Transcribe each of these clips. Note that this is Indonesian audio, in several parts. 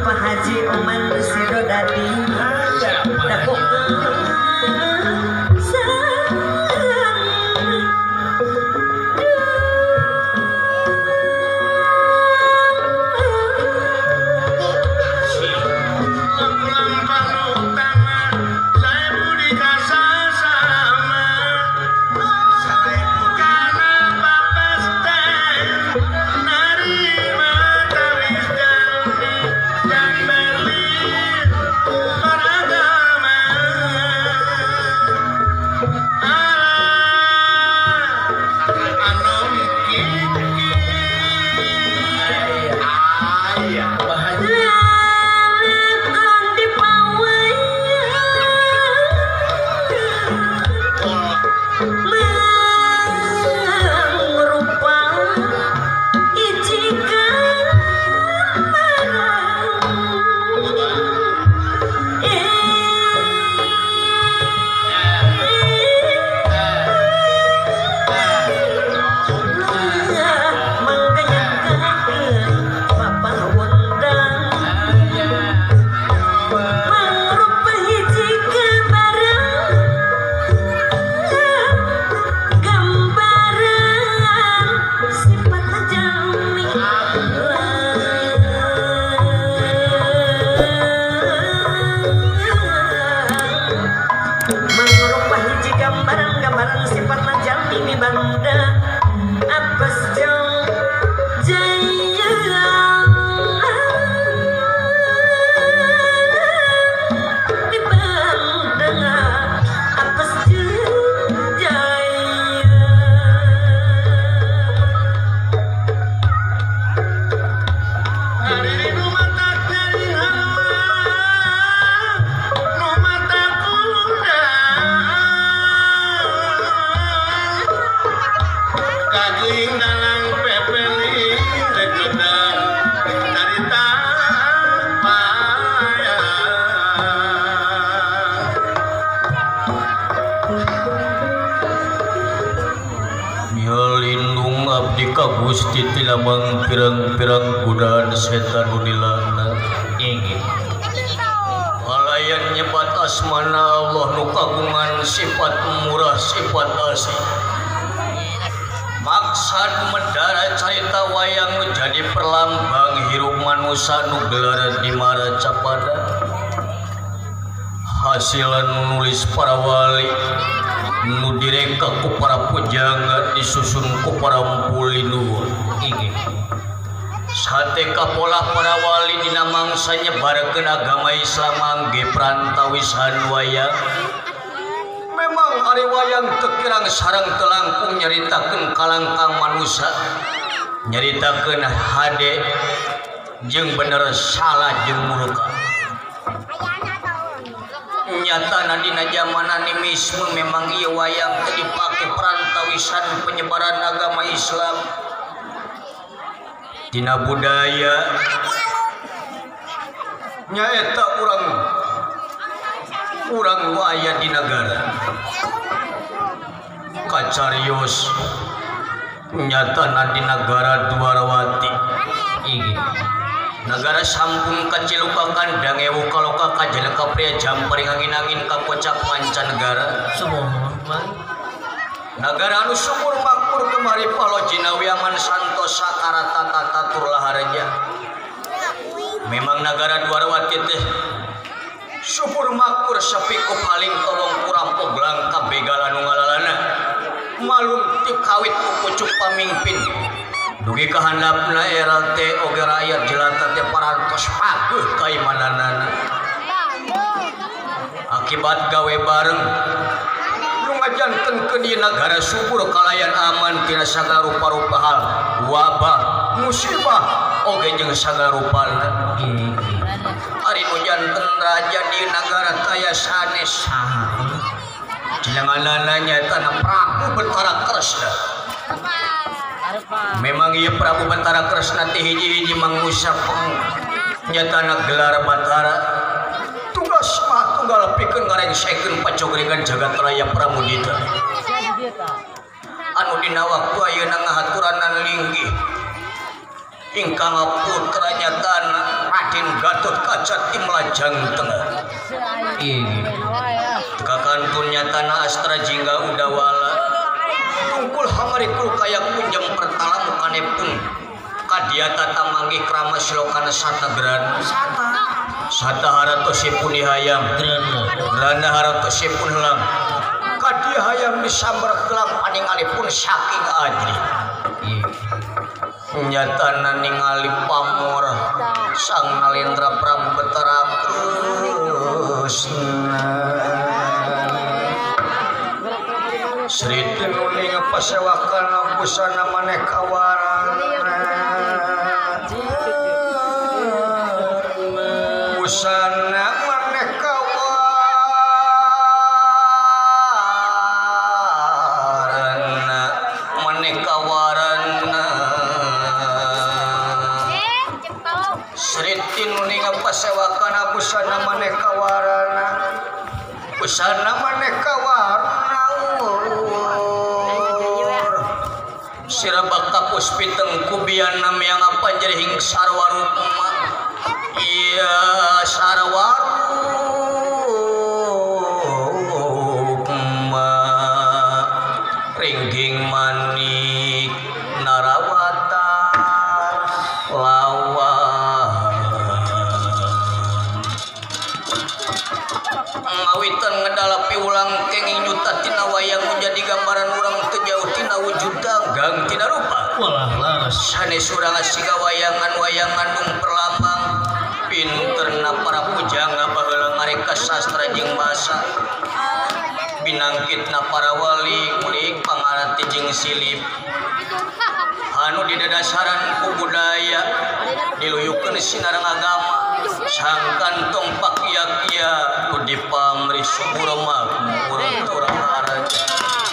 Pak Haji Oman Sidodadi Daku Gusti tilamang pirang-pirang godaan setan unilana ingin alayan nyebat asmana Allah nu kagungan sifat murah sifat asih maksad medara carita wayang nu jadi perlambang hirup manusia nu gelar di maracapada hasilan nulis para wali nu direka ku para pujangga disusun ku para mpulinu ingin sate kapola para wali dina mangsa nyebarkeun agama Islam angge prantawisan wayang memang ari wayang teu kirang sareng teu langkung nyaritakeun kalangkang manusia nyaritakeun hade jeung bener salah jeung murka nyata dina zaman animisme memang ieu wayang teu dipake perantawisan penyebaran agama Islam dina budaya nyaeta urang waya di negara kacarios nyata di negara Dwarawati ini negara sampun kacilukakan dangewu kaloka kajeleka pria jamparing angin-angin kakocak mancanegara semua negara anu syukur makmur kemari palo jinawi aman santos sakarata tata turlaharaja memang negara Dwarawati teh syukur makmur sapiku paling tolong kurampog langka begalan ngalalana malum ti kawit ku pucuk pamimpin dugi kahandapna RLT oge rakyat jelata teh parantos paguh kaimananana akibat gawe bareng nu ngajantenkeun di negara subur kalayan aman tina sagala rupa-rupa hal wabah musibah oge jeung sagala rupana ari nu janten raja di negara kaya sanes jenenganana nyaeta Prabu Betara Kresna memang ieu Prabu Betara Kresna teh hiji-hiji mangusap nyatana gelar Batara tugas mah tunggal pikeun ngarengsehkeun pacogrengan jagat raya Pramudita anu dina waktu ayeuna ngahaturan linggih ingkang putra nyatana Raden Gatotkaca tim Lajang Tengah. Kakantun nyatana Astra Jingga Udawala tungkul hamarikul kayak kunjang pertala mukanepun kadiata tamangi krama silokana satagran sata haratosipun hayam grana haratosipun helang kadia hayam disambar kelang paningalipun saking ajri nyatana ningali pamor sang Nalendra Prabu Betara Krusna Sri tinuling pasewakan busana maneka warna busana maneka warna Sri tinuling pasewakan busana maneka warna Sirabaka puspiteng kubian namyang apa jadi hing sarwarukma iya sarwarukma ringging manik narawata lawan ngawitan ngedalapi ulang kenging nyuta tina wayang menjadi gambaran urang tejauh tina wujud dagang tina rupa walah laras sanes urang siga wayangan dung perlambang pinterna para pujangga baheula ngareka sastra jeung basa binangkitna para wali kulik pangarati jeung silip anu didadasaran ku budaya diluyukeun sinareng agama sang kantong pakia-kia nu dipamri subur makmur urang araja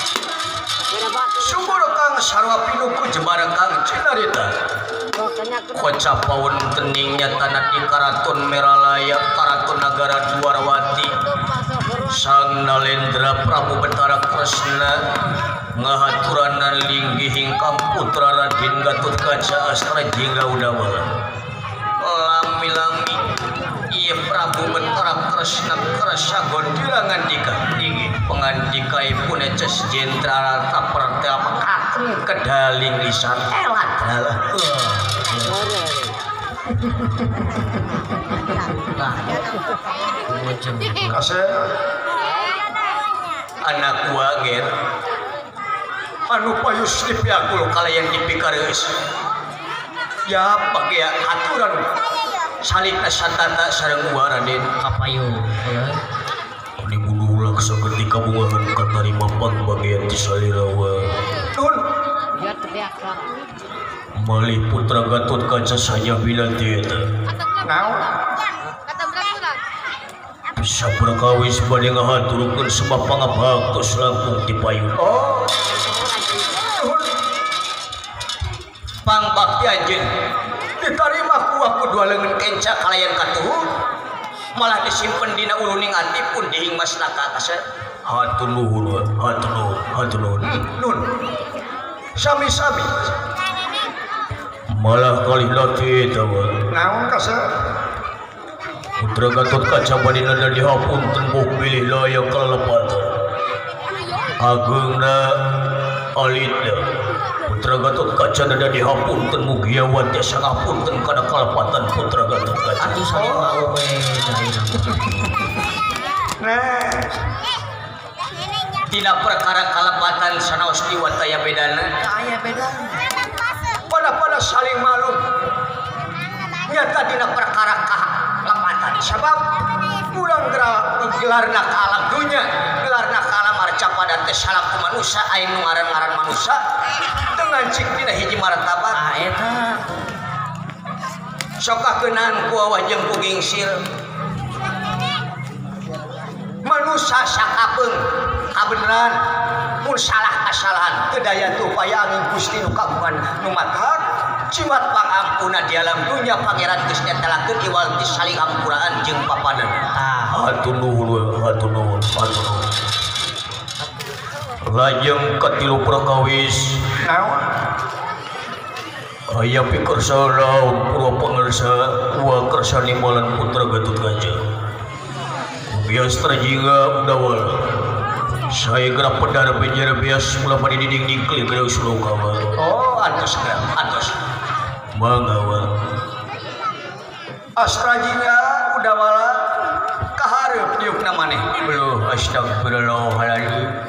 subur kang sarwa pinuku jebar kang cinarita kocapaun teningnya tanah di Karaton Meralaya Karaton Nagara Dwarawati sang Nalendra Prabu Betara Kresna ngahaturanan linggihing kam putra Raden Gatotkaca Astra Jingga Udawala lami-lami iya Prabu Betara Kresna Kresna Gondilangan dika pengandikai pun eces jenderal tapertel mekaten kedaling lisan elat dalah kasih anak wager anu payus dipiakul kalian dipikareus ya pakai aturan salika satata sareng Raden kapayu dibunuh laksa ketika bungahan katarima pang bagian tisalirawa nun malih putra Gatotkaca saja bila tiada bisa berkawis bade ngahaturkeun sebab pangabaktos langkung ti payun pangbakti anjeun ditarima ku aku dua leungeun kenca kalayan katuhun malah disimpen dina uluning ati pun dihing masnaka kasih hatur nuhun nun sami-sami malah kali lati tawa naon kasih putra Gatotkaca badina da dihapunten boh pilih layak kalepatan agengna alida putra Gatotkaca da dihapunten mugia wati sangapunten kana kalepatan putra Gatotkaca atuh salimau we dina perkara kalepatan sanaos diwataya bedana aya bedana pada saling malum nyata dina perkara kalepatan sebab urang gelarna ka alam dunya gelarna ka alam arca pada teh salaku manusia aya nu ngaran-ngaran manusia dengan cik dina hiji martabat eta sok kakeunaan ku awah jeung ku gingsir manusia sakapeung kabeneran mun salah kasalahan teu daya teu upaya angin Gusti nu kagungan nu mathar ciwat pangampuna di alam dunya pangeran geus netelakeun iwal ti saling ampuraan jeung papadan hatur nuhun lajeng katilu prakawis Aya pikersa laun pura pangersa wa kersa nimbalan putra Gatut Kaca. Bias terjingga udawal. Saya gerak pedar penjara bias mula pada dinding dingkli gerak sulokawa. Oh, atas gerak, atas. Mangawal. Astra jingga udawala kaharep diuk namane. Belum astagfirullahaladzim.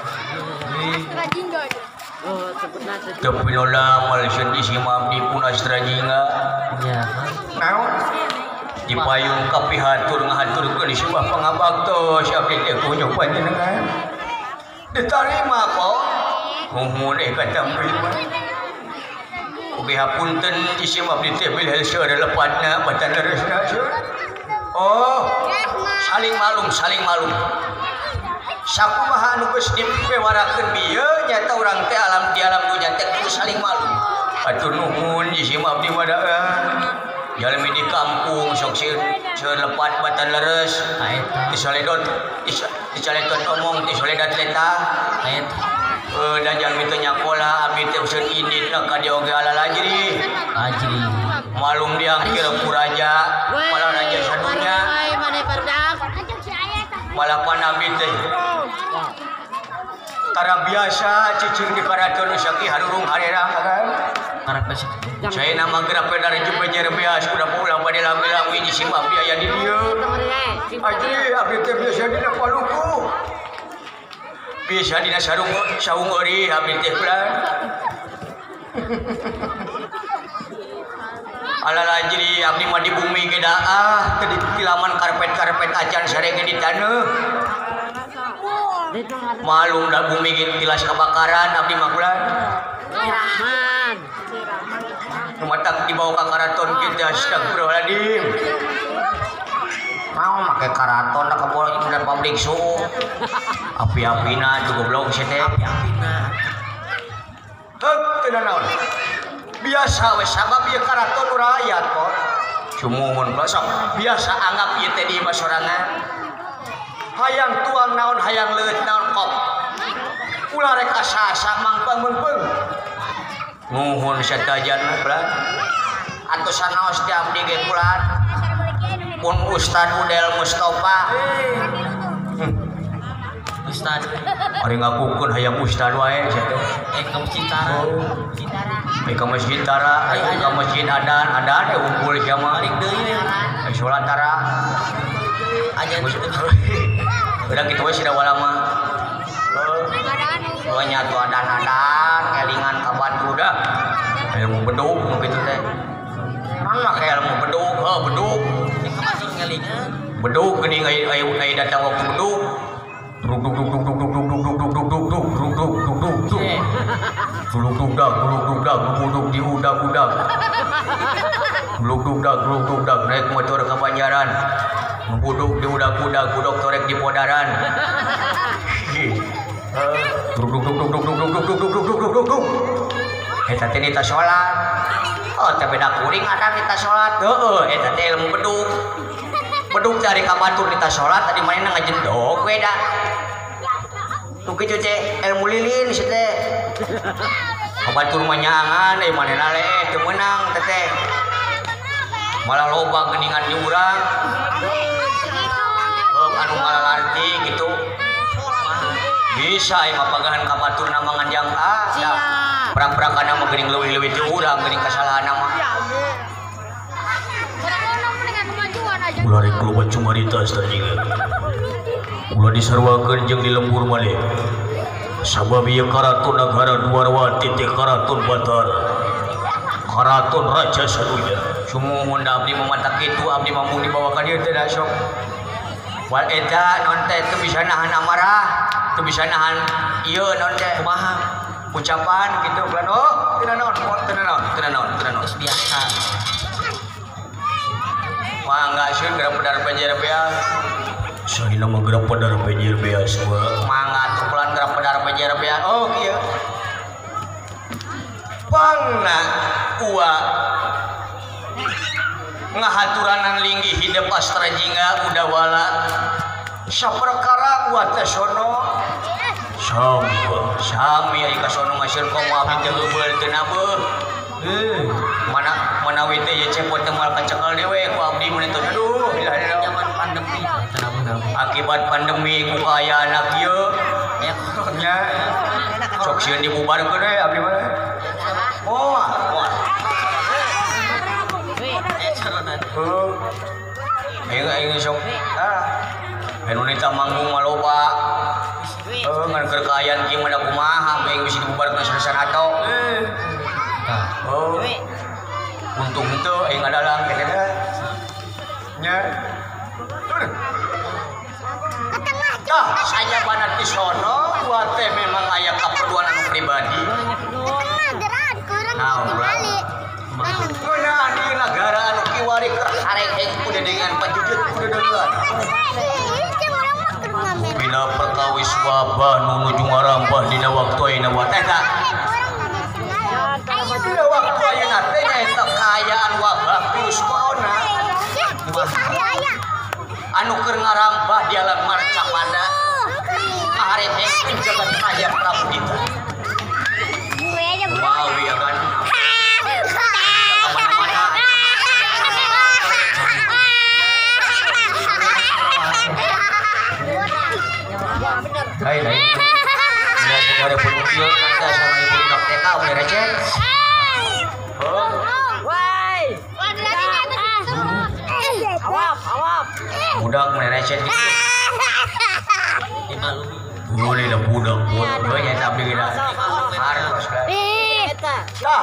Tapi nola Malaysia di Simam di pun Astra jingga. Ya. Naon? Di payung kapi hatur ngahatur ke di sebuah pangabak to siapa dia kunjung panjenengan. Diterima kok. Mumun kata mrima. Oke hapunten di Simam di tebel helse ada lepatna batan leresna. Oh. Saling malum. Sakumaha anu geus dipewarakeun bieu nyata urang teh alam di alam dunya teh kudu saling malum. Atur nuhun di Simam di wadaan. Jalmi di kampung sok lepat batan leres. Disoledot omong disoledat leta. Dan jalmi teu nyakola abdi teh useun inditna ka dia oge alalajri. Ajri. Malum diangkir ku raja, malah raja sadunya. Malah panabi teh. Tara biasa cicing di karaton saki harurung harerang kan. Saya nama gerak pedar jumpa bias udah pulang pada lami-lami di Simam biaya di dia. Aji abdi teh biasa dina Paluku. Biasa dina saung ori abdi teh pulang. Alalajri abdi mah di bumi ge daah teu dilaman karpet-karpet acan sareng di taneuh. Malum dah bumi ge tilas kebakaran abdi mah pulang. Rahman. Matak dibawa ke karaton kita astagfirullahaladzim. Mau make karaton nak kebolak itu dan pabrik su. Api-apina juga belum sih teh. Api-apina. Hek, tidak naon. Biasa wes sabab ieu karaton rakyat kok. Cumuhun sok biasa anggap ieu teh di masorangan. Hayang tuang naon hayang leuit naon kop. Ulah rek kasasa mangpang meungpeung. Nuhun satajan pran. Atusan naos ti abdi ge pulan. Pun Ustad Udel Mustofa. Ustad. Ari ngakukeun hayang Ustad wae sia teh. Ka Masjid Tara. Ka Masjid Tara, ka Masjid Adan unggul sia mah. Ari deui we. Salat Tara. Ajan udah gitu we sida wala mah. Oh nyatu adan-adan kelingan ka batu dah. Ilmu bedug nu kitu teh. Mana ka ilmu bedug? Heuh bedug. Masih ngelingan. Bedug geuning ai datang waktu bedug. Duk duk duk duk duk duk duk duk duk duk duk duk duk duk duk duk duk duk. Guluk dugdak guluk diudak-udak. Guluk dugdak naik motor ke Banjaran. Buduk diudak-udak, budok torek di Podaran. Duk. Eta teh nita salat. Oh, teh beda kuring ada nita salat. Heueuh, eta teh ilmu bedug. Bedug dari ka batur nita salat tadi manehna ngajendog beda. Nu kitu teh ilmu lilin si teh. Ka batur mah nyaangan euy manehna le teu meunang teh. Malah loba geuningan di urang. Anu ngalalarti gitu. Bisa mah pagahan ka batur nama nganjang da. Prak-prakana mah geuning leuwih-leuwih teu urang geuning kasalahanna mah. Ulah rek loba cumarita sajiga. Ulah disarwakeun jeung di lembur malih. Sabab ieu karaton nagara Dwarwati teh karaton Batar. Karaton raja sadunya. Sumuhun abdi mamatak kitu abdi mampu dibawa ka dieu teh da sok. Wal eta non teh teu bisa nahan amarah, teu bisa nahan ieu non teh kumaha ucapan gitu kan. Oh, teu naon biasa. Mangga sieun gerak pedar penjara beas. Saina mah gerak pedar penjara beas wa. Mangga teu pelan gerak pedar penjara beas. Oh, kieu. Pangna ua ngahaturanan linggih hidup Astra jingga udawala saperkara ua teh sono sami ai ka sono ngasieun komo abdi teh heubeul teu nabeuh mana wite ye cepot temal kacekal dewe ku abdi mun itu aduh zaman pandemi akibat pandemi ku kaya anak ieu nya sok sieun dibubarkeun we abdi mah moal aing sok anu nita manggung maloba ngan kerkayaan kieu mah da kumaha aing bisa dibubarkeun saresan atau untung itu aing adalah kene nya saya banat di sono buat teh memang aya keperluan anu pribadi Ngeunaan di negara anu kiwari keur hareng kudu dengan pajujut kudu deuleun Bina perkawis wabah nu nuju ngarambah dina waktu ayeuna wa teh tah dina waktu ayeuna teh nyaeta kaayaan wabah virus corona anu keur ngarambah di alam marcapada hareng jagat raya Prabu Dita mawi ya kan Hai, ya sekarang pun dia ada sama ibu nak TK udah receh. Awap. Budak mulai receh gitu. Boleh dah budak buat banyak tapi kita harus dah.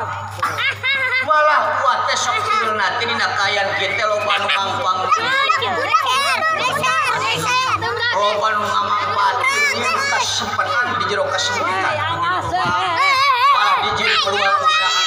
Malah buat tes sok kecil nanti di nakayan kita loba nu mangpang. Loba nu ngamanfaatkeun kesempatan di jero kesempitan. Malah di jero peluang usaha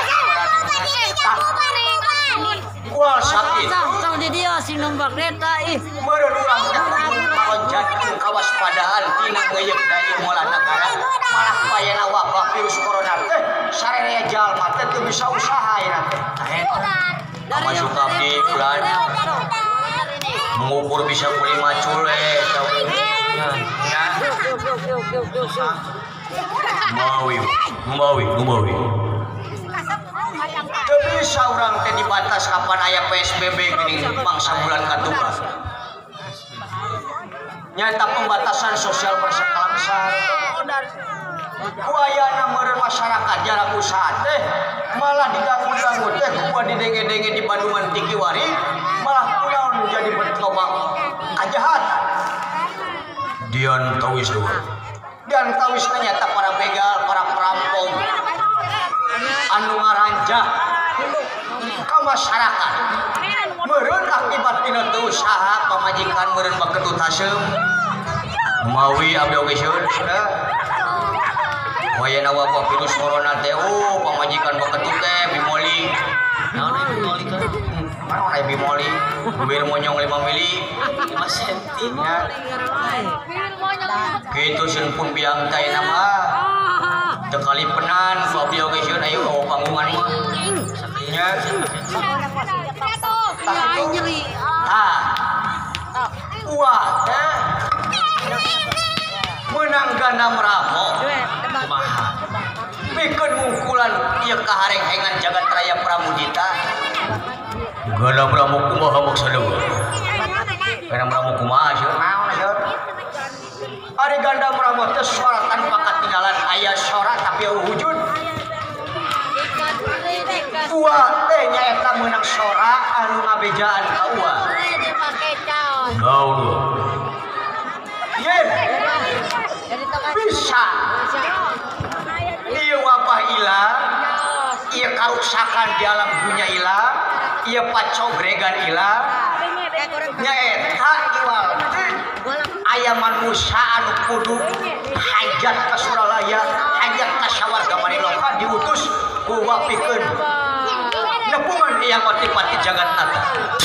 kual sakit. Sang di dia si nombak reta ih. Meureun urang teh melonjatkeun kawaspadaan tina ngeuyeuk daya mola negara. Malah payana wabah virus corona teh sarerea jalma teh teu bisa usaha ayeuna teh. Masuk abdi bulan mengukur bisa beli macul Mawi. Teu bisa urang teh dibatas kapan aya PSBB gini mangsa bulan katuba. Nyata pembatasan sosial berskala besar. Kuayana meureun masyarakat jarak usaha teh malah diganggu-ganggu teh ku didenge-denge di Bandungan Tikiwari malah kunaon menjadi bertobak kajahatan. Dian tawis ternyata para begal, para perampok anu ngaranjah ka masyarakat. Meureun akibat tina teu usaha pamajikan meureun baketut haseum. Mawi abdi oge sieun wayana wabah virus corona teh pamajikan baketut teh bimoli. Naon bimoli kan? Naon aya bimoli? Duit monyong 5 mili 5 senti nya. Kitu sieun pun biang teh nama. Teu kalipenan ku abdi oge sieun aya panggungan mah. Nya. Wah teh menang ganda meramo kumaha pikeun mungkulan ieu kahareng-hengan jagat raya Prabu Dita ganda meramo kumaha maksudna ganda meramo kumaha sieun naon sieun ari ganda meramo teh sora tanpa katinggalan aya sora tapi wujud tua teh nyaeta meunang sora anu ngabejaan ka ua gaul yen bisa ieu wabah ilang ieu karuksakan di alam dunia ilang ieu pacogregan ilang nyaeta iwal aya manusia anu kudu hajat ka Suralaya hajat ka sawarga Mariloka diutus ku wapikeun nepungan yang pati-pati jagat nata.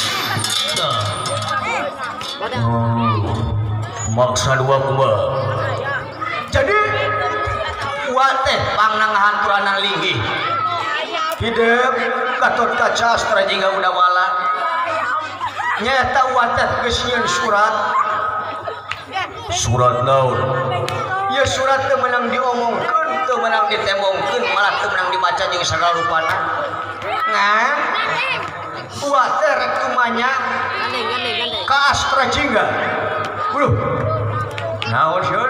Maksa dua kumaha. Jadi kuat teh pangnang hanturanan linggih. Hidup Gatot Kaca Astra jingga udah wala. Nyata uat teh geus nyieun surat. Surat naon? Ya surat teh menang diomongkeun teu menang ditembongkeun malah teu menang dibaca jeung sagala rupana ngan buat teh rek tumanya ka Astra Jingga naon sieun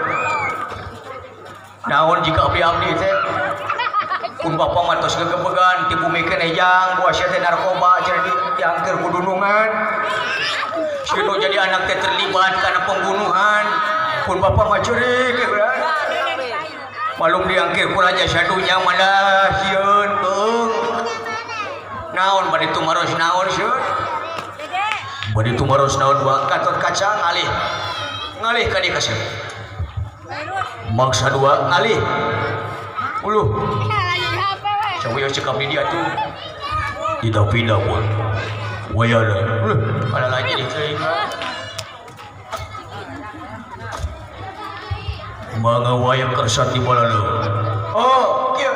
naon jika abdi-abdi teh pun bapa mah tos gegebegan ti bumi kenejang buah sia teh narkoba jadi diangker ku dunungan sieun jadi anak teh terlibat kana pembunuhan pun bapa mah ceurik kan malum diangker ku raja sadunya malah sieun beung naon bade tumaros naon sieun bade tumaros naon buat katot kacang ngalih ka dieu kasih mangsa dua ngalih uluh sawiyo cekap di dia tuh tidak pindah pun wayana ada lagi di teuing mangga wayang kersat di balana oh kieu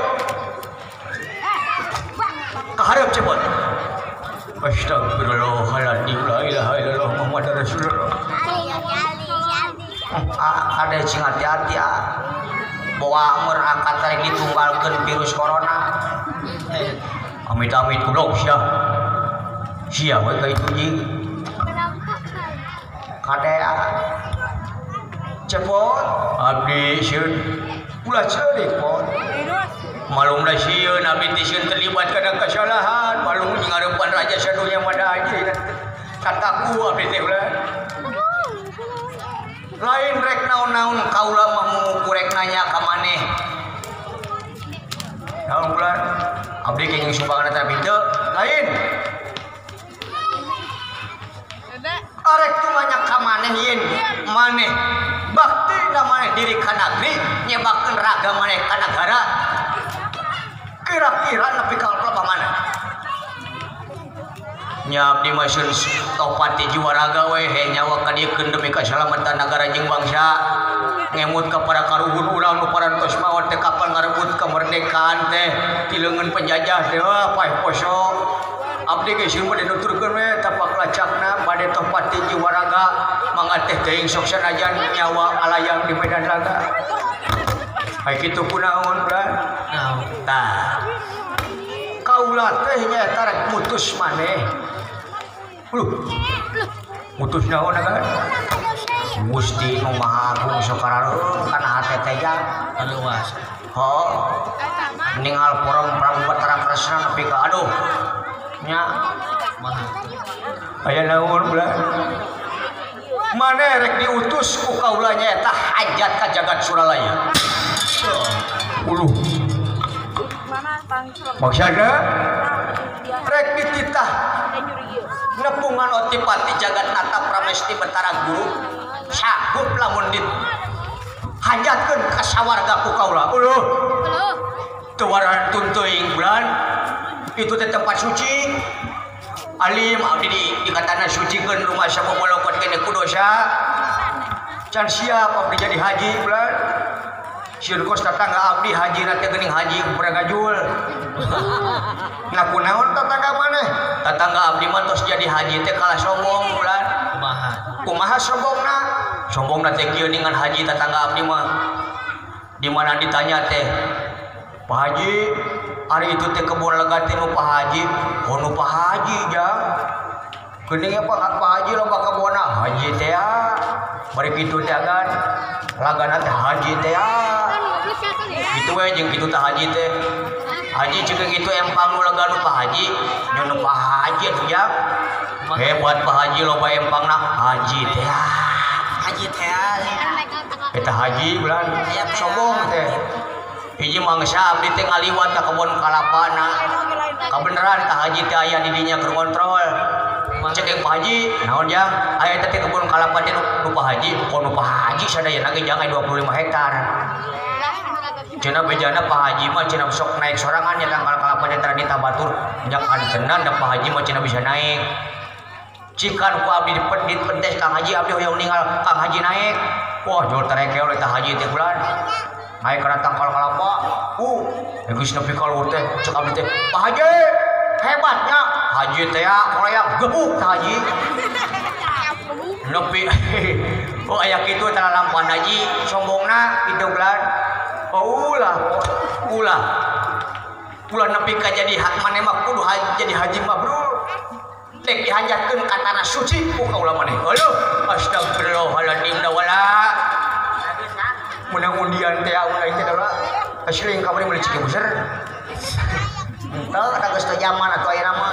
kaharep cepet astagfirullahaladzim la ilaha illallah muhammadar rasulullah ada cing hati-hati bawa amur angkat tarik ditunggalkan virus corona amit-amit goblok sia we itu jing kadea cepot abdi sieun ulah ceurik pot malum da sieun abdi teh sieun terlibat kana kesalahan malum jeung ngarepan raja sadunya mada aja kataku abdi teh ulah lain rek naon-naon kaula mah kurek nanya ka maneh naon bulan abdi kenging sumbangan eta binteu lain arek tu banyak ka maneh yen maneh bakti na maneh diri ka negeri nyebakeun raga maneh ka negara kira-kira nepi ka mana nya abdi masun topati jiwa raga we he nyawa ka dieu demi kasalamatan negara jeung bangsa ngemut ka para karuhun urang nu parantos maot teh kapal ngarebut kemerdekaan teh ti leungeun penjajah teh paeh poso abdi ge sieun bade nuturkeun we tapak lacakna bade topati jiwa raga mangga teh teuing sok sanajan nyawa alayang di medan laga hayu kitu kunaon kan tah kaula teh nya eta rek mutus maneh mutus naon kan Gusti nu Maha Agung sakarareung kana hate teh jang luas ho ningal porong Prabu Batara Kresna nepi ka aduh nya maha aya naon ulah maneh rek diutus ku kaula nya eta hajat ka jagat Suralaya uluh maksudna rek dititah nepungan otipati jagat nata pramesti Betara Guru sagup lamun dit hajatkeun ka sawarga ku kaula uluh teu waran teuing bulan itu teh tempat suci alim abdi dikatana sucikeun rumah sabomolokot kene ku dosa can siap abdi jadi haji bulan sieun kos tatangga abdi haji na teh geuning haji pragajul ngaku naon tatangga maneh tatangga abdi mah tos jadi haji teh kalah sombong bulan kumaha sombongna teh kieu ningan haji tatangga abdi mah di mana ditanya teh Pak Haji hari itu teh kebun lega teh nu Pak Haji nu Pak Haji jang geuning Pak Haji loba kebona haji teh bari kitu teh kan lagana teh haji teh kitu we jeung kitu teh haji teh haji ceuk kitu empang nu lega nu Pak Haji nya nu Pak Haji atuh jang hebat Pak Haji loba empangna haji teh eta haji bulan sombong teh hiji mangsa abdi teh ngaliwat ka kebon kalapana kabeneran tah haji teh aya di dinya keur kontrol cek Pak Haji naon jang aya teh kebon kalapa teh nu Pak Haji nu Pak Haji sadayana ge jang 25 hektar cenah bejana Pak Haji mah cenah sok naik sorangan nya tangkal kalapa teh tara ditabatur nya kantenan da Pak Haji mah cenah bisa naik cikan ku abdi dipentes Kang Haji abdi hoyong ninggal Kang Haji naik wah jol tereke oleh tah haji teh bulan naik kana tangkal kalapa geus nepi ka luhur teh cek abdi teh Pak Haji hebatnya haji teh koleak gebuk tah haji nepi aya kitu tara lampan haji sombongna kitu bulan ulah nepi ka jadi hak maneh mah kudu jadi haji mabrur dek dihanjatkeun ka tanah suci ku kaula maneh. Aduh astagfirullahaladzim da wala menang undian teh aulai teh da asling ka meuli ciki buser teu ada geus teh zaman atuh ayeuna mah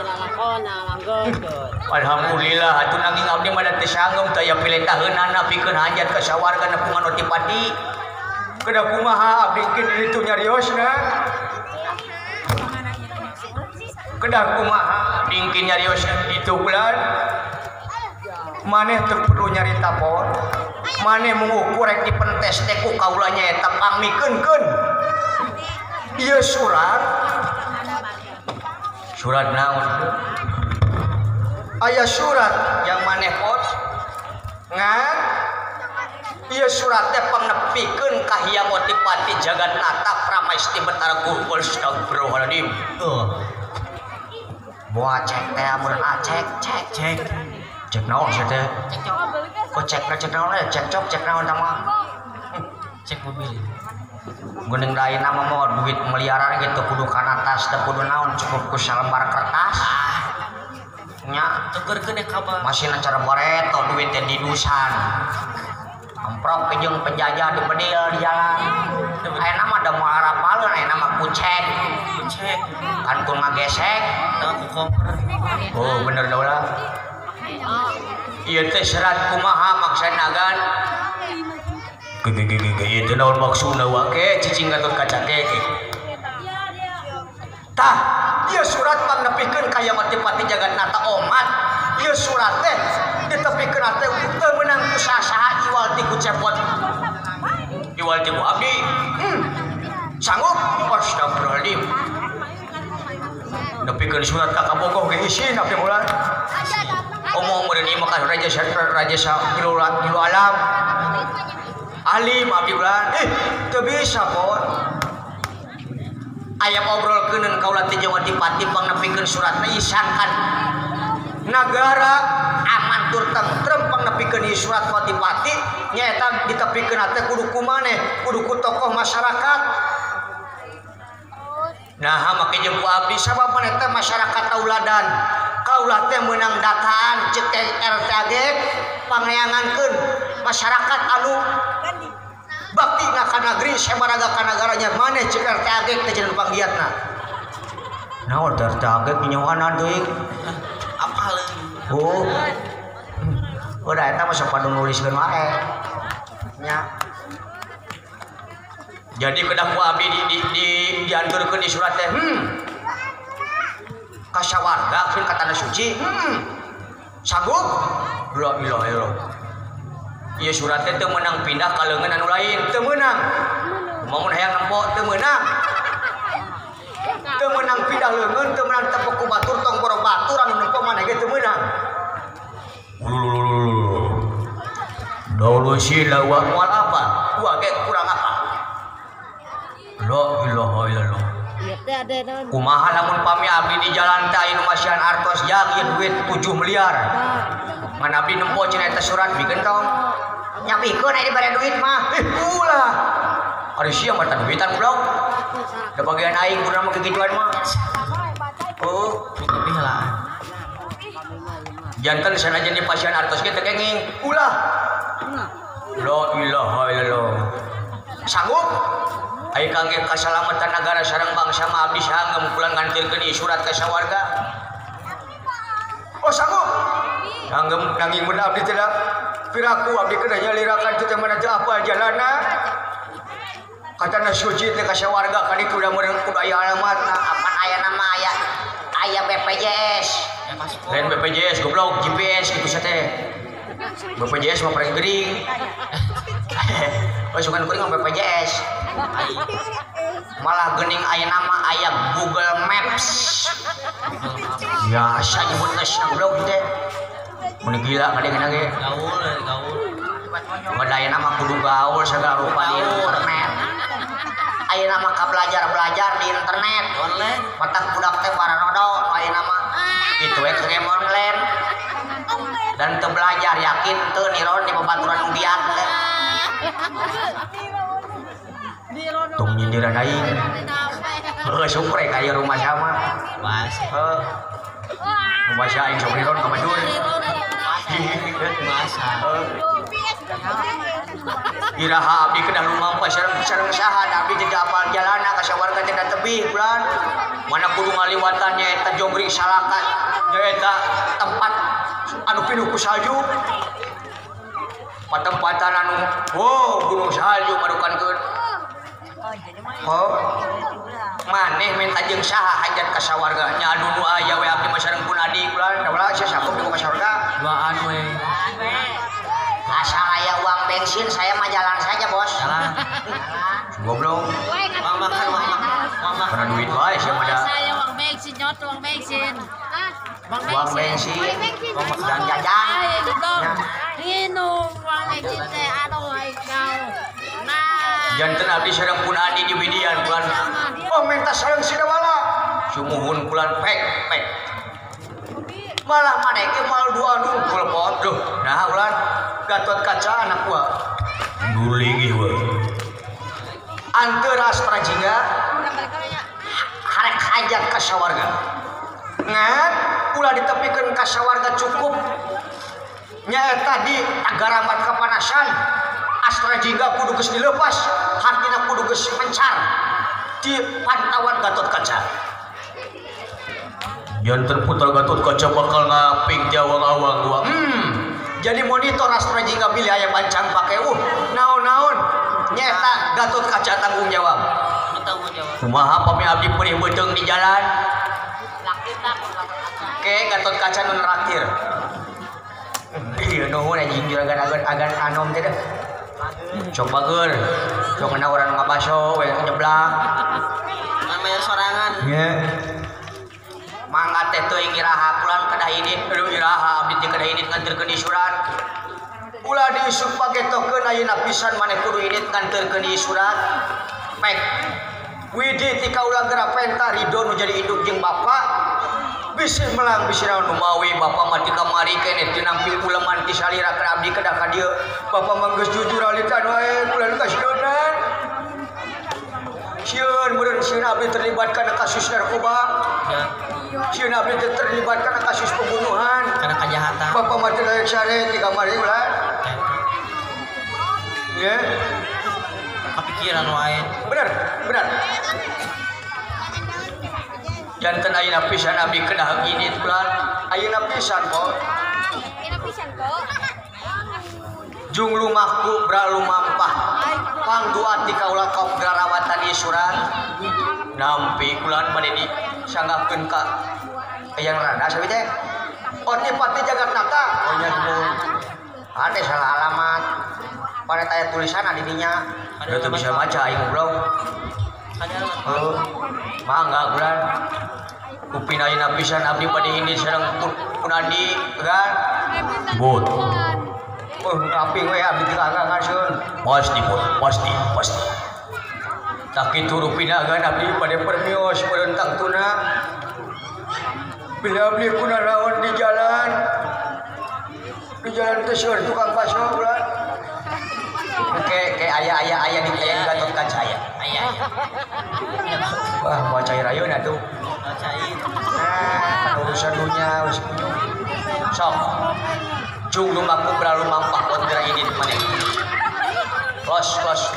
alhamdulillah atuh nanging abdi mah teu sanggeum teh aya piletaheunana pikeun hajat ka sawarga nepungan otipati kedah kumaha abdi keun ditu nyariosna kedah kumaha dingkin nyarios itu bulan maneh teu perlu nyarita pon maneh mengukur rek dipentes teh ku kaula nyaeta pamikeunkeun ieu surat naon aya surat yang maneh pos ngan ieu surat teh pangnepikeun ka Hyang Otipati Jagatnata Pramesti Betara Guru astagfirullahaladzim. Boa cek teh amun cek naon sih teh kok cek naon cek naon mah cek mobil geuning lain nama mah duit miliaran gitu kudu kana tas teh kudu naon cukup ku salembar kertas nya tukeurkeun ka masih cara bareto duit teh didusan amprok ke jeung penjajah di bedil di jalan ayeuna mah da moal rapaleun ayeuna mah kucek kantun ngagesek ku koper oh bener da ulah ieu teh serat kumaha maksanagan ieu teh naon maksudna wae cicing gatot kaca teh tah ieu surat pangnepikeun ka Hyang Otipati Jagatnata Omat ieu surat teh ditepikeun teh teu meunang ku saha-saha iwal ti ku cepot iwal ti ku abdi sanggup astagfirullahaladzim nepikeun surat ka kabogoh ge isin abdi mulai omong meureun ieu mah raja sakilu alam alim abdi bulan teu bisa pon aya ngobrolkeun kaula ti Jawa Dipati pangnepikeun suratna isangkan nagara aman tur tentrem pangnepikeun ieu surat ka Dipati nyaeta ditepikeun teh kudu ku maneh kudu ku tokoh masyarakat. Nah make jeung ku abdi sabab maneh teh masyarakat tauladan kaulah teh meunang dataan cek RT pangayangankeun masyarakat anu bakti ka negeri sabaraga ka nagaranya maneh cek RT teh jeung panggiatna naon RT nyawana deui apal oh udah eta mah sok padu nuliskeun wae nya jadi kedah ku abdi dianturkeun di surat teh ka sawarga keun ka tanah suci sanggup la ilaha illallah ieu surat teh teu meunang pindah ka leungeun anu lain teu meunang mun hayang nempo teu meunang pindah leungeun teu meunang tepuk ku batur tong boro batur anu nempo maneh ge teu meunang daulu sila wa mual apa wa ge kurang apa la ilaha illallah kumaha lamun pami abdi di jalan teh anu masihan artos jag ieu duit 7 miliar ngan abdi nempo cenah eta surat bikeun tong nyapikeun aya dibere duit mah ulah ari sia mah tah duitan goblok da bagian aing kudu mah kegituan mah oh lebih lah janten sanajan di pasian artos ge teu kenging ulah la ilaha illallah sanggup aya kangge kasalamatan negara sareng bangsa mah abdi sanggeum pulang ngantirkeun ieu surat ka sawarga oh sanggup sanggeum nanging mun abdi teh piraku abdi kedah nyalirakan teh mana teh apa jalanna katana suci teh ka sawarga ka ditu da meureun kudu aya alamatna apan aya nama aya BPJS lain BPJS goblok GPS kitu teh BPJS mah paling geuring pasukan kuring mah BPJS malah geuning aya nama aya Google Maps ya asa nyebutna sia goblok teh mun gila kadengna ge gaul aya nama kudu gaul segala rupa di internet aya nama ka belajar di internet online matak budak teh paranodo aya nama kitu we game online dan teu belajar yakin teu niron di babaturan undian teh tong nyindiran aing supre kaya rumah sama Mas. rumah saya aing sok riron ka Madun Masa. iraha abdi kedah lumampa sareng saha abdi teh apal jalana ka sawarga teh tebih bulan mana kudu ngaliwatannya eta Jonggring Salakat nyaeta tempat anu pinuh ku salju patempatan anu gunung salju marukankeun maneh minta jeung saha hajat ka sawarga nya adu nu aya we abdi masareng pun adik bulan da ulah sia sakup di sawarga Duaan we. Asal aya uang bensin saya mah jalan saja bos. Jalan. goblok Mama kan mama. karena duit wae sia mah da Saya uang bensin, nyot uang bensin. uang bensin Dan jajan. Ay, dong. Minum uang bensin teh aduh ay kau. Nah. janten abdi sareng pun adi di widian bulan minta sareng sidawala sumuhun bulan pek malah maneh mal dua nungkul podoh nah ulan Gatot Kaca anak gua dulingi we antara Astra Jingga harek hajat ka sawarga ngan ulah ditepikeun ka sawarga cukup nyaeta di tagarambat kapanasan Astra Jingga kudu geus dilepas hartina kudu geus mencar di pantauan Gatot Kaca janten putra Gatot Kaca bakal ngaping jawang-awang gua jadi monitor Astra Jingga pilih aya bancang pake naon-naon nyata Gatot Kaca tanggung jawab kumaha pami abdi perih beudeng di jalan ke Gatot Kaca nu neraktir ieu nuhun anjing juragan agan anom teh dah coba geur sok ngana urang ngabaso we nyeblak Namanya sorangan. nya mangga teh teuing iraha kulan kedah idit iraha abdi teh kedah idit nganterkeun isuran ulah diisuk pagetokeun ayeuna pisan maneh kudu idit nganterkeun isuran pek widi tika ulah geura penta ridho nu jadi induk jeung bapa bisi melang bisi naon nu mawi bapa mah ti kamari keneh teu nampil uleman ti salira ka abdi kedah ka dieu bapa mah geus jujur alitan wae kulan kasidonan sieun meureun sieun abdi terlibat kana kasus narkoba sieun abdi terlibat kana kasus pembunuhan Karena kejahatan. bapa mah teu daek sare ti kamari ulah ya Kepikiran wae. benar janten ayeuna pisan abdi kedah gidit bulan ayeuna pisan kok jung lumahku bralu mampah pangdu ati kaula kop garawatan isuran nampi kulan bade di sanggapkeun ka yang rada sawi teh oti pati Jagatnata oh nya nuhun ade salah alamat pada taya tulisan di dinya ada tuh bisa baca aing goblok mangga bulan kupin ayeuna pisan abdi bade ini sareng pun adi kan bot ngaping we abdi teu ngangasun pasti tak kitu rupinagan abdi bade permios perentang tuna bila abdi kuna lawan di jalan teh seueur tukang baso bulan kayak ayah di Gatot Kaca aya wah mau cair ayeuna tuh Bacain. kan urusan dunia wis sok cung lumaku bralu mampah kontra ini maneh los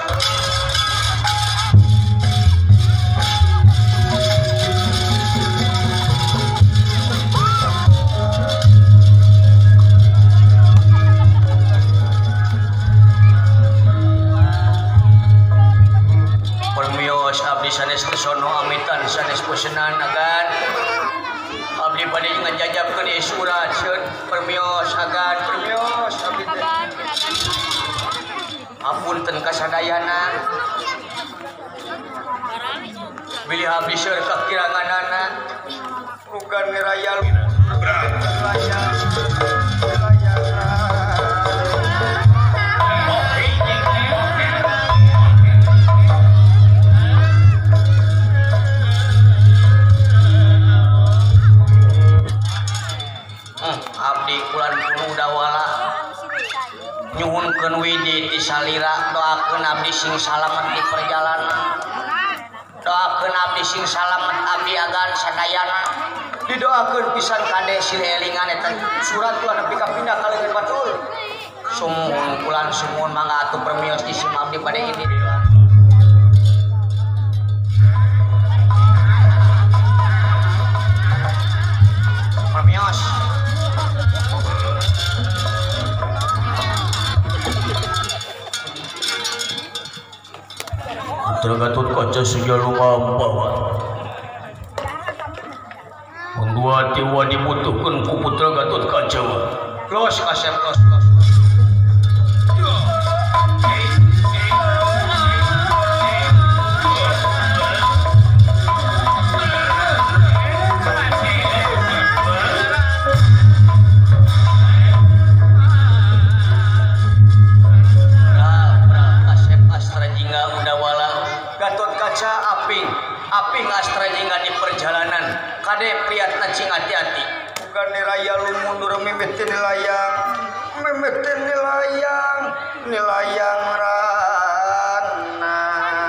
permios abdi sanes kesono amitan sanes posenan agan abdi bade ngajajabkeun isuran sieun permios agan permios abdi teh apunten kasadayana bilih abdi seueur kakiranganana rugan ngerayal abdi kulan kuno dawala nyuhunkeun widi ti salira doakeun abdi sing salamet di perjalanan doakeun abdi sing salamet abdi agan sadayana didoakeun pisan kade silelingan eta surat ku nepi ka pindah ka leungeun batur sumuhun kulan sumuhun mangga atuh permios di sim abdi pada ini permios Putra Gatot Kaca Sejalo Mambawa Mundua tiwa dibutuhkan ku Putra Gatot Kaca los kasep los aping astra jingga di perjalanan kade priyatna cing hati-hati bukan niraya lu mundur mimetin nilayang rana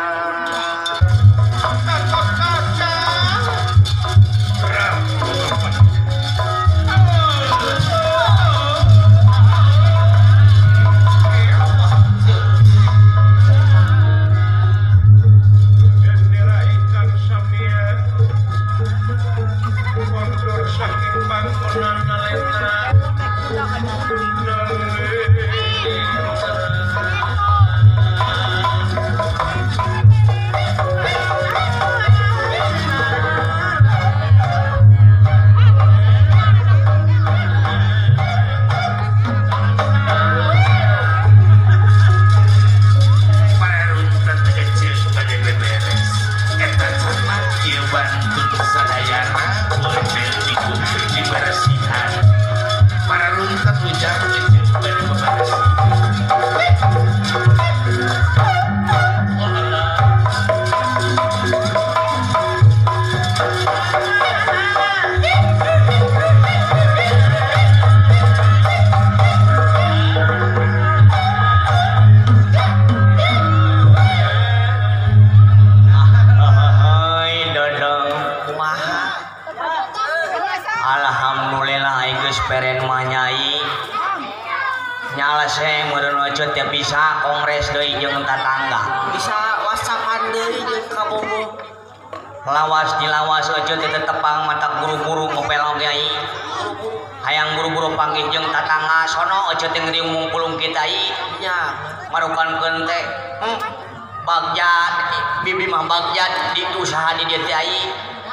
peren manyai nyala saya meureun wajot ya bisa kongres deui jeung tatangga bisa whatsappan deui jeung kabogo lawas dilawas wajot teh tepang mata guru-guru ngopel kiai hayang guru-guru panggih jeung tatangga sono wajot teh ngeuring mungkulung kita ieu nya marukankeun teh bagjat bibi mah bagjat di usaha di dieu teh ai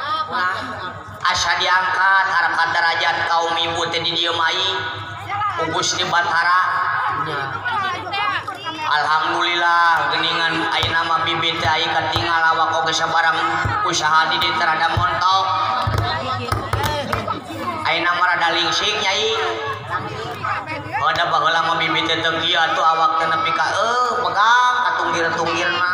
asa diangkat harakat derajat kaum ibu teh di dieu mai ugus di Batara alhamdulillah geuningan ayeuna mah bibi teh ai katingal awak oge sabarang usaha di dieu rada montok ayeuna mah rada lingsik nyai ada baheula mah bibi teh teu kieu atuh awak teh nepi ka pegang katunggir-tunggirna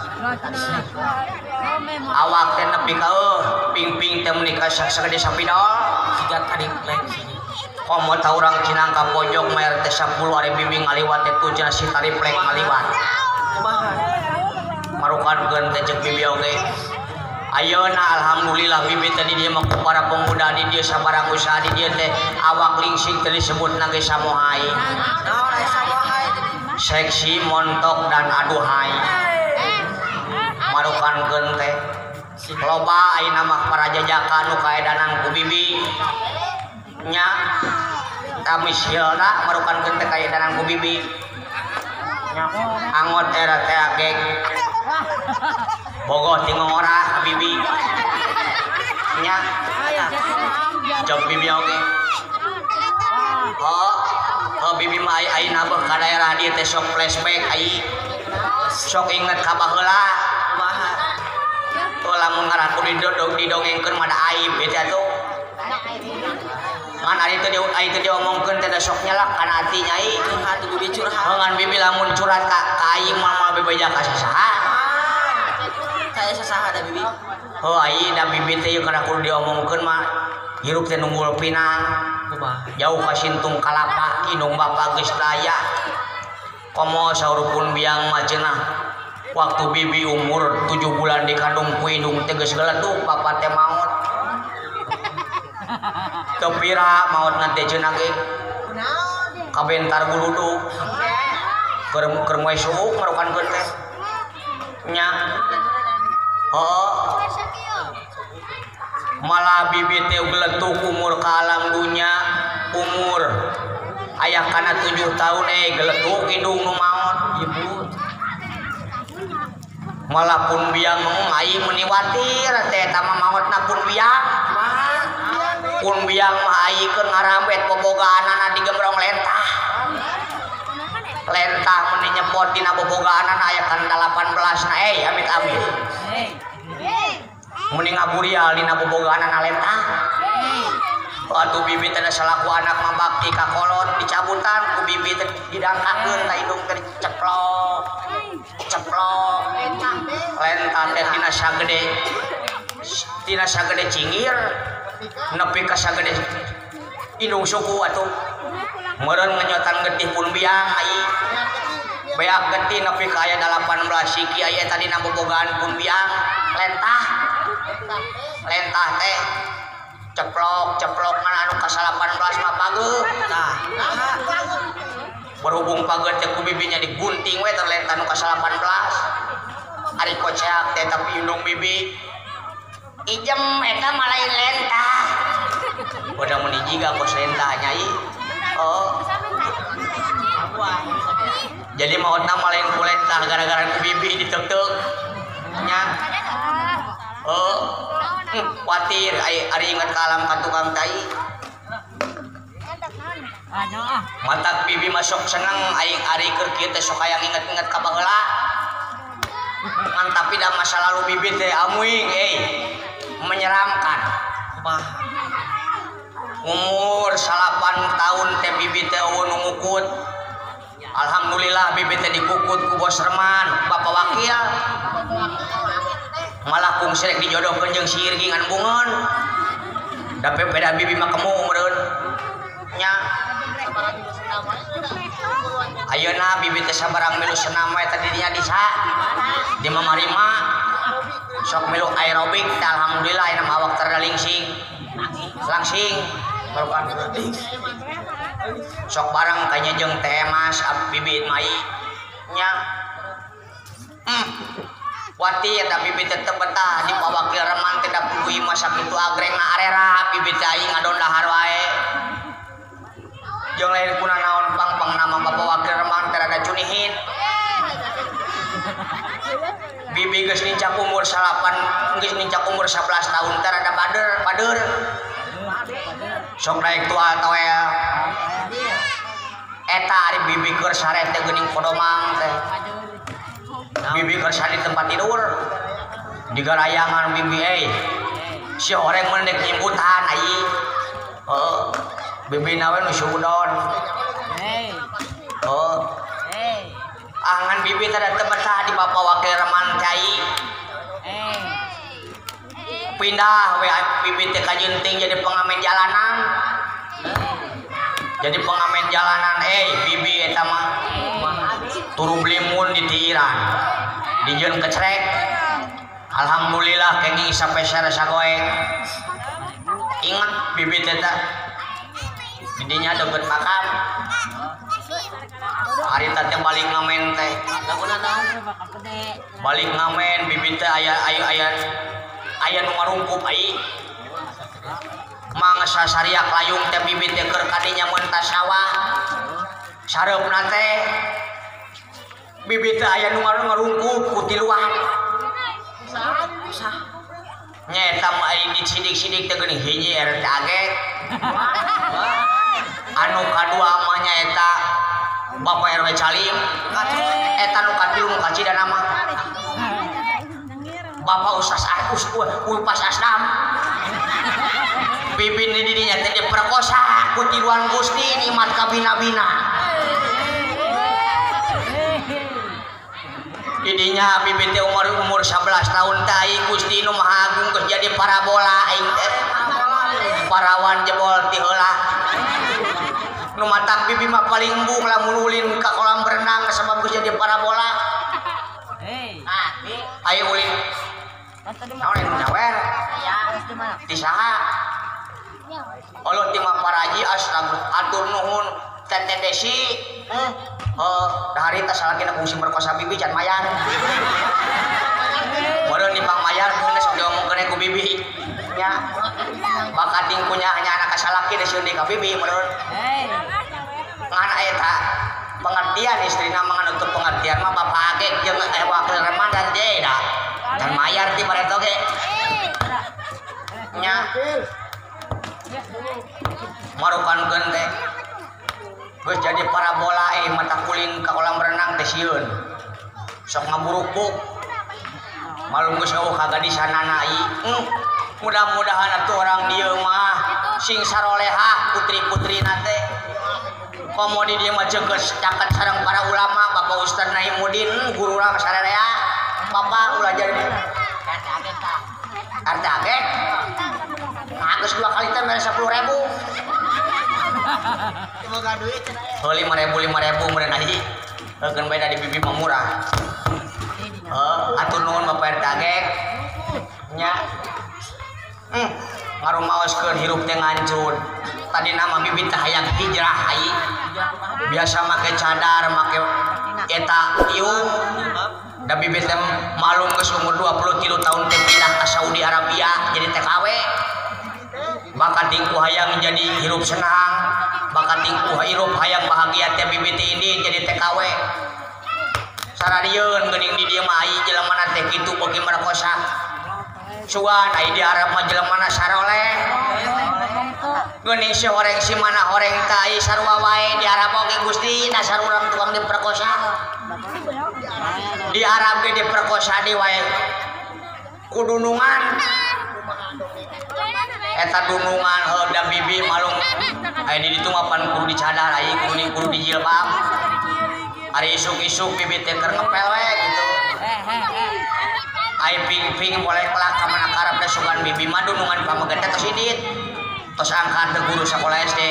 awak teh nepi ka ping-ping teh meuni ka sagede sapidol sigat kadiplek komo ta urang Cinangka pojok mayar teh 10 ari bimbing ngaliwat teh tujana si tariplek ngaliwat kumaha marukankeun teh ceuk bibi oge ayeuna alhamdulillah bibi teh di dieu mah ku para pemuda di dieu sabarang usaha di dieu teh awak lingsik teh disebutna ge samohai naon aya samohai seksi montok dan aduhai marukankeun teh loba ayeuna mah parajajakan nu kaedanan ku bibi nya kami sieuna marukankeun teh kaedanan ku bibi nya angot era teh agek bogoh ti ngora bibi nya jog bibi oge bibi mah ayeuna beuh ka daerah dieu teh sok flashback ai sok inget ka baheula kumaha lamun ngaraku didongengkeun mah da aib eta atuh ngan ari teh diomongkeun teh da sok nyelak kana hati nyai curhat bibi curhat ngan bibi lamun curhat ka aing mah bebeja ka sasaha saya sasaha da bibi ai da bibi teh kana kudu diomongkeun mah hirup teh nunggul pinang kumaha jauh ka sintung kalapa indung bapa geus daya komo saurupun biang mah cenah waktu bibi umur 7 bulan dikandung ku indung teges geletuk papa teh maut kepira maut nanti cenah ge kabentar guluduk keur moe suuk marukankeun teh nya malah bibi teh geletuk umur ka alam dunya umur aya kana 7 tahun geletuk indung nu maot ibu malah pun biang ai meuni watir teh eta mah maotna pun biang mah ai keur ngarambet bobogaanana digembrong lentah meuni nyepot dina bobogaanana aya kan 18 na amit-amit meuni ngaburial dina bobogaanana lentah. Atuh bibi teh salaku anak mah bakti ka kolot dicabutan ku bibi teh didangkakeun ka indung teh ceplok lentah teh tina sagede cingir nepi ka sagede indung suku atuh meureun ngenyotan getih pun biang ai beak getih nepi ka aya 18 siki aya tadi na bobogaan pun biang lentah teh ceplok mana anu ka 18 mah pageuh tah berhubung pageuh teh ku bibinya digunting we terlentah anu ka 18 ari kocak teh tapi indung bibi ijem eta mah lain lentah udah meuni jiga kos lentah nyai jadi maotna mah lain ku lentah gara-gara ku bibi diteuk-teuk nya khawatir ari inget ka alam ka tukang tai matak bibi masuk seneng aing ari keur kieu teh sok hayang inget-inget ka baheula kan tapi da masa lalu bibi teh amuing menyeramkan umur 8 tahun teh bibi teh eueun ngukut alhamdulillah bibi teh dikukut ku bos Reman bapak wakil malah kung sirek dijodohkeun jeung si Irgi ngan bungeun da pepeda bibi mah kemu meureun nya ayeuna bibi teh sabarang milu senam we tadi dinya disa di Mamarima sok milu aerobik teh alhamdulillah ayeuna mah awak teu lingsing langsing barukan sok bareng kanya jeung teh mas bibi mai nya wati eta bibi teh teu betah di pawakil Reman teh da puluh masa kitu agrengna arera bibi teh aing ngadon dahar wae jeung lain kuna naon pang nama bapak wakil Reman teh rada cunihin bibi geus nincak umur 11 tahun teh rada bader sok naik tua teh eta ari bibi keur sare teh geuning podomang teh bibi kerja di tempat tidur di garayangan bibi si orang mendek nyimbutan ai bibi nawe nu sudon angan bibi tada tebetah di bapak wakil Reman cai pindah we bibi teh ka jenting jadi pengamen jalanan bibi eta mah turu blimun di tiiran dijeun kecrek alhamdulillah kenging sampai sare sagoek ingat bibi teh didinya deket makam hari teh balik ngamen teh balik ngamen bibi teh aya nu ngarungkup ai mangsa sariak layung teh bibi teh keur kadinya mentas sawah sareupna teh bibi teh aya nu ngarungkup ku tiluan nyeta mah di sidik-sidik teh geuning hiji RT aget anu kadua mah nyaeta Bapak RW Calim eta nu katilu nu kacidana mah Bapak Ustaz Ulpas Asdam bibi di didinya teh diperkosa ku tiluan Gusti nikmat kabina-bina didinya bibi teh umur 11 tahun teh Gusti nu Maha Agung geus jadi parabola aing teh parawan jebol ti heula nu matak bibi mah paling embung lamun ulin ka kolam berenang sabab geus jadi parabola Ayo ulin. Naon yang nyawer? Di saha? Allah timah paraji astagfirullah atur nuhun Tete Desi. Dari tas lagi nak fungsi merkosa bibi can mayar. Meureun di Pang Mayar geus sok diomongkeun ku bibi. Nya bakat tingkunya hanya anak kasalaki deuseun di ka bibi meureun. Ngan eta pengertian istrina mangan untuk pengertian mah bapak age jeung wakil reman dan jeda. Dan mayar ti pareto ge. Nya marukankeun teh. Geus jadi parabola mata kuling ka kolam renang teh sieun. Sok ngaburukuk. Malum geus eueuh ka gadisanana ieu. Mudah-mudahan atuh orang dieu mah sing sarolehah putri-putrina teh. Komo di dieu mah ceukes caket sareng para ulama Bapak Ustaz Naimuddin guru urang sarerea. Bapak ulah jadi Arte aget. Nah, geus 2 kali teh mere 10.000. Semoga duit cenah. 5.000 meureun aji. Keun beda di bibi mah murah. Atur nuhun Bapak RT agek. Nya. Ngarumaoskeun hirup teh ngancur. Tadi nama bibi teh hayang hijrah ai. Biasa make cadar, make eta ieu. Da bibi teh malum geus umur 23 tahun teh pindah ka Saudi Arabia jadi TKW. Bakat tingku hayang jadi hirup senang, bakat tingku hirup hayang bahagia teh bibi teh ini jadi TKW. Sararieun geuning di dieu mah ai jelemana teh kitu beuki merkosa. Suan ai di Arab mah jelemana saroleh. Geuning si horeng si mana horeng teh ai sarua wae di Arab oge Gusti dasar urang tukang diperkosa. Di Arab ge diperkosa di wae kudunungan. Eta dunungan da bibi malung aya di ditu mah pan kudu dicadar ai kudu dijilbab. Ari isuk-isuk bibi teh keur ngepel we gitu. Ai ping-ping boleh kelak ka mana karep teh sugan bibi mah dunungan pameget teh sidit. Tos angkat teh guru sakola SD.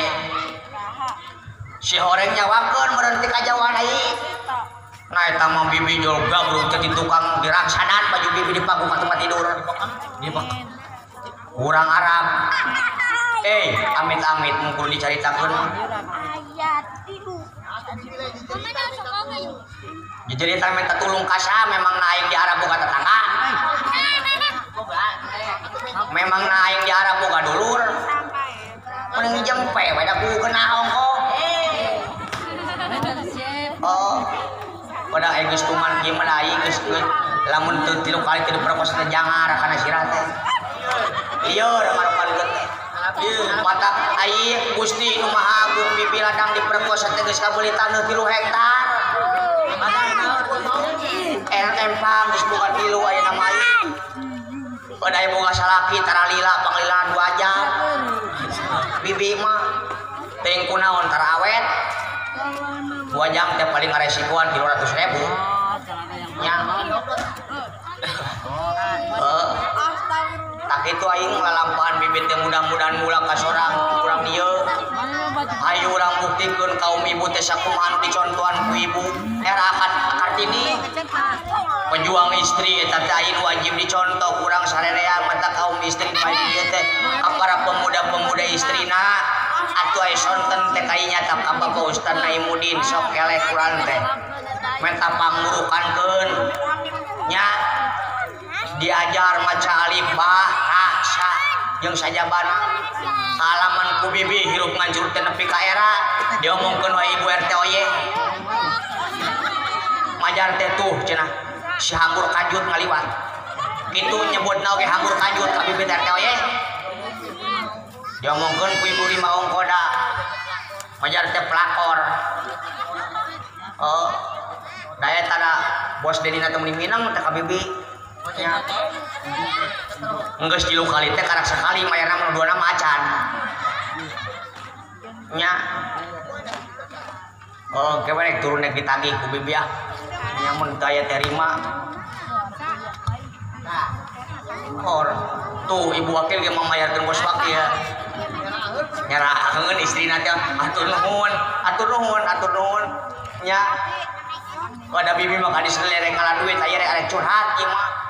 Si horeng nyawakeun meureun ti kajawan ai. Nah eta mah bibi jol gabruk teh tukang diraksadan baju bibi dipanggung ka tempat tidur. Urang Arab. Amit-amit mungkul dicaritakeun. Jadi teh minta tulung kasa memang naik di Arab boga tetangga. Memang naik di Arab boga dulur. Mending jempe we da ku kena hongko. Pada geus kuman kieu mah ai geus lamun teu 3 kali teu diperkosa teh jangar kana sirah teh. Ieu ramarokan teh. Mata ai Gusti nu Maha Agung bibi ladang diperkosa teh geus kabeuli taneuh 3 hektar. Empang geus boga 3 ayeuna mah ai. Pada aya boga salaki taralila panglilaan 2 jam. Bibi mah teh kunaon tarawet. 2 jam teh paling resikoan 300.000. Nya. Tak itu aing lalampahan bibit teh mudah-mudahan mula ka sorang urang dieu. Ayo urang buktikeun kaum ibu teh sakumaha anu dicontohan ku ibu. Era akad Kartini. Pejuang istri eta teh aing wajib dicontoh urang sarerea mata kaum istri padi dieu teh para pemuda-pemuda istrina atuh aya sonten teh kai nyata ka Bapak Ustaz Naimuddin sok keleh Quran teh. Menta pangurukankeun nya diajar maca alif ba ta sa jeung sajabana halaman ku bibi hirup ngancur teh nepi ka era diomongkeun wae ibu RT oye majar teh tuh cenah si hanggur kajut ngaliwat kitu nyebutna oge hanggur kajut ka bibi RT oye diomongkeun ku ibu di Maung Koda majar teh pelakor daya tada bos dedina teh minang teh ka bibi nya enggeus 3 kali teh karak sekali mayarna mah duana macan nya kewerek turun nek ditagih ku bibi ah nya mun daya terima tuh ibu wakil ge mamayarkeun bos wakil nyeraheun istrina teh atur nuhun nya pada bibi mah kadis lereng ngalah duit aya rek curhat ieu mah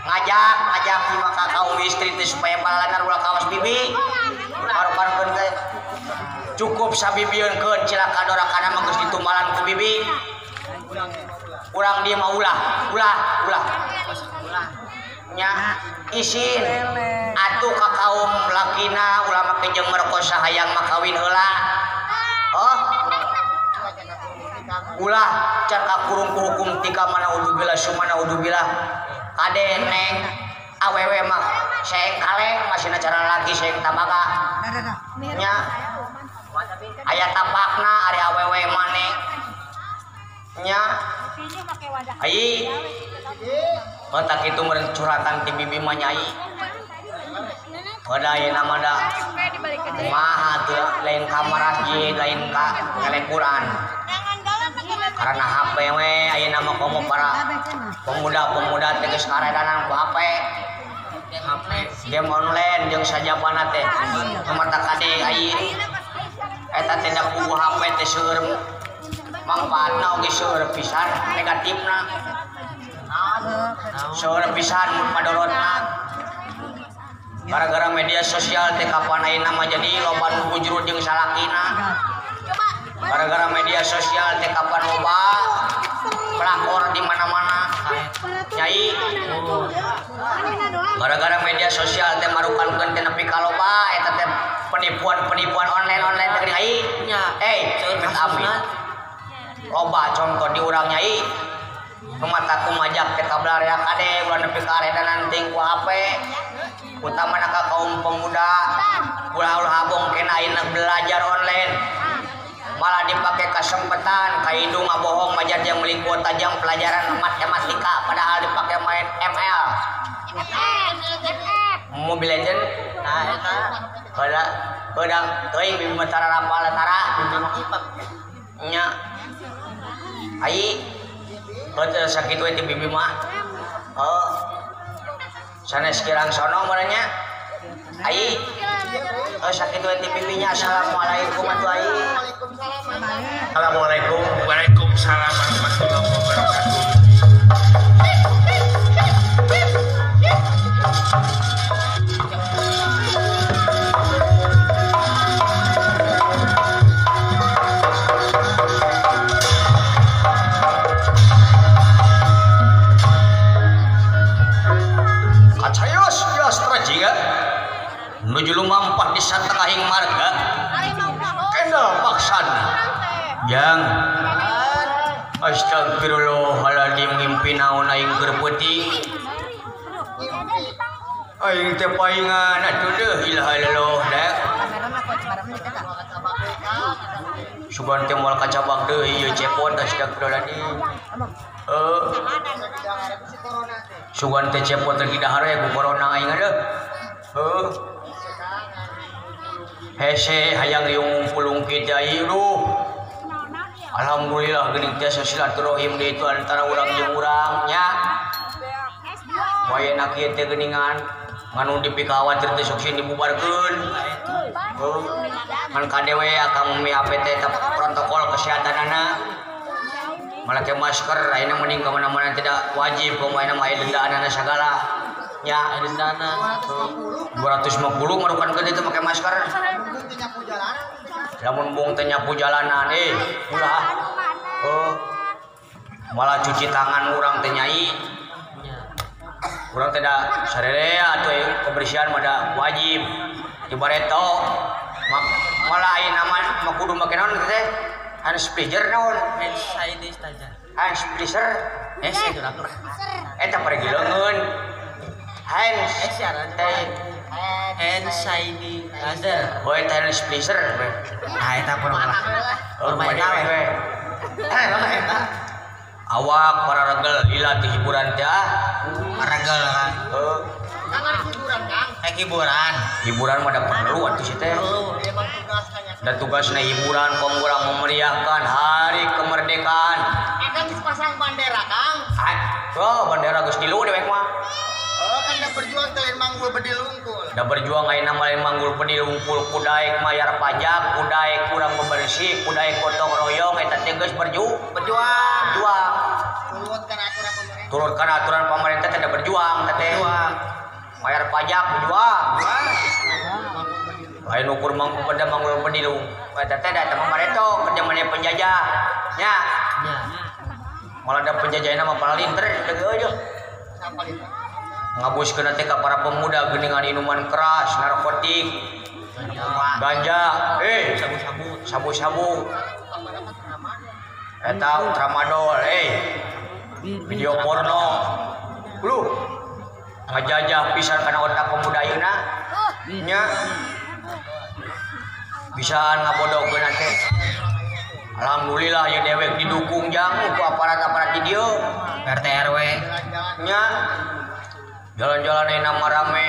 ngajak di maka kaum istri teh supaya balanar ulah kawas bibi marukan teh cukup sabibieunkeun cilaka dorakana mah geus ditumbalan ku bibi urang dieu mah ulah nya isin atuh ka kaum lakina ulah make jeung merkosa hayang makawin heula oh ulah can kakurung ku hukum tika mana udzubillah sumana udzubillah kade neng awewe mah saeng kaleng masih cara lagi saeng tamaga nya aya tapakna ari awewe maneh nya ai otak itu meureun curhatan ti bibi mah nyai kada ayeuna mah da kumaha teu lain ka masjid lain ka ngalekuran karena HP we ayeuna mah komo para pemuda-pemuda teh geus ngaredanan ku HP game online jeung sajabana teh mata kade ai eta teh da ku HP teh seueur mangpaatna oge seueur pisan negatifna seueur pisan mun padorotna gara-gara media sosial teh kapan ayeuna mah jadi loba nu bujrut jeung salakina gara-gara media sosial teh kapan loba pelakor di mana-mana nyai gara-gara media sosial teh marukankeun teh nepi ka loba eta teh penipuan online teh nyai amit amit loba contoh di urang nyai mataku majak teh kablarea kade ulah nepi ka aredanan ting ku HP utamana ka kaum pemuda ulah habong kena ayeuna belajar online malah dipakai kesempatan ka hidung ngabohong majar yang meuli kuota jam pelajaran matematika padahal dipakai main ML Mobile Legend nah eta heudang teuing bibi tara rapal tara nya ai heuh sakitu ti bibi mah sanes kirang sono meureunnya ai sakitu ti bibinya assalamualaikum atuh assalamualaikum waalaikumsalam warahmatullahi wabarakatuh nuju lumampah di satengahing marga kendal maksana yang astagfirullahaladzim ngimpi naon aing keur peuting aing teh paingan atuh deuh ilaha illallah dah sugan teh moal kacabak deui ieu cepot astagfirullahaladzim sugan teh cepot lagi dahar ya ku corona aing deuh hese hayang riung ngumpul-ungkit jai alhamdulillah geuning tiasa silaturahim di itu antara urang jeung urang nya wayana kieu teh geuningan nganu dipikawatir teh sok sieun dibubarkeun ngan kade we akang mi HP teh protokol kesehatanana malah ke masker ayeuna mending ka mana-mana tidak wajib pemaina mah aya dendaanana sagala nya dendana 250 marukan ke ditu make masker lamun bung teh nyapu jalanan ulah malah cuci tangan urang teh nyai urang teh da sarerea atuh kebersihan mah da wajib ibareto malah ayeuna mah kudu make naon teh hand sprizer naon hand sanitizer hand sprizer itu lah eta pergileungeun hand sanitizer oh eta hand sprizer nah eta permain gawe awak para regel lila ti hiburan teh regel kan hiburan mah da perlu atuh si teh dan tugasna hiburan pengurang memeriahkan hari kemerdekaan akan dipasang bandera Kang bandera geus dilu dewek mah kan da berjuang teh lain manggul bedi lungkul da berjuang ayeuna mah lain manggul bedi lungkul kudaek mayar pajak kudaek kurang bebersih kudaek gotong royong eta teh geus berjuang tulut kan aturan pemerintah turunkan aturan pemerintah tidak berjuang teteh bayar pajak berjuang lain ukur pada manggul penilung teteh datang pemerintah kerja mana penjajah ya malah ada penjajah nama palinter aja ngabuskeun nanti ka para pemuda geuningan minuman keras narkotik ganja sabu-sabu eta tramadol video porno lu ngajajah pisan kana otak pemuda ayeuna nya bisa ngabodohkeun teh alhamdulillah ya dewek didukung jang ku aparat-aparat di dieu RT RW nya jalan-jalan nama rame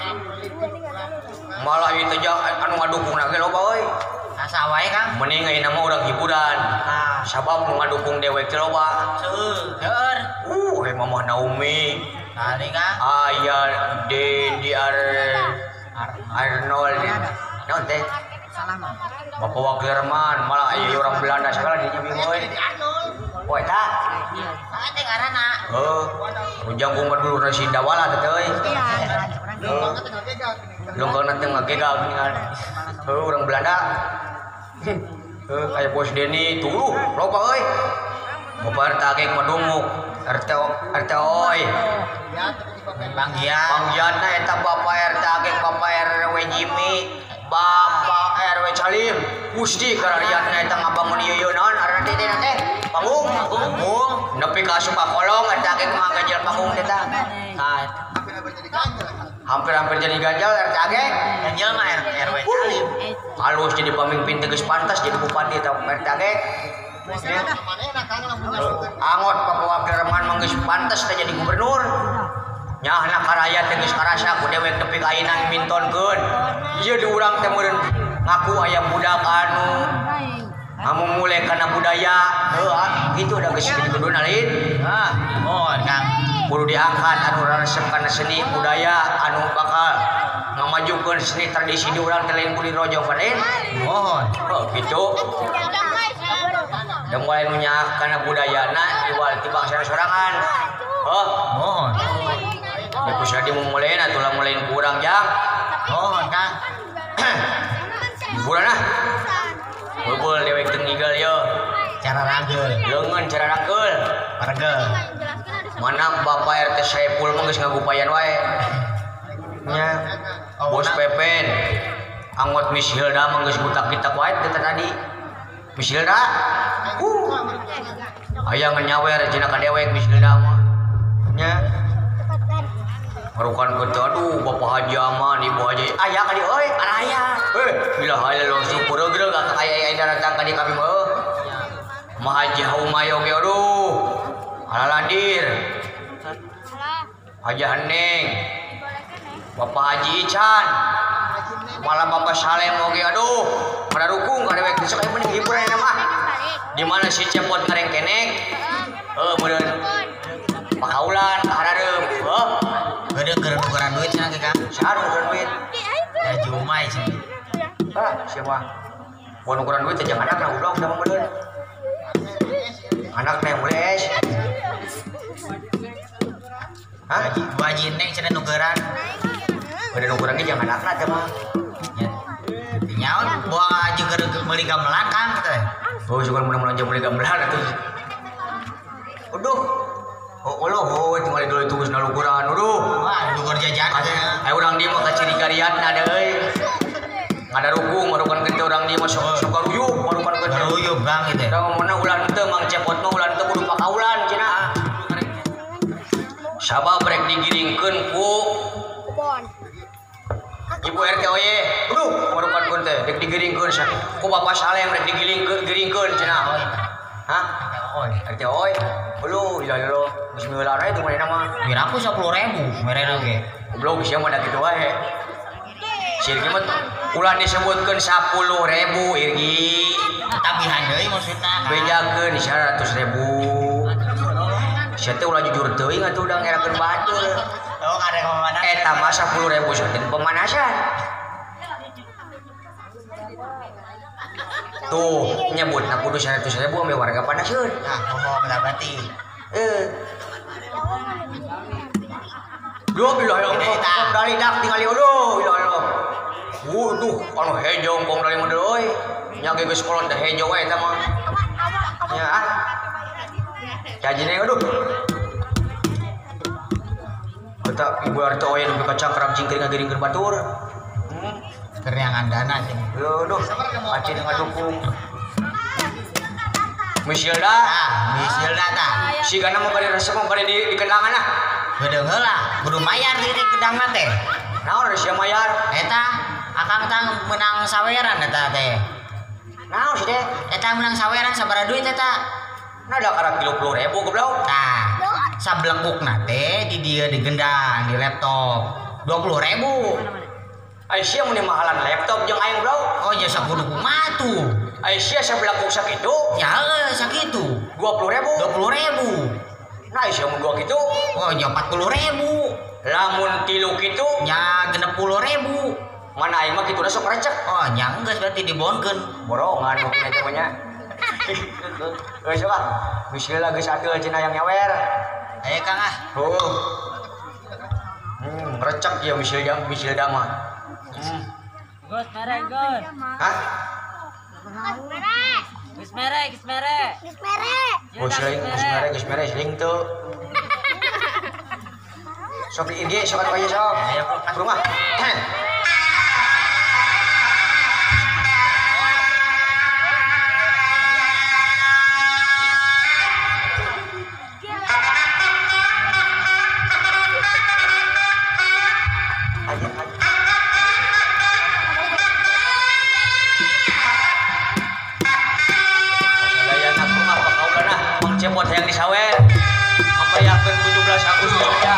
malah itu jang anu ngadukung ge loba euy asa wae Kang mending ayeuna mah urang hiburan sabab nu ngadukung dewek teh loba seueur Mamah Naomi tadi Kang aya Dedi Arnold naon teh Bapak Wakilman malah aya orang Belanda segala di nyami euy poe eta teh ngaranna ujang kumpul dulu rasi dawala teh euy longkang nanti ngagegag geuningan orang Belanda aya Bos Deni tuluh loba euy Bapak RT ge madunguk RT oi Banggiatna eta Bapak RT ge Bapak RW Jimmy Bapak RW Salim Gusti karariatna eta ngabangun ieu naon arana teh teh panggung nepi ka asup kolong eta ge ngagajel panggung teh tah hampir jadi ganjal RT ge ganjal mah RW Salim halus jadi pemimpin teh geus pantas jadi bupati eta RT ge angot Bapak Wakilman mah geus pantes teh jadi gubernur nya anak karaya teh geus karasa ku dewek tepi ka ayeuna mintonkeun ieu di urang teh meureun ngaku aya budak anu ngamumule kana budaya gitu udah geus kitu kuduna lain Kang kudu diangkat anu resep kana seni budaya anu bakal ngamajukeun seni tradisi di urang teh lain kudu rojo panen mohon gitu dan mulai nunyak karena budayana iwal ti bangsa sorangan mohon ya bisa dimulai tulang mulain kurang jang mohon Kang hiburan bubul dewek tenggigal yo cara rangkeul leungeun cara rangkeul pargel mana Bapak RT Saipul mah geus ngagupayan wae nya Bos Pepen anggot Miss Hilda mah geus butak-kitak wae tadi Miss Hilda aya nganyawer cenah ka dewek Miss Hilda mah nya marukan ke aduh Bapak Haji Aman Ibu Haji aya ka dieu euy aya bila haye lo syukur geus ka aya datang ka di kami mah Mah Haji Haumayo ge aduh halalandir Haji Heneng Bapak Haji Ican malah Bapak Salem oge aduh pada rukung ka dewek sok aya mending hiburan mah di mana si cepot ngareng kenek meureun pakaulan ka harareum geudeung keur nukeran duit cenah ge Kang saha nukeran duit ya jumai cenah siapa mau nukeran duit teh jangan anakna goblok sama meureun anakna yang mulai wajib neng cenah nukeran udah nukeran ge jangan anakna teh mah nyaon bawa aja keur meuli gamelan Kang teh suka mudah-mudahan jam meuli gamelan atuh aduh cuma dulu itu geus nalukuran wah lukur jajan aya urang di mah ka ciri gariatna deui ngada rukung marukan kitu urang di mah sok ruyuk marukan kitu ruyuk Bang kitu da mana ulah teu Mang Cepot mah ulah teu kudu pakaulan cenah sabab rek digiringkeun ku Ibu RT oye marukan kun teh rek digiringkeun ku Bapak Salem rek digiringkeun cenah hah RT oy ilah bismillah itu mana mah miraku 10.000 merena ge goblok sia mah da kitu wae sirgi mah ulah disebutkeun 10.000 irgi tabihan deui maksudna bejakeun 100.000 sia teh ulah jujur teuing atuh udah ngerakeun batul ada pemanasan eta mah 10.000 saten pemanasan tuh nyebutna kudu 100.000 ame warga panaseun ngomong da berarti Duh, bilah yang kong dari dak tinggal udah, bilah. Waduh, anu hejong kong dari model euy. Nya ge geus kolot teh hejong we eta mah. Nya ah. Jajine aduh. Eta ibu arti oye nu kacang kerap jingkring ngagiring keur batur. Kerenangan dana jeung. Aduh, acin ngadukung. Misilda, Misilda tah. si kana mah bari resep mah bari di kendangan ah. Gedeung heula, kudu mayar diri kedangna teh. Naon sia mayar? Eta akang tang menang saweran eta teh. Naon sih teh? Eta menang saweran sabaraha duit eta? Nah ada kara kilo 10.000 goblok. Tah, sablekukna teh di dieu digendang di laptop 20.000. Aisyah mun mahalan laptop jeung aing bro. Oh ya sakudu kumaha tuh? Aisyah sablekuk sakitu Ya heuh sakitu. 20.000. 20.000. Nah Aisyah mun 2 kitu. Oh ya 40.000. Lamun 3 kitu Ya 60.000. mana aing mah kituna sok recek. Oh nya geus berarti dibonkeun. Borongan mungkin eta mah nya. Geus lah. Misil geus atuh cenah yang nyawer. Aya Kang ah. Recek ya misil mah. Gus mere gus. Hah? Gus mere. Geus mere sering tuh. Sok di IG sok atuh sok. Ayo Ke rumah. Cepot yang disawer membayarkan 17 Agustus saja.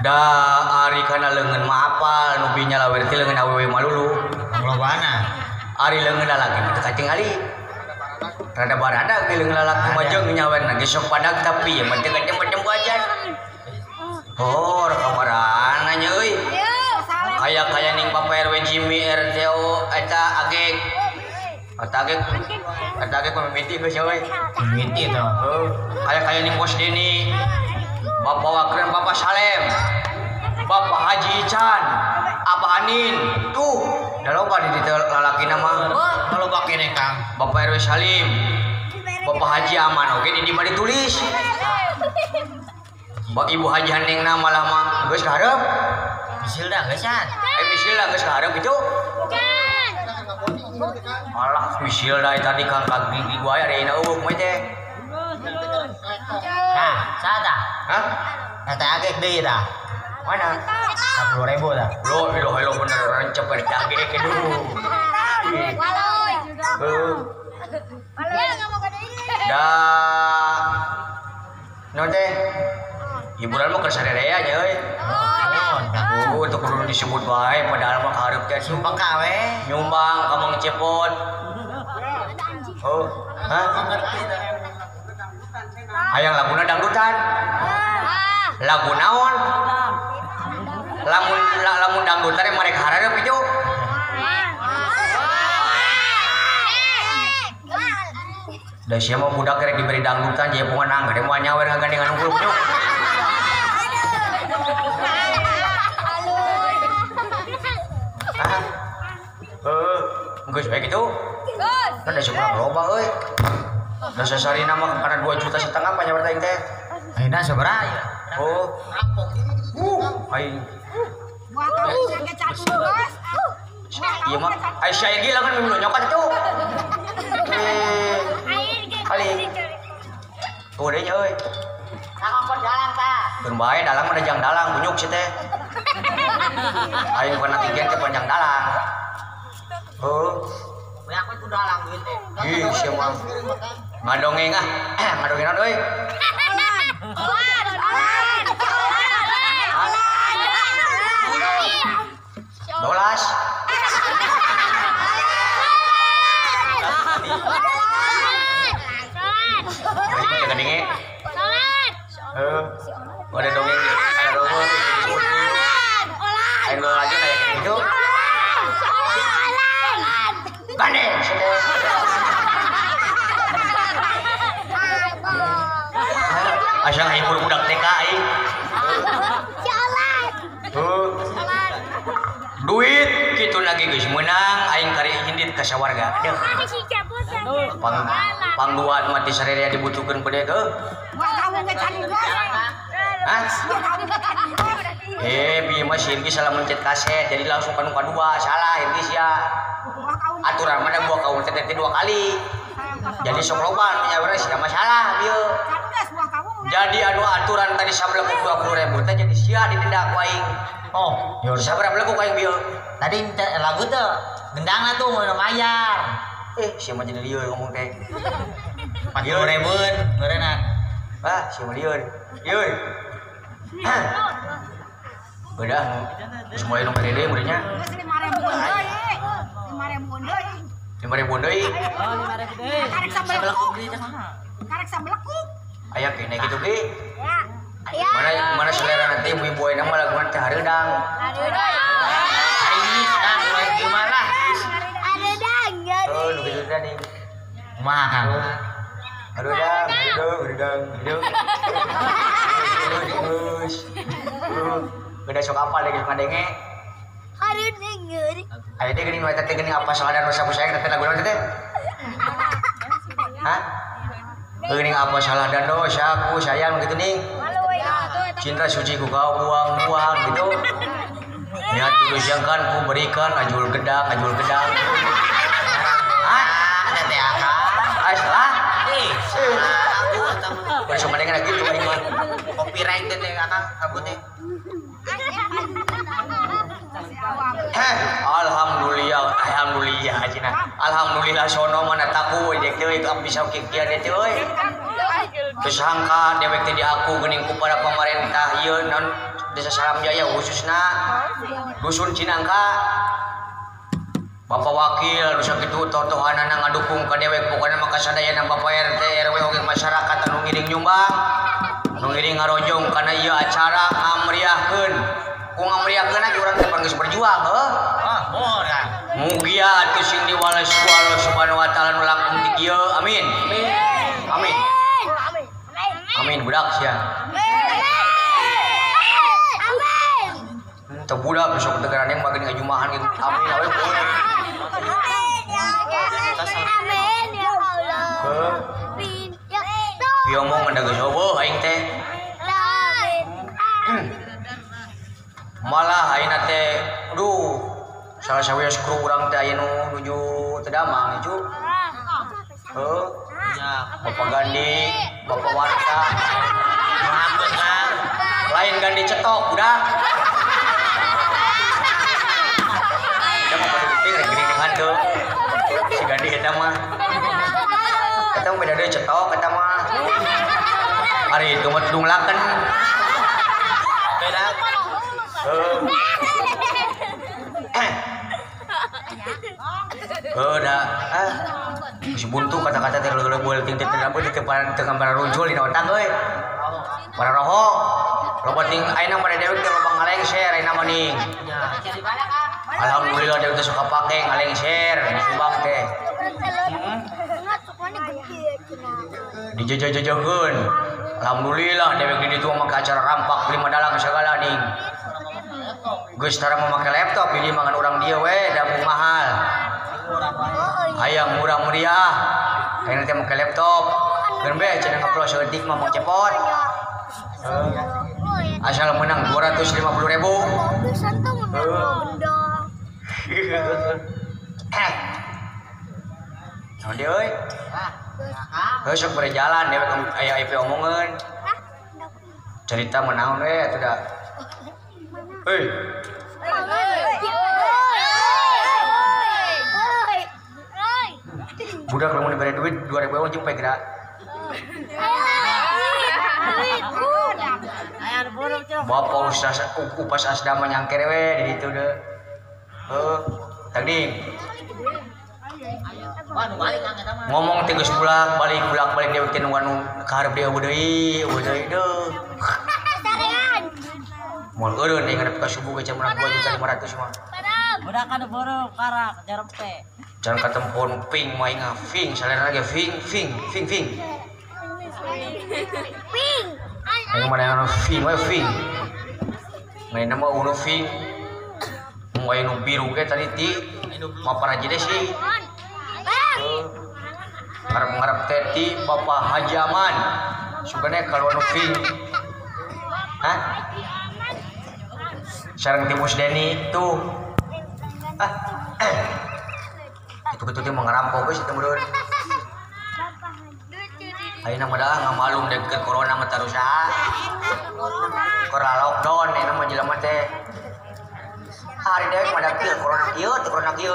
Da ari kana leungeun mah apal nu binya lawer ti leungeun awewe malulu. Lobana. Ari leungeun lalaki teu katingali. Rada barada ge leungeun lalaki mah jeung nyawerna ge sok padag tapi ya mah teu gacem-gacem wajan. Oh, kamarana nya euy. Kaya ning Bapak RW Jimmy RTO eta agek. Eta agek pemimiti geus euy. Mimiti tuh. Kaya ning Bos Deni. Bapak Wakren, Bapak Salem, Bapak Haji Ican, Abah Anin, tuh, dah loba di lalaki nama. Kalau pakai nih Kang. Bapak RW Salim, Bapak Haji Aman, oke di mana ditulis. Ibu Haji Haning nama lama, geus kaharep. Misil dah gesan. Misil lah geus kaharep itu. Alah, misil dah tadi Kang gigi gua aya dina eueuh mah teh. Nah, sada. Hah? Eta agek deui dah. Mana? 10.000 dah. Lo bener rancep agek ke dulu. Dah. Nanti hiburan mah kesarerea nya euy. Oh, itu kudu disebut bae padahal mah karep teh Sumpah kawe. nyumbang ka Mang Cepot. Oh, hah? Hayang laguna dangdutan. Lagu naon? Lamun dangdutan yang mereka harap itu. Da sia mah budak rek diberi dangdutan jadi pungan anggar moal nyawer ngagandengan unggul punyuk. Geus bae kitu. Kan da suka loba euy. Da sasarina mah kana 2,5 juta apa nyawer teh teh. Ayeuna sabaraha ya? Oh. Ai. Iya mah Aisyah gila kan minum nyokot itu. Kali. Tuh deh euy. Nakon dalang ta. Keur bae dalang mah jang dalang bunyuk sih teh. Aing pernah tiga teh panjang dalang. Oh. We aku ku dalang duit teh. Ih, sia mah. Ngadongeng ah. Ngadongenan euy. Dolas. Jaga dinge. Ada dongeng, ada dongeng. Ayo lagi kayak gitu. Gane. Asal aing budak TK aing. Duit gitu lagi guys menang aing kari hindit ka sawarga. Aduh. Pangduan mati sararea dibutuhkeun pede ke? Hah? Bieu mah si Irgi salah mencet kaset jadi langsung kanu kadua salah Irgi sia. Aturan mah da gua kaum teh 2 kali. Jadi sok loba nya beres sia masalah bieu. Jadi anu aturan tadi sableuk 20.000 teh jadi sia ditindak ku aing. Oh, ya udah sabar belakang kayak biar. tadi lagu tuh gendangna tuh mau mayar. Siapa jadi dia ngomong teh. 40.000 ngeureunna. Ah, siapa dia? Yoi. Udah, semua yang nomor ini muridnya. 5.000 deui. Aya kene gitu ge. Mana selera nanti ibu-ibu nama lagu teh hareudang. Hari ini sedang gimana? Oh, nu kitu tadi. Kumaha Kang? Hareudang. Terus. Udah sok apa lagi ngadenge? Ayo teh geuning teh geuning apa salah dan sapu sayang teh lagu naon teh? Hah? Geuning apa salah dan dosa aku sayang gitu ning. Cinta suci ku kau buang-buang gitu. Niat tulus yang kan ku berikan ajul gedang. Hah? Ada teh Kang. Salah? Aku Bersama dengan gitu aing mah. copyright teh Kang, aku teh. Alhamdulillah cenah. Alhamdulillah sono mana taku dek teh ka bisa kikieu teh euy. Tersangka dewek teh di aku geuning ku para pemerintah ieu non Desa Salam Jaya khususna dusun Cinangka. Bapak Wakil nu sakitu totohanana ngadukung ka dewek pokona makasadayana Bapak RT RW oge masyarakat anu ngiring nyumbang anu ngiring ngarojong kana ieu acara ngamriahkeun ku ngamriahkeun ge urang teh geus berjuang heuh Orang. mugia atuh sing diwales ku Allah Subhanahu wa taala nu langkung ti kieu amin amin amin budak sia teu budak besok teu garane mah geuning ngajumahan gitu amin awe piomong mendaga sobo aing teh malah ayeuna teh aduh salah sawios kru urang teh aya nu nuju teu damang cu heuh Bapak Gandi Bapak Warta Maafkeun Kang. lain Gandi cetok budak eta mah pada penting rek geuningan tuh si Gandi eta mah eta mah beda deui cetok eta mah ari itu mah dunglakeun Beda. Dah masih buntu kata-kata teh kalau boleh ting ting apa teh teu gambar runjul di otak euy para roho loba ting ayeuna mah dewe teh loba ngalengser ayeuna mah ning alhamdulillah dewe teh suka pake ngalengser di Subang teh dijajah-jajakeun alhamdulillah dewe di ditu mah ke acara rampak 5 dalang sagala ning geus tara memakai laptop ini mangan urang dia we damu mahal hayang murah meriah kayaknya teh make laptop geun be cenah ngaplo seeutik mah mau cepot asal menang 250.000 nah dia euy sok berjalan dia aya IP omongan cerita menaon we atuh da heuy budak lamun diberi duit 2.000 euy jeung pegra Bapak Ustaz Upas Asda menyangker we di ditu deh tadi ngomong teh geus bulak-balik dia teh nu anu kaharep dia deui deuh moal eureun nih ngadep ka subuh ke jam 2.500.000 mah Udah kan boro karak jarep teh. jangan katempon ping main ngafing salera lagi fing ayo mana yang fing we fing main nama uno fing main nu biru ke tadi ti mapara jede sih ngarep teti Bapak Haji Aman sugane kalau nu fing hah sareng Timus Deni tuh itu teh mangarampok geus itu meureun ayeuna mah dah ngamalum deket corona mah tarusaha corona lockdown eta mah jelema teh hari dewe pada kieu corona kieu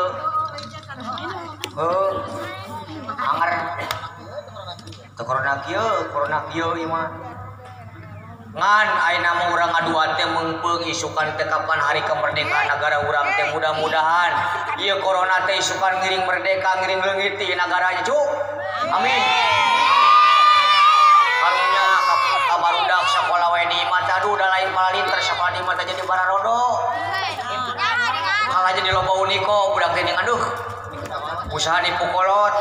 anger teu corona kieu ieu mah ngan ayeuna mah urang ngadua teh meungpeung isukan teh kapan hari kemerdekaan negara urang teh mudah-mudahan ieu corona teh isukan ngiring merdeka ngiring leungit ti nagaranya cuk amin karunya ka barudak sakola we di mata aduh da lain palalinter sakola di mata jadi bararodo kalah jadi loba uniko budak teh aduh usaha dipukolot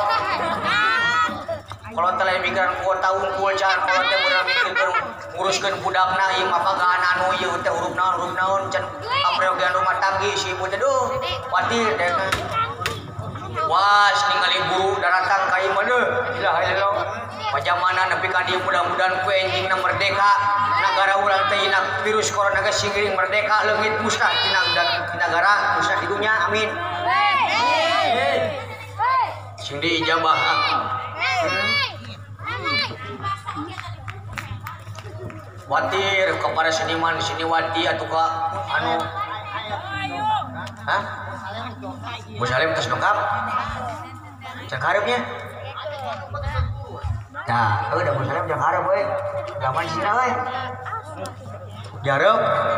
kalau teh mikiran kuota unggul can kalau teh bener mikirkeun nguruskeun budakna ieu mah pagaan anu ieu teh huruf naon can apreo ge anu mah tanggi si ibu teh duh watir deh was ningali guru daratang ka ieu mah deuh ilaha illallah pajamana nepi ka dieu mudah-mudahan ku enjingna merdeka negara urang teh ina virus corona geus singring merdeka leungit musnah ti negara musnah di dunya amin sing diijabah watir kepada seniman seniwati atau ke anu hah Musalim tes dongkap cek harapnya nah udah Musalim cek harap we gaman sih we Jarep.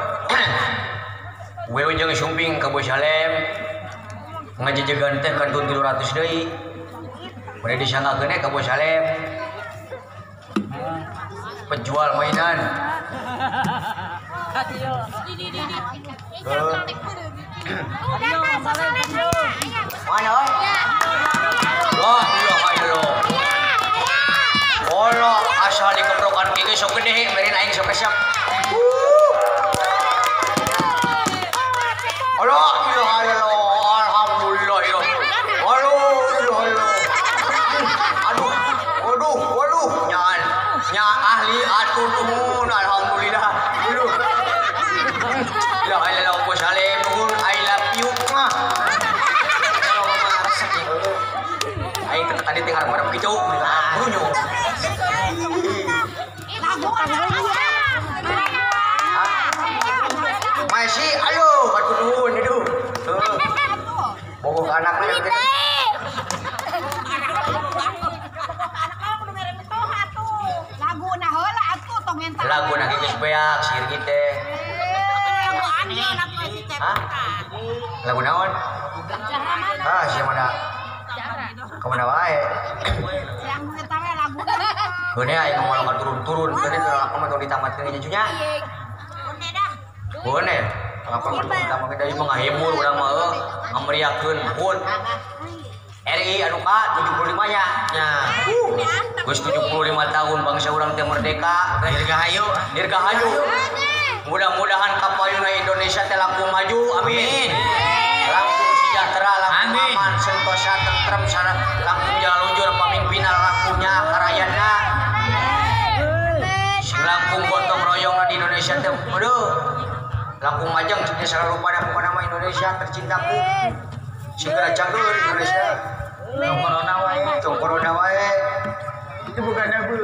Wilujeng sumping ka Bos Salem. Ngajejegan teh kantun 300 deui. Bade disanggakeun ka Bos Salem. Penjual mainan. Mana oi? Loh, Allah asal dikeprokan kieu sok gede beureun aing sok kesep. Allah, alhamdulillah. Waduh, nya ahli atur nuhun alhamdulillah. La ilaha illallah Bos Salem nuhun I love you. Aing tadi teh harap harap kicu, bunyo. Masih, ayo, aduh nuhun itu. Bogoh anaknya gitu. Lagu nak geus beak sir kitu. Hah? Lagu naon? Sia mana? Ka mana wae? Gede aya ngomong turun-turun, gede aku mah ditamatkeun nya junya. Bener. Apa pertama kita ieu ngahibur urang mah ngameriakeun pun. RI anu ka 75 nya. Nya. Geus 75 tahun bangsa urang teh merdeka, dirgahayu. Mudah-mudahan kapayuna Indonesia teh langkung maju, amin. Langkung sejahtera, langkung aman, sentosa, tentrem, langkung jalujur pamimpinna langkungnya karayana. Sing langkung gotong royongna di Indonesia teh aduh. Langkung majang cenah sararupana nama Indonesia tercintaku. Segera canggul Indonesia. Tong corona wae. Itu bukan nabu.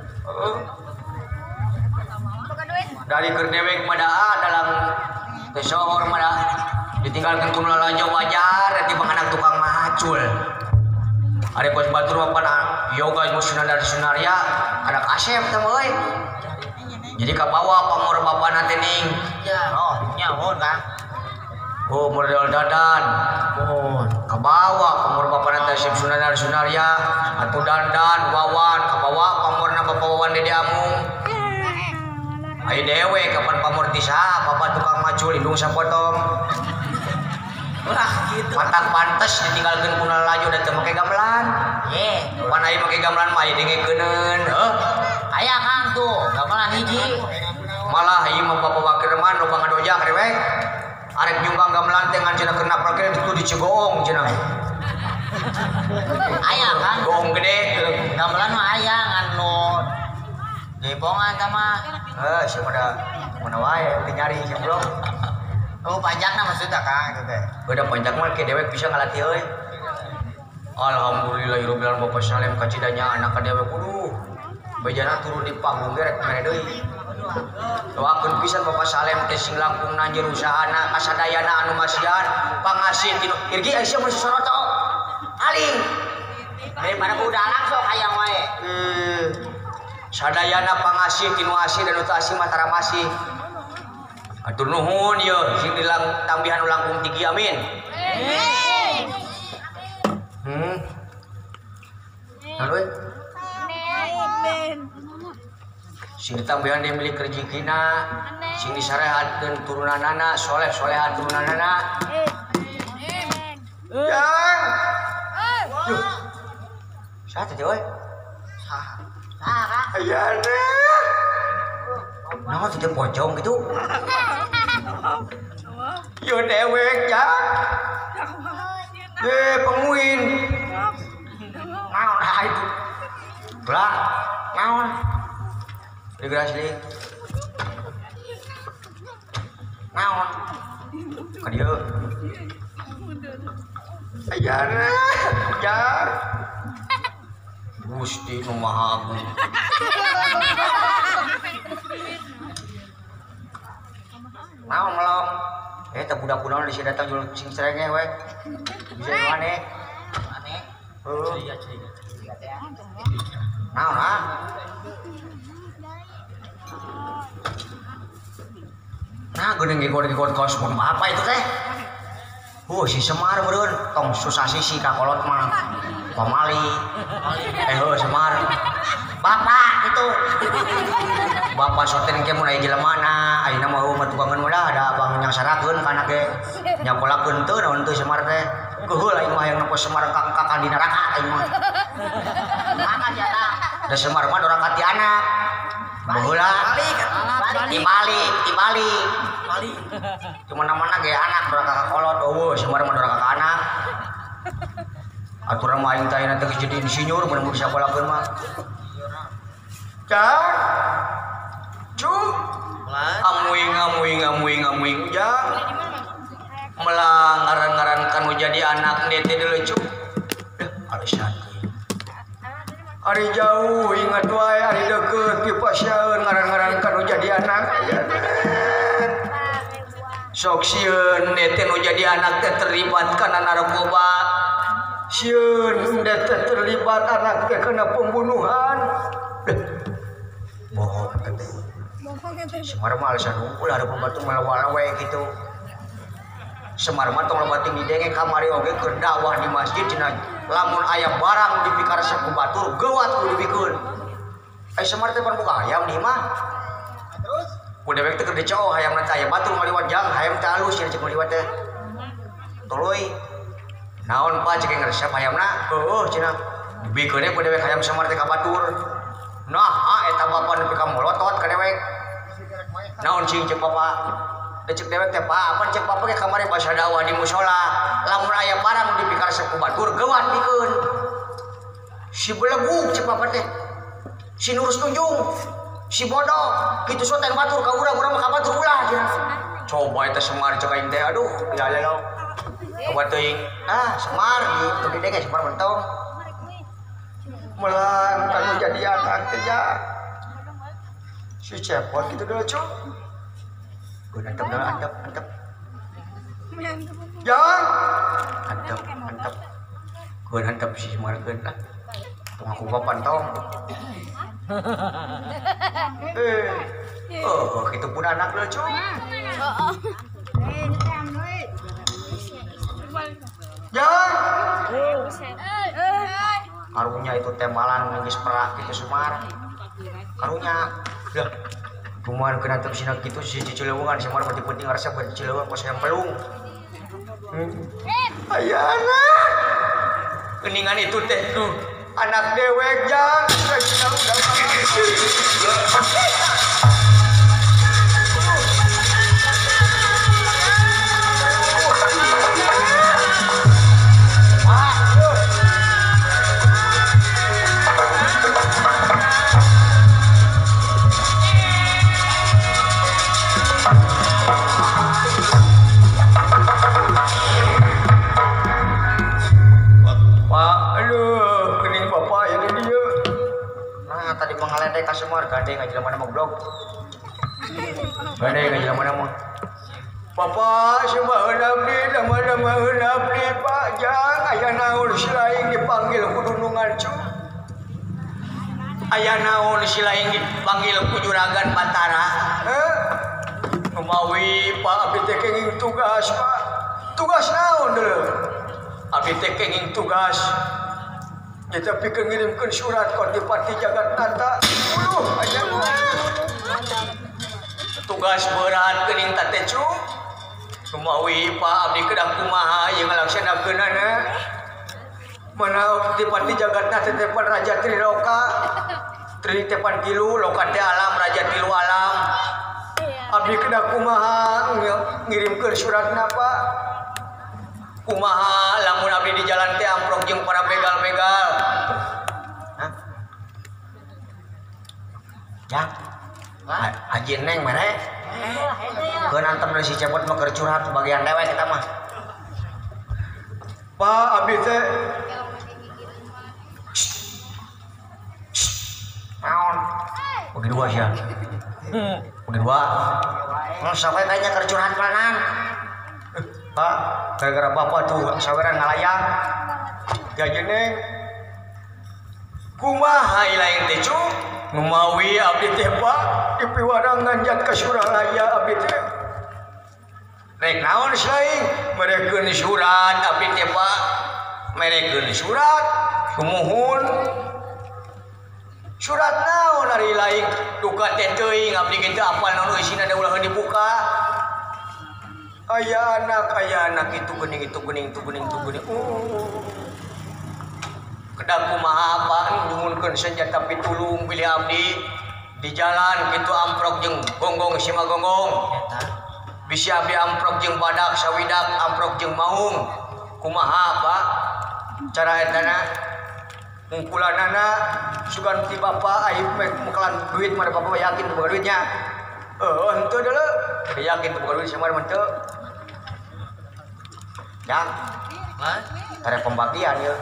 Dari kerdewek madaa dalam tesohor madaa ditinggalkan kumula lanjong wajar di anak tukang macul. Ada Bos Batur apa yoga musnah dari sunaria ada kasep teh euy. Jadi ka bawah pamor bapana teh ning. Ya, nyaon Kang. Oh, model dadan. Oh, ka bawah pamor bapana teh Sip Sunanar Sunaria, atuh dandan wawan ka bawah pamorna Bapak Wawan Dede Amung. Ai dewe kapan pamor ti saha Bapak tukang macul hidung sapotong. Ulah gitu. Matak pantes ditinggalkeun kuna laju da teu make gamelan. Ye, pan aya make gamelan mah dengekeuneun, heuh. Aya Kang tuh, gamelan hiji. Malah ieu mah Bapak Wakil mah nu pangadojak rewek. Arek nyumbang gamelan teh ngan cenah kena parkir itu dicegoong cenah. Aya Kang. Goong gede. Gamelan mah aya ngan nu gebongan tah mah. Siapa dah mana wae nyari belum. Oh panjakna maksudna Kang gitu teh. Beda panjak mah ke dewek bisa ngalatih euy. Alhamdulillahirabbil alamin Bapak Salem kacidanya anak ka dewek kudu. Bejana turun di panggung ge rek mere deui. Doakeun pisan Bapak Salem teh sing langkung nanjeur usahana kasadayana anu masian pangasih tinu irgi aya mun soroto. Aling. Daripada budak langsung hayang wae. Sadayana pangasih tinu asih dan utu asih matara masih. Atur nuhun ye sing dilang tambihan langkung tigi amin. Aduh. Sing tambihan dia milik rezekina, sing disarehatkeun turunanana soleh-solehan turunanana. Yang. Saha teh we? Saha? Aya deh. Naon teh pocong gitu? Yo dewek ya. Penguin. Naon itu? Blah, naon? Digeras li. Naon? Ka dieu. Ayana, jar. Gusti Nu Maha Agung. Naon melong? Teh budak kunaon di datang jual sing serenge we. Bisa di mana? Aneh. Ceriga. Naon ah? Nah, geuning gigor kos apa itu teh? Si Semar meureun tong susah sisi ka kolot mah. Pamali. Semar. Bapak itu. Bapak soten ke mun aya jelemana, ayeuna mah mah tukangan udah ada abang nyangsarakeun kana ge nyakolakeun teu naon teu Semar teh. Geheul aing mah hayang nepos Semar ka di neraka aing mah. Mana jana? Da Semar mah dorang kati anak. Baheula. Dibalik. Cuma namanya gaya anak dorang kakak kolot. Semar mah dorang kakak anak. Aturan mah aing teh nanti jadi insinyur mun bisa balakeun mah. Cak. Cu. Amuing ujang. Melang ngaran-ngaran kanu jadi anak nete deuleu cu. Alisan. Ari jauh ingat wae ari deukeut dipasieun ngaran-ngaran kanu jadi anak. Sok sieun nete nu jadi anak teh terlibat kana narkoba. Sieun nete terlibat anak teh kana pembunuhan. Bohong teh. Semar mah alasan unggul ada pembantu melawala wae kitu. Semar mah tong loba tinggi denge kamari oge keur dakwah di masjid cenah lamun aya barang dipikaresep ku batur geuwat kudu dipikeun. Semar teh pan buka hayam di mah. Terus ku dewek teh keur dicoo hayamna teh aya batur ngaliwat jang hayam teh alus cenah cek ngaliwat teh. Tuluy. Naon pa cek ngaresep hayamna? Heueuh cenah. Dibikeunnya ku dewek hayam Semar teh ka batur. Nah, eta bapa nepi ka molotot ka dewek. Naon cing cek bapa? Cek dewek teh Pak, apa cek bapa ge kamari basa dakwah di mushola. Lamun aya barang dipikaresep ku batur geuwat pikeun. Si beleguk cek bapa teh. Si nurus tunjung. Si bodoh, kitu soten batur ka urang-urang mah ka batur ulah cenah. Coba eta Semar cek aing teh aduh, ya lo. Coba teuing. Semar gitu gede ge Semar mentong. Melang kanu jadi anak teh ya. Si cepot gitu dulu cu. Gue antep. Jangan. Antep. Gue antep si Semar geun lah. Tong aku papan tong. Kitu pun anak dulu cu. Jangan. Karunya itu tembalan geus perak kitu Semar. Karunya dah cuman kena tepsina kitu si Cileuweungan Semar mah penting resep bari Cileuweung pas yang pelung. Aya anak. Geuningan itu teh tuh anak dewek jang sagina udah ka Semar gandeng aja mana mau blog. Gandeng aja mana mau. Papa sembaheun abdi damel-damel abdi Pak jang aya naon si laing dipanggil ku Dunungan cu. Aya naon si laing dipanggil ku Juragan Batara. Kumawi Pak abdi teh kenging tugas Pak. Tugas naon deuleu? Abdi teh kenging tugas kita pikir ngirimkan surat ke Adipati Jagatnata. Aja tugas berat geuning teh cu. Kumawi Pak abdi kedah kumaha yang ngalaksanakeunana. Mana Adipati Jagatnata teh pan Raja Triloka. Tri teh pan tilu, loka teh alam, Raja tilu alam. Abdi kedah kumaha ngirimkeun suratna Pak. Kumaha lamun abdi di jalan teh amprok jeung para begal-begal. Ya. Haji Neng mere. Keun antem dari si Cepot mah keur curhat bagian lewek eta mah. Pak abdi teh naon? Bagi dua sia. Bagi dua. Sampai kayaknya keur curhat pelanan. Pak, gara-gara bapak tuh saweran ngalayang. Gaji Neng. Kumaha lain teh cu? Ngumawi abdi teh Pak di piwarang nganjat ka Suralaya abdi teh. rek naon selain merekeun surat abdi teh Pak merekeun surat kumuhun surat naon ari lain duka teh teuing abdi kitu apal naon isina da ulah dibuka aya anak itu gening kedak kumaha apa nyuhunkeun senjata pitulung pilih abdi di jalan kitu amprok jeung gonggong sima gonggong bisi abdi amprok jeung badak sawidak amprok jeung maung kumaha Pak cara etana ngungkulanana sugan ti bapa aya mekalan duit mah bapa yakin teu boga duitnya henteu deuleu yakin teu boga duit sama henteu ya karek pembagian ya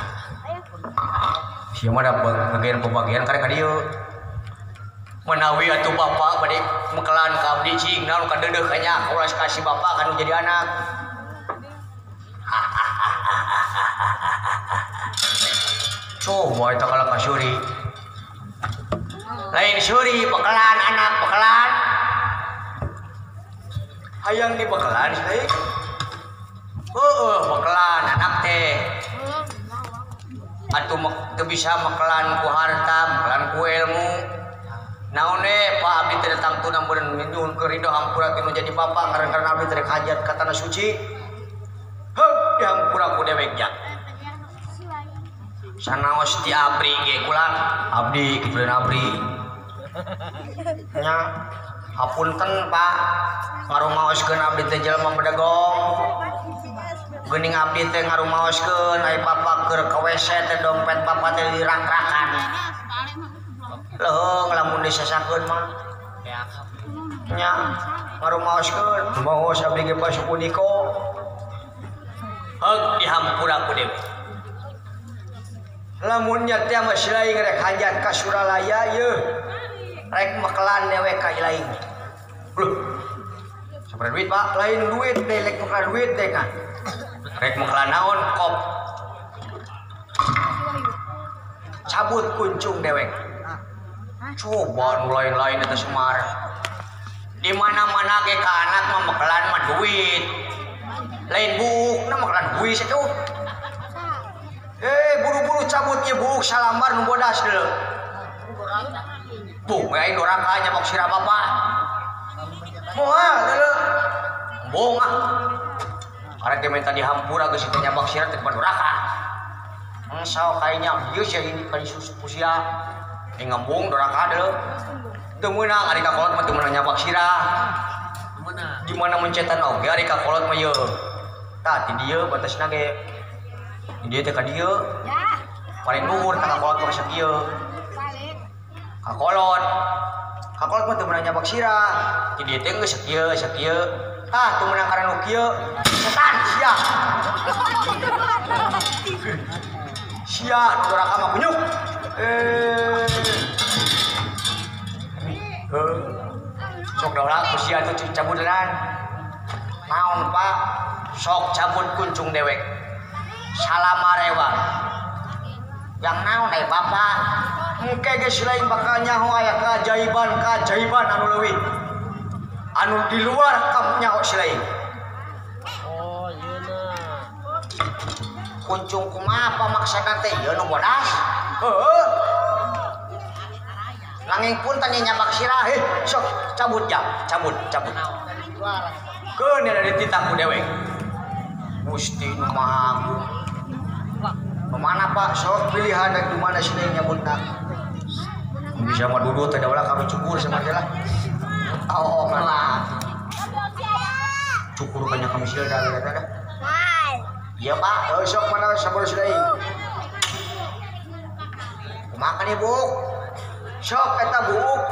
siapa ada bagian pembagian karek dieu menawi atuh bapak bade mekalan ka abdi cing naon ka deudeuh kanya ulas kasih bapak kan jadi anak coba eta kala ka syuri lain syuri bekalan anak bekalan hayang di bekalan sih bekalan anak teh atuh teu bisa mekalan ku harta mekalan ku ilmu naon Pak abdi teh datang teu nambeun nyuhun keur ridho hampura tinu jadi bapak karena abdi teh hajat ka tanah suci heug dihampura ku dewek jak sanaos ti abri ge kulan abdi kitu abri nya hapunten Pak ngarumaoskeun abdi teh jelema bedegong geuning abdi teh ngarumaoskeun ai papa keur ka WC teh dompet papa teh dirak-rakan leuheung lamun disasakeun mah nya ngarumaoskeun maos abdi ge pasupudiko heug dihampura ku dewe lamun nya teh mah silaing rek hanjat ka Suralaya yeuh rek mekalan dewe ka ilaing loh sabaraha duit Pak lain duit teh rek mekalan duit teh kan rek mekalan naon kop cabut kuncung dewek coba nu lain-lain eta Semar di mana-mana ge ka anak mah mekalan mah duit lain buukna mekalan duit satu buru-buru cabut ieu buuk salambar nu bodas deuleu buuk aya doraka nyabok sira bapak moal deuleu bohong ah arek ge minta dihampura geus teh nyabak sira teh doraka engsaw kayaknya ieu sia ini kali susu sia ngambung doraka deuleu teu meunang ari ka kolot mah teu meunang nyabak sira di mana mencetan oge ari ka kolot mah ieu tah ti dieu batasna ge dia teh ka dieu paling luhur ka kolot mah sakieu ka kolot mah teu meunang nyabak sira ti dieu teh geus sakieu teu meunang karena nu kieu setan sia doraka mah kunyuk sok daulah ku sia teh cabutan naon Pak sok cabut kuncung dewek salamarewa yang naon bapak engke geus lain bakal nyaho aya keajaiban anu leuwih anu di luar kam nyaho silain oh yeuna kuncung kumaha pamaksana teh ieu nu bodas heuh nanging pun tanya nyabak sirah sok cabut keun ada dititah ku dewek Gusti nu Maha Agung kemana Pak sok pilihan dari mana sih nyabutna bisa mah duduk teh ulah kami cukur sama dia lah oh malah cukur banyak kami sih dah iya Pak sok mana sabar sudah makan ibu sok eta buuk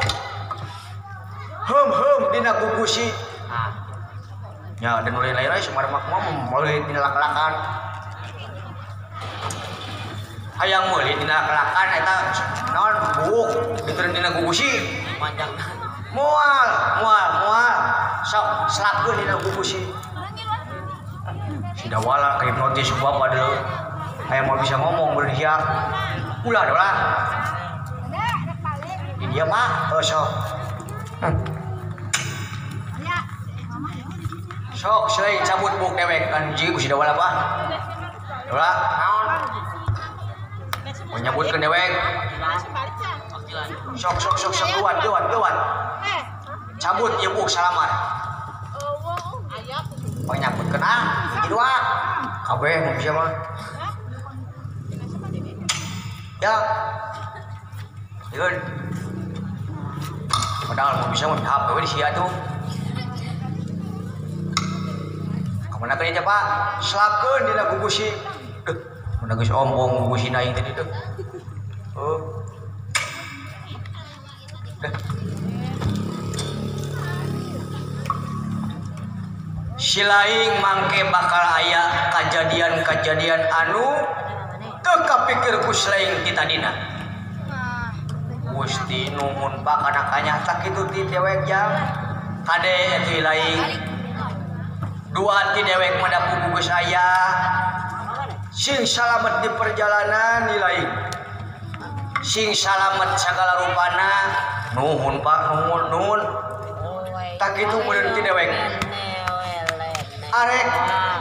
dina gugusi ya dan lain-lain semar makmum mulai dina lak-lakan hayang mulai dina lak-lakan eta naon buuk ditureun dina gugusi panjang moal sok selakeun dina gugusi si dawala ka hipnotis bapak deuleu hayang mau bisa ngomong berdiak ulah dolah dia Pak sok sok seuing cabut buk dewek anjing ku si dawal apa dawal naon mau nyabutkeun dewek sok geuan cabut ieu buk salamar mau nyabutkeun dua kabeh mau bisa mah ya Yun. Padahal mau bisa mau HP di sia tuh. Kamana ke dia Pak? Slakeun dina gugusi. Duh, mun geus ombong gugusi aing tadi tuh. Oh. Si laing mangke bakal aya kajadian-kajadian anu teu kapikir ku laing ti tadina. Gusti nuhun Pak kana kanyata kitu ti dewek jang kade atuh laing dua ti dewek madapu gugus aya sing salamet di perjalanan di laing sing salamet sagala rupana nuhun Pak nuhun tak kitu meureun ti dewek arek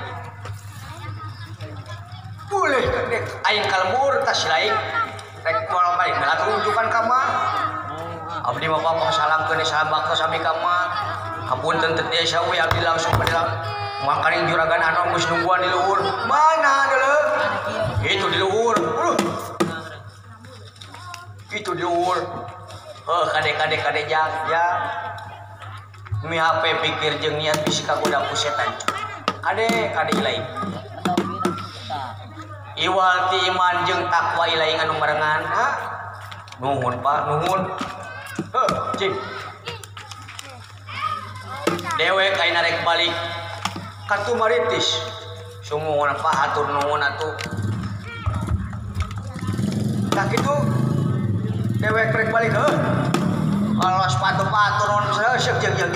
boleh kedek aing kalmur tas laing rek moal bae ngalah tunjukan ka mah abdi mah bapak salamkeun sahabat sami ka mah hapunten teu desa we abdi langsung padelang makaring juragan anu geus nungguan di luhur mana deuleu itu di luhur itu di luhur kade jang ya mi HP pikir jeung niat bisi kagoda ku setan kade lain iwal ti iman jeung takwa ilaing anu barengan ha nuhun Pak nuhun cing dewek ayeuna rek balik ka Tumaritis sumuhun Pak hatur nuhun atuh tak kitu dewek rek balik kalau sepatu turun seuk jeung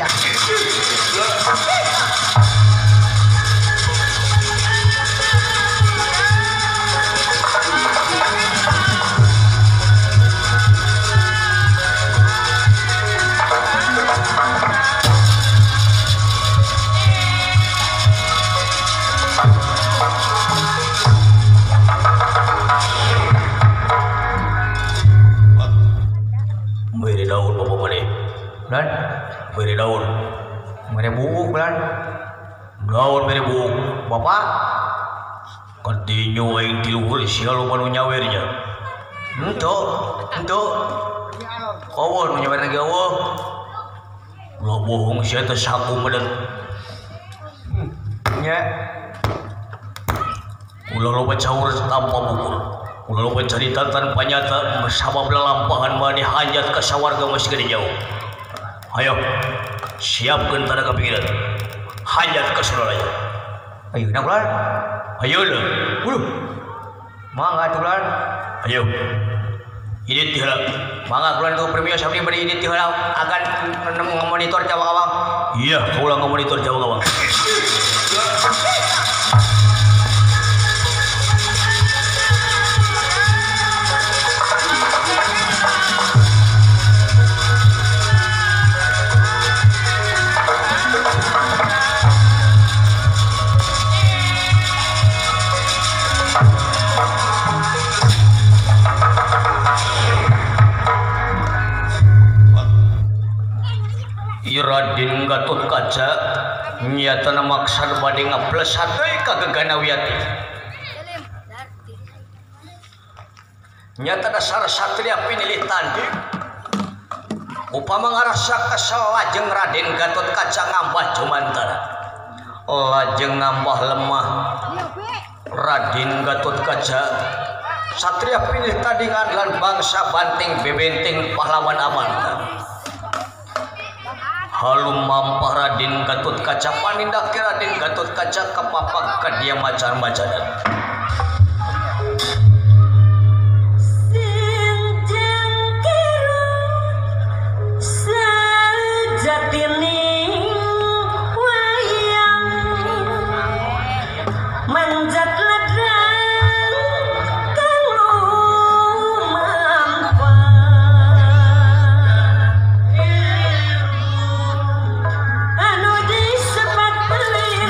Bulan, beri daun, beri buuk bulan, daun beri buuk, bapak, continue yang tiluhur siapa lu nyawernya, ento, kau nyawer lagi awak, lo bohong siapa saku medan, nya, ulah lo bacaur tanpa pukul. Ulah lo cerita tanpa nyata, sabab lalampahan mani hajat ke sawarga masih gede jauh. Ayo, siapkan tenaga pikiran. Hajat ke Suralaya. Ayo, nak bulan. Ayo lah. Mangga tu bulan. Ayo. Ini tihala. Mangga bulan tu premier sabdi beri ini tihala akan memonitor Jawa Kawang. Iya, kau lah memonitor Jawa Kawang. Raden Gatot Kaca nyatana maksad bade ngaples hatoy ka Geganawiati nyata dasar satria pinilih tanding upama ngarasa kesel lajeng Raden Gatot Kaca ngambah jumantara lajeng ngambah lemah Raden Gatot Kaca satria pinilih tandingan lan bangsa banting bebenteng pahlawan Amanta halum mampah Raden Gatot Kaca panindak Raden Gatot Kaca kapapak ka dia macan-macanan Anu disebat beli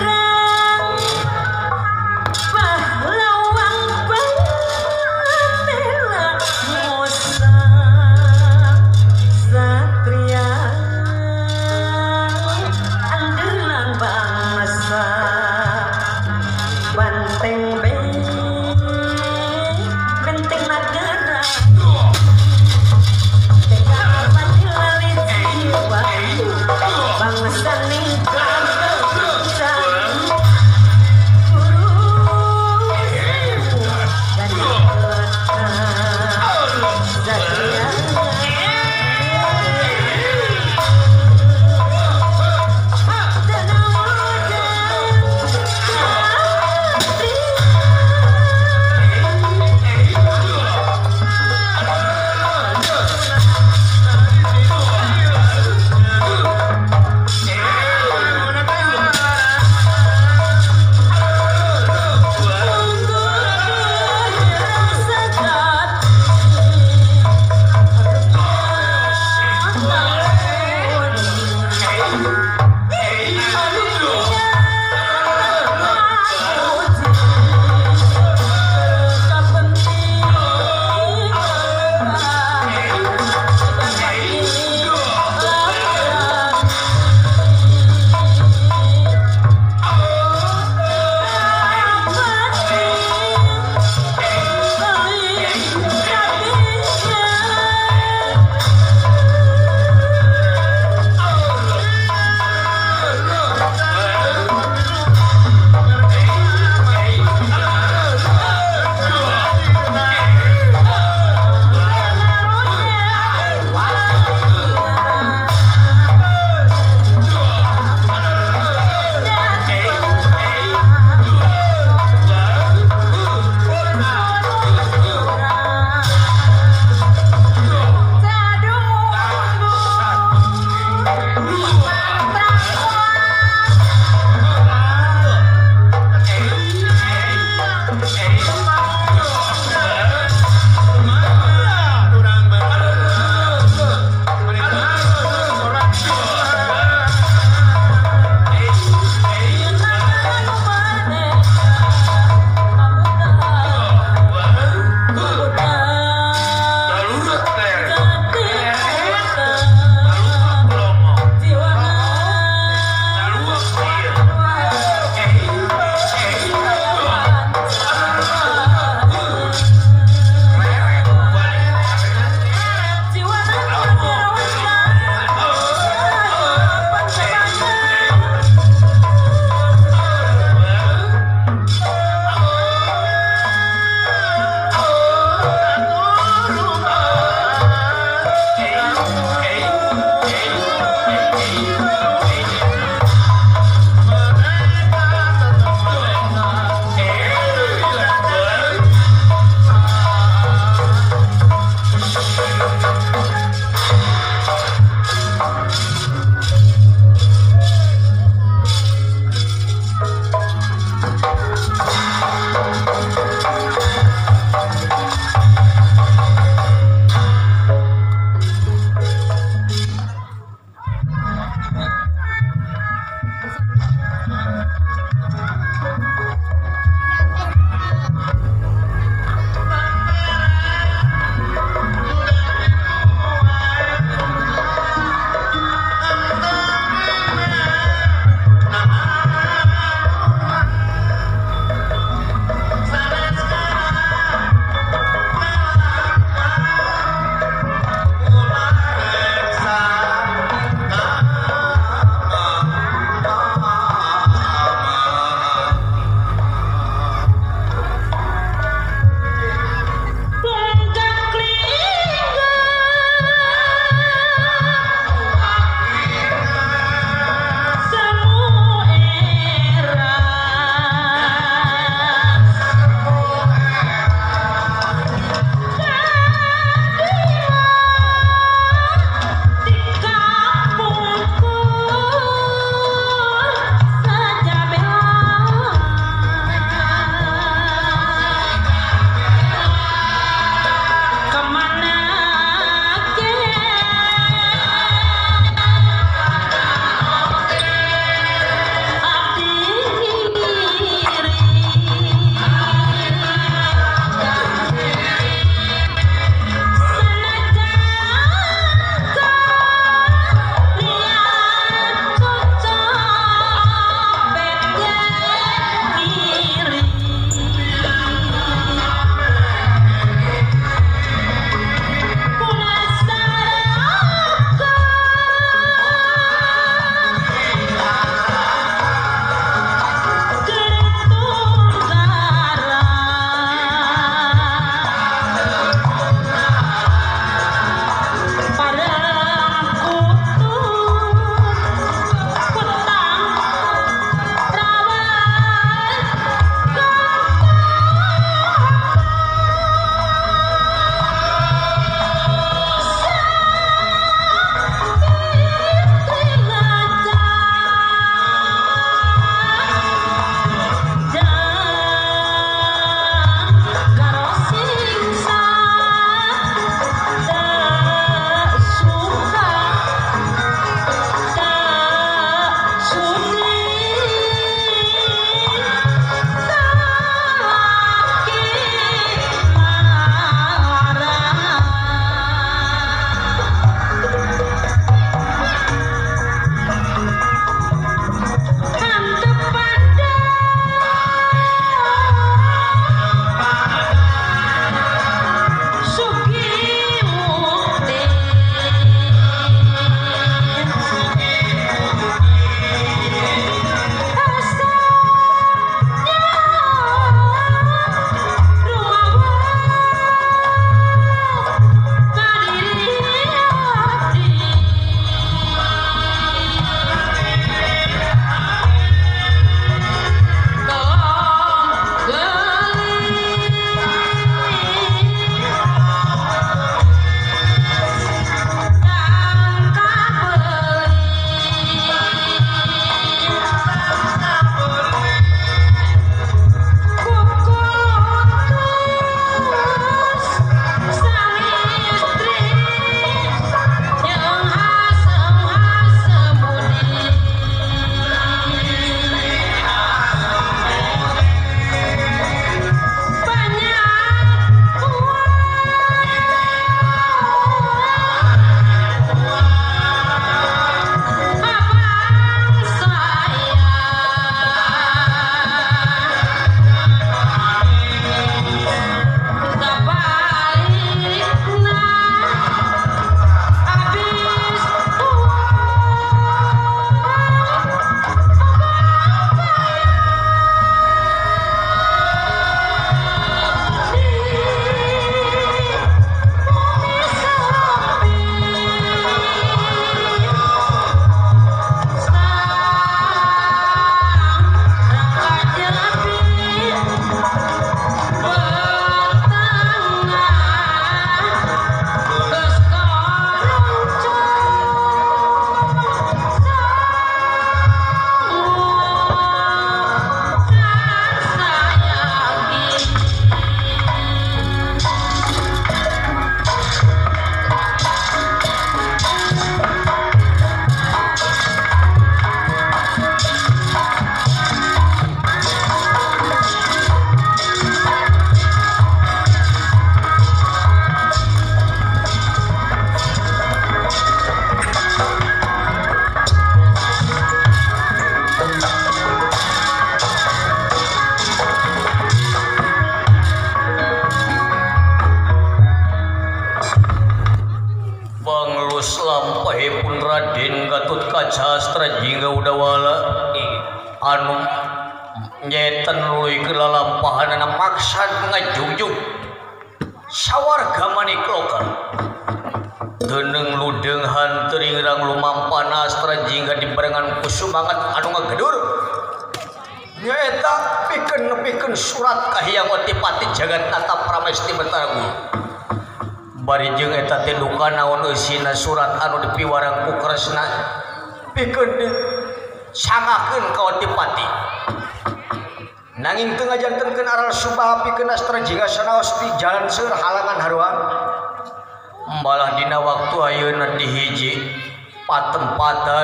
budawala anu nyetan luy ke lalampahan maksad ngajungjung sawarga manik lokal deneng ludeng hantering rang lumampan astra jingga dibarengan kusumangat anu ngagedur nyata pikeun surat kahiyang Otipati Jagatnata Pramesti Betaragu bari jeung eta teh duka naon eusina surat anu dipiwarang ku Kresna pikeun sangakeun ka Otipati nanging teu ngajantenkeun aral Subah pikeun astra jingga sanaos di jalan seueur halangan haruan malah dina waktu ayeuna di hiji patempatan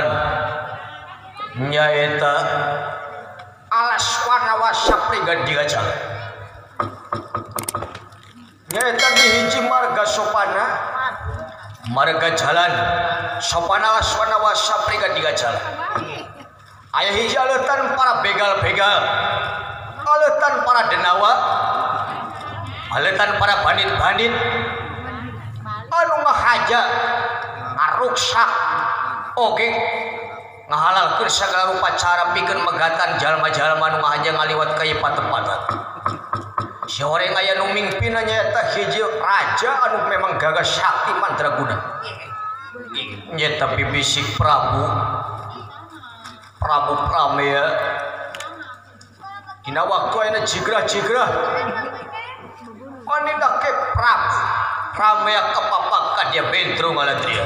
nyaeta alas warna wasapri digajal nyaeta di hiji marga sopana marga jalan sopana alas warna wasapri digajal aya hiji aleutan para begal-begal aleutan para denawa aleutan para bandit-bandit anu ngahaja ngaruksak oge ngahalalkeun sagala rupa cara pikeun megatan jalma-jalma anu ngahaja ngaliwat ka ieu patempatan soreng aya nu mingpina nyaeta hiji raja anu memang gagah sakti mandraguna nyaeta bibisik Prabu Prameya dina waktu ayeuna jigrah-jigrah manina ke Prabu Prameya kepapak ka dia bentro ngaladria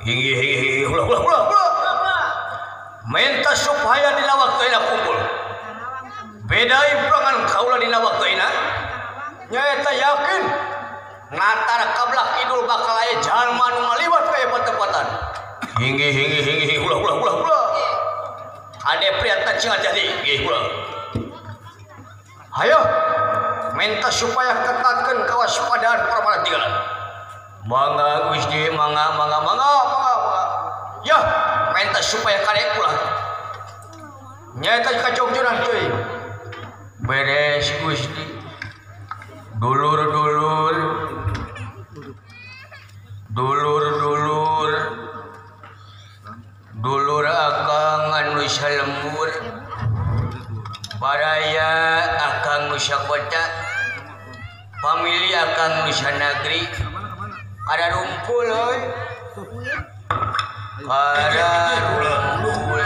Minta supaya dina waktu kumpul beda imprangan kaula dina waktuina nyaeta yakin natara kablak idul bakal aya jalma nu ngaliwat ka patepatan hinggi ulah ade priatna cenah jadi ulah ayo minta supaya ketatkeun kawaspadaan pramaratigalan mangga Gusti mangga ya minta supaya kadek ulah nyaeta kacongjonan teuing beres Gusti dulur akang anu salembur baraya akang nu sakota famili akang nu sanagri ada rumpul euy ada rumpul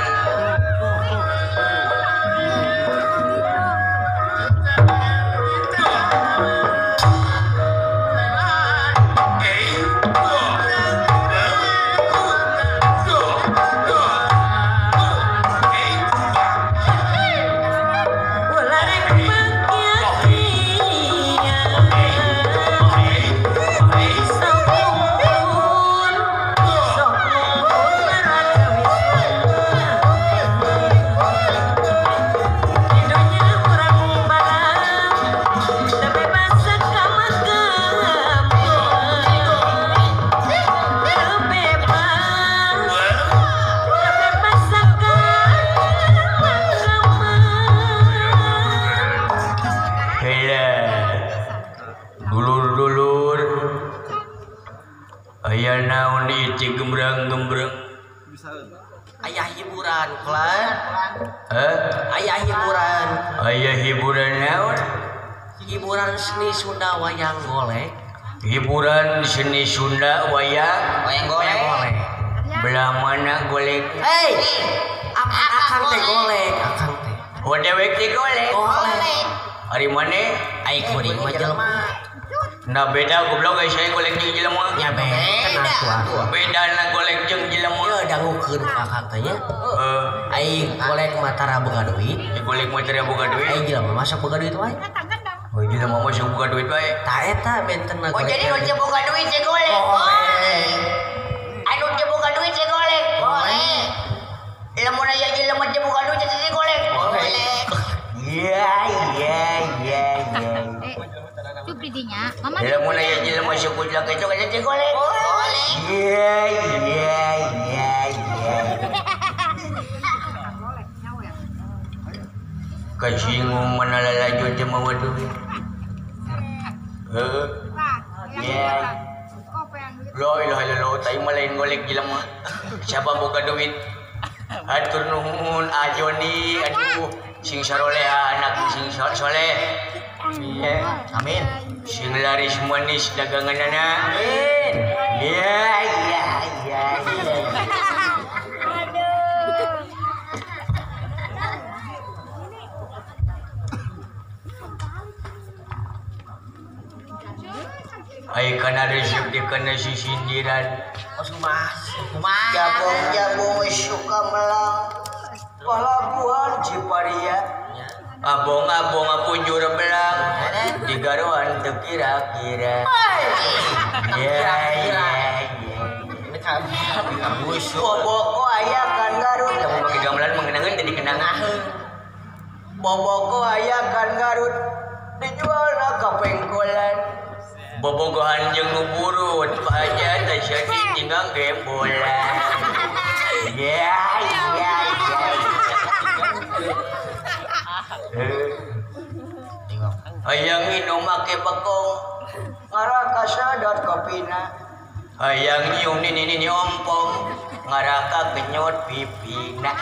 Ayah hiburan klan. Ayah hiburan naon? Hiburan seni Sunda wayang golek. Hiburan seni Sunda wayang golek. Belah mana golek? Hei, akang teh golek, akang teh. Oh dewek teh golek. Hari mana? Ai kuring mah jelema. Nah beda goblok guys saya golek jeung jelema. Ya beda. Beda na golek jeung jelema. Ya dangukeun kakak teh nya. Ai golek matara boga duit. Golek matara boga duit. Ai jelema masa boga duit wae. Oh jelema masa boga duit wae. Tah eta bentenna. Oh jadi nu boga duit teh golek. Anu teh boga duit teh golek. Lamun aya jelema teh boga duit teh golek. Ya. Cuplidinya, mama. Lamun aya jelema syukur lak itu kan teh golek. Ya. Kasinggung mana lalaju teh mawa duit. Ya. La ilaha illallah tai malain golek jelema. Siapa boga duit? Atur nuhun ajoni aduh sing saroleha anak sing soleh. Iya, amin. Sing laris manis daganganana. Amin. Iya. Ai kana resep di kana si sindiran. Jabong suka melang. Palabuhan Ciparia. Abong-abong punjur belang. Di garuan teu kira-kira. Ya. Boboko aya kan Garut. Kamu pakai gamelan mengenangan tadi kenangaheun. Boboko aya kan Garut. Dijualna ka pengkolan. Bobogohan jeung nu burut paja teh jadi tinggal gembolan. Ya. Hayang minum make bekong ngaraka sadar kopina. Hayang nyium nini ompong ngaraka kenyot pipina.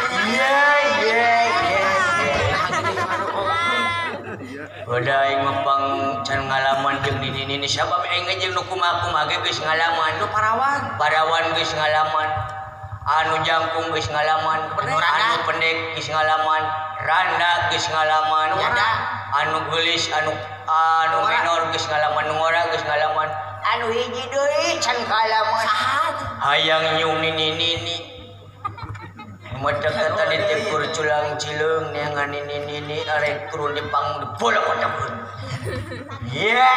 Udah aing mepang can ngalaman jeung nini sabab aing jeung nu kumaha ge geus ngalaman. Nu parawan geus ngalaman. Anu jangkung geus ngalaman, anu pendek geus ngalaman, randa geus ngalaman, anu geulis anu minor geus ngalaman, nu ngora geus ngalaman, anu hiji deui can ngalaman. Hayang nyium nini. Mata kata ditekur culang cilung neangan ini arek turun di pang bola kotak pun. Ya.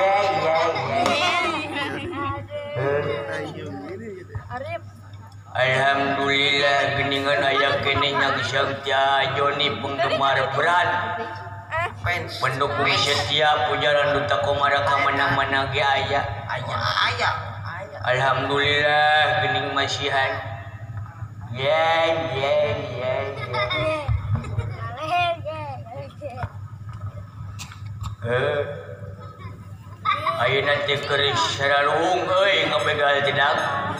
Alhamdulillah geningan aya kene nyang Syangtia Joni penggemar berat. Pendukung setia pujaran duta komara ka mana-mana ge aya. Alhamdulillah gening masihan. Ya. Ayeuna teh keur saralung euy ngabegal tidak.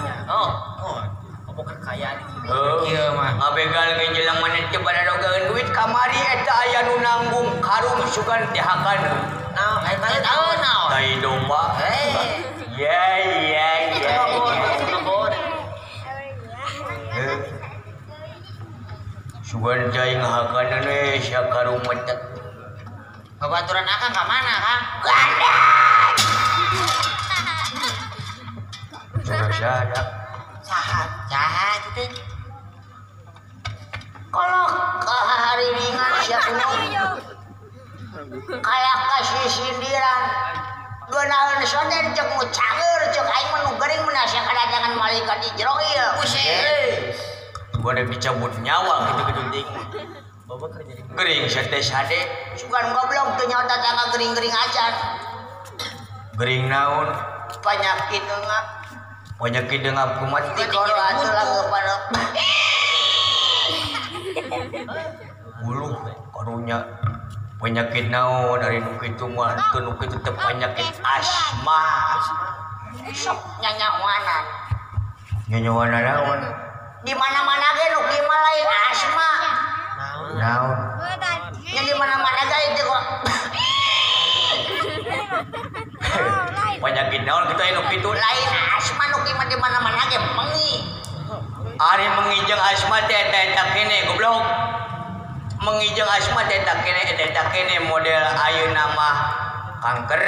Apa kekayaan Kieu mah ngabegal ge jelang maneh teh baradogaeun duit kamari eta aya nu nanggung karung sugan dihakan. Nah, eta tahu naon. Tai domba. Ya. Sugan jai ngahakan we sia karung metet. Babaturan akang ka mana, Kang? Gandang. Sudah sadap. Saha itu. Kalau kehariringan siap kayak kasih sindiran genaun soden cek mu cager cek aing menu gering menasya kadatangan malaikat di jero ieu. Gua ada dicabut nyawa gitu-gitu ting. Gering sate Sugan goblok teu nyawa tangga gering-gering acan. gering naon Penyakit dengap kumat di koro atuh lah pada buluh karunya penyakit naon dari nu kitu mah teu nu kitu teh penyakit asma sok nyanyawanan. nyanyawana naon Di mana-mana ge nu kieu mah lain asma. naon Yang di mana-mana ge itu kok. penyakit naon kitu anu kitu Lain asma nu kieu mah di mana-mana ge mengi. ari mengijeng asma teh eta kene goblok mengijeng asma teh eta kene model ayeuna mah kanker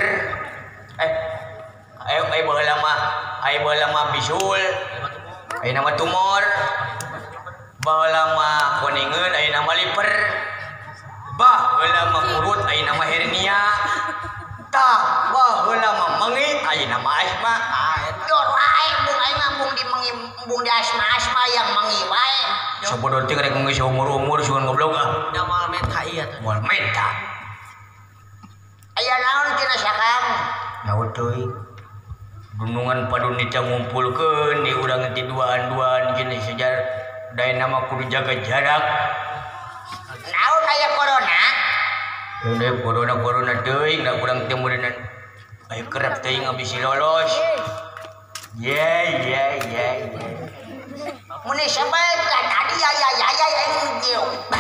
baheula mah bisul ayeuna mah tumor baheula mah kuningeun ayeuna mah liver baheula mah urut ayeuna mah hernia tah baheula mah mengi ayeuna mah asma. Dor wae bung aing mah bung di mengi bung di asma yang mengi wae. Sabodo teh rek geus umur sugan goblok ah. Da mal menta ieu teh. Moal menta. Aya naon cenah sakang? Nyawa teuing. Gunungan padunita ngumpulkeun di urang ti duaan-duaan jenis sejar dae nama kudu jaga jarak. Naon aya corona? Udah corona teuing da urang teh mureunna aya kerep teuing abis lolos. Yeah. Muni sampai kan tadi ya aing kieu.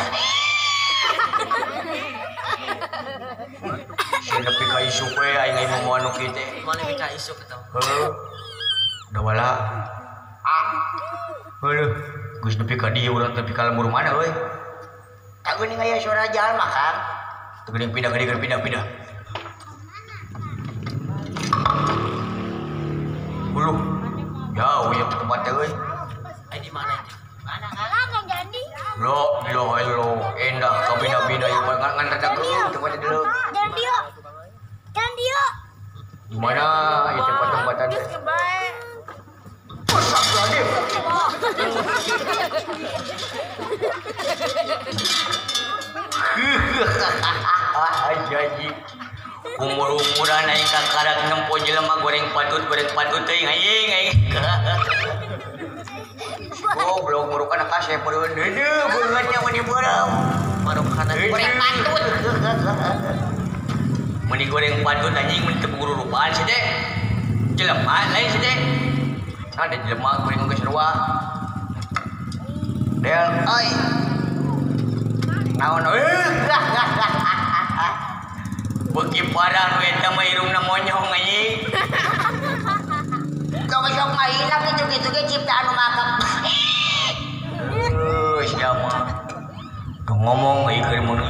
Nepi ka isu we aing ngomong anu kieu teh. Mana bika isu eta. Heuh. Da wala. Heuh. Geus nepi ka dieu urang teh ka lembur mana euy. Tak geuning aya suara jalma Kang. Teu geuning pindah. Buluh. Jauh ya tempat teh euy. Ai di mana itu? Mana Kang jadi? Lo endah kabina-bina ieu ngan rada geung tempat dulu. Dan dia. Di mana ieu tempat-tempatan teh? Baik. Astagfirullahaladzim. Ajaji. Umur-umuran aing kakarak nempo jelema goreng patut teuing aing. Goblok murukan kasih peureun deudeu beungeutnya meni beureum. Marukana Goreng patut. Meni goreng patut anjing mun teu rupaan sih teh. Jelema lain sih teh. Ada jelema goreng geus rua. Del, oi. Naon euy? Beuki parah nu eta mah irungna monyong anjing. Kau sok mahina gitu-gitu ge ciptaan nu makep. Sia mah. Tuh ngomong ieu keur meuni.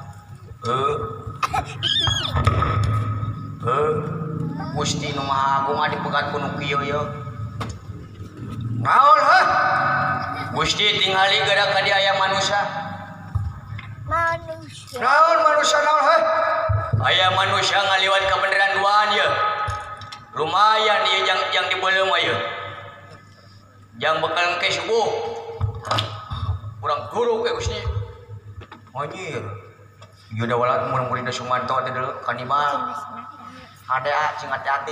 Gusti nu Maha Agung dipegat ku nu kieu yeuh. Naon heuh? Gusti tingali gara ka dia aya manusia. Manusia. Naon manusia naon heuh? Aya manusia ngaliwat ka beneran duaan ye. Lumayan ieu yang dibeuleum ieu. Yang bekal ke subuh. Urang guru ke Gusti. Anjir. Ieu da walat mun murid Sumanto teh deuleu kanibal. Ada cing hati-hati.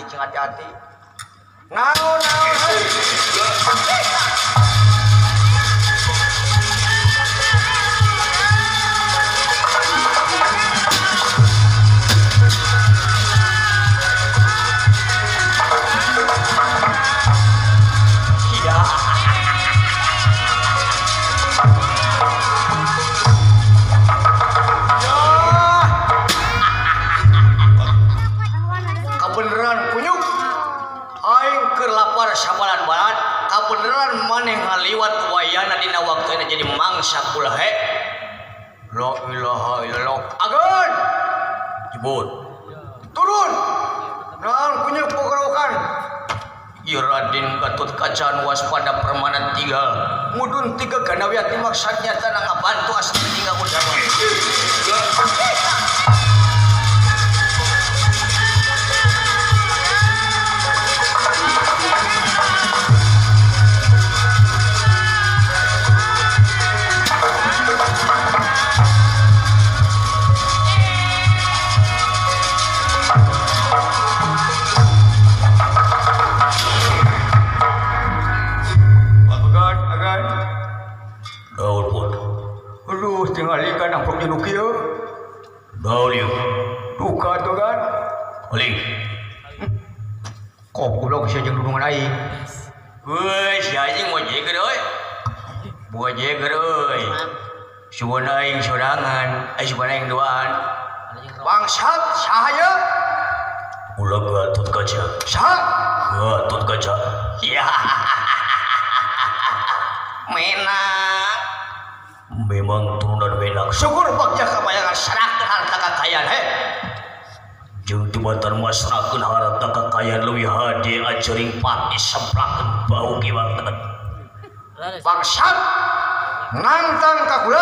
Naon heuh? Kabeneran kunyuk. Aing keur lapar sabalan balat. Kabeneran maneh ngaliwat wayana dina waktuna jadi mangsa kulahe. La ilaha illallah. Agen. Jebut. Turun. Naon kunyuk pogerokan? Ieu Raden Gatotkaca waspada permana tinggal. Mudun 3 ganawiati maksudnya tanah ngabantu asli tinggal udama. Daun pun. Aduh, tinggal ikan nampak jenuh kieu. Daun ieu. Duka tuh kan. Paling. Kok goblok sia jeung dunungan aing. Weuy, si anjing mau jeger euy. Buah jeger euy. Sugan aing sorangan, sugan aing doaan. Bangsat sahaya. Ulah Gatotkaca. Sah. Gatotkaca. Ya. Menak. Memang turunan menak. Syukur bagja kabayangan serahkeun harta kakayaan he. Jeung tibatan masrakeun harta kakayaan leuwih hade ajaring pati semplakeun bau kiwang. Bangsat. Nantang ka kula.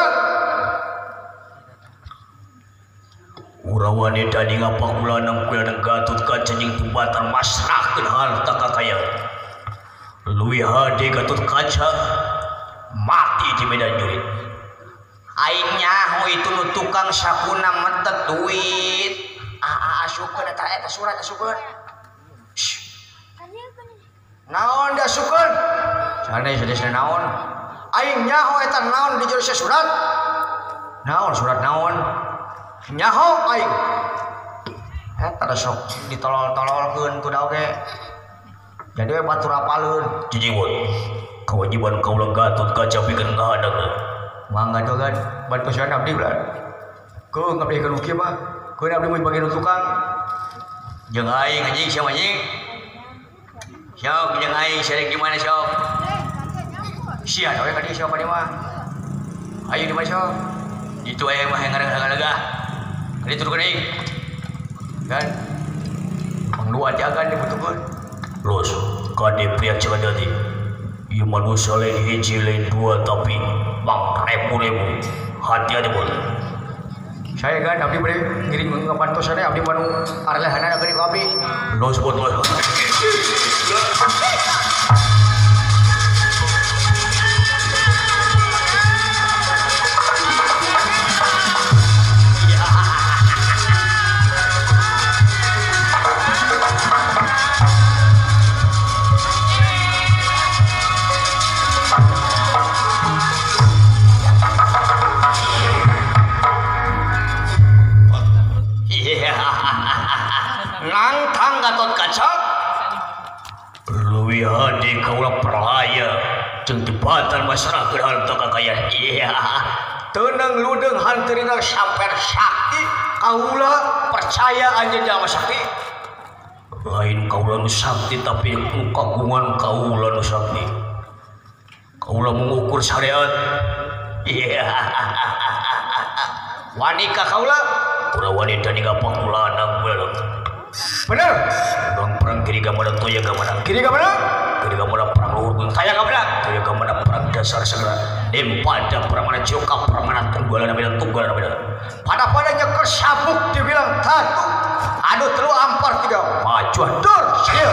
Urawane dani ngapakulanang kulanang Gatotkaca jeung tibatan masrakeun harta kakayaan. Leuwih hade Gatotkaca mati di medan jurit. Aing nyaho itu nu tukang sakuna metet duit. Asukeun eta surat asukeun. Naon da asukeun? Sana sadesa naon? Aing nyaho eta naon di jero surat? Naon surat naon? Nyaho aing. Eta da sok ditolol-tololkeun tu da oge. Jadi we batur apaleun. Jijiwon. Kewajiban kaulah Gatotkaca pikeun ngahadang. Mangga jogan ban pesan abdi ulah. Keu ngabdi ka kieu mah. Keu abdi mun bagi nu tukang. Jeung aing anjing sia anjing. Sok jeung aing sareng di mana sok? Sia we ka dieu sok ka dieu mah. Ayo di mana sok? Itu aya mah ngareng-ngareng. Ari turun aing. Kan. Pangdua jagan dibutuhkeun. Los, kade pria cekadati. Ieu manusia lain hiji lain dua tapi bang rebu-rebu. Hati-hati bol. Saya kan abdi bade ngiring ngapantosan abdi manu arelehanna geuning abdi. Los bot los. Nantang Gatotkaca leuwih hade kaula perlaya jeung tibatan masyarakat harta kakayaan. Iya. teunang ludeng hanteurina samper sakti kaula percaya anjeun jalma sakti. Lain kaula nu sakti tapi kagungan kaula nu sakti. Kaula mengukur syariat. Iya. Wanika kaula Pura wanita ni ngapakulanang belum. bener. Bang perang kiri ka mana toya ka mana. Kiri ka mana? ketika mana perang luhur saya kabelah ketika mana perang dasar segera pada perang joka perang tunggal pada padanya kesabuk dibilang satu aduh telu ampar tiga maju dur skill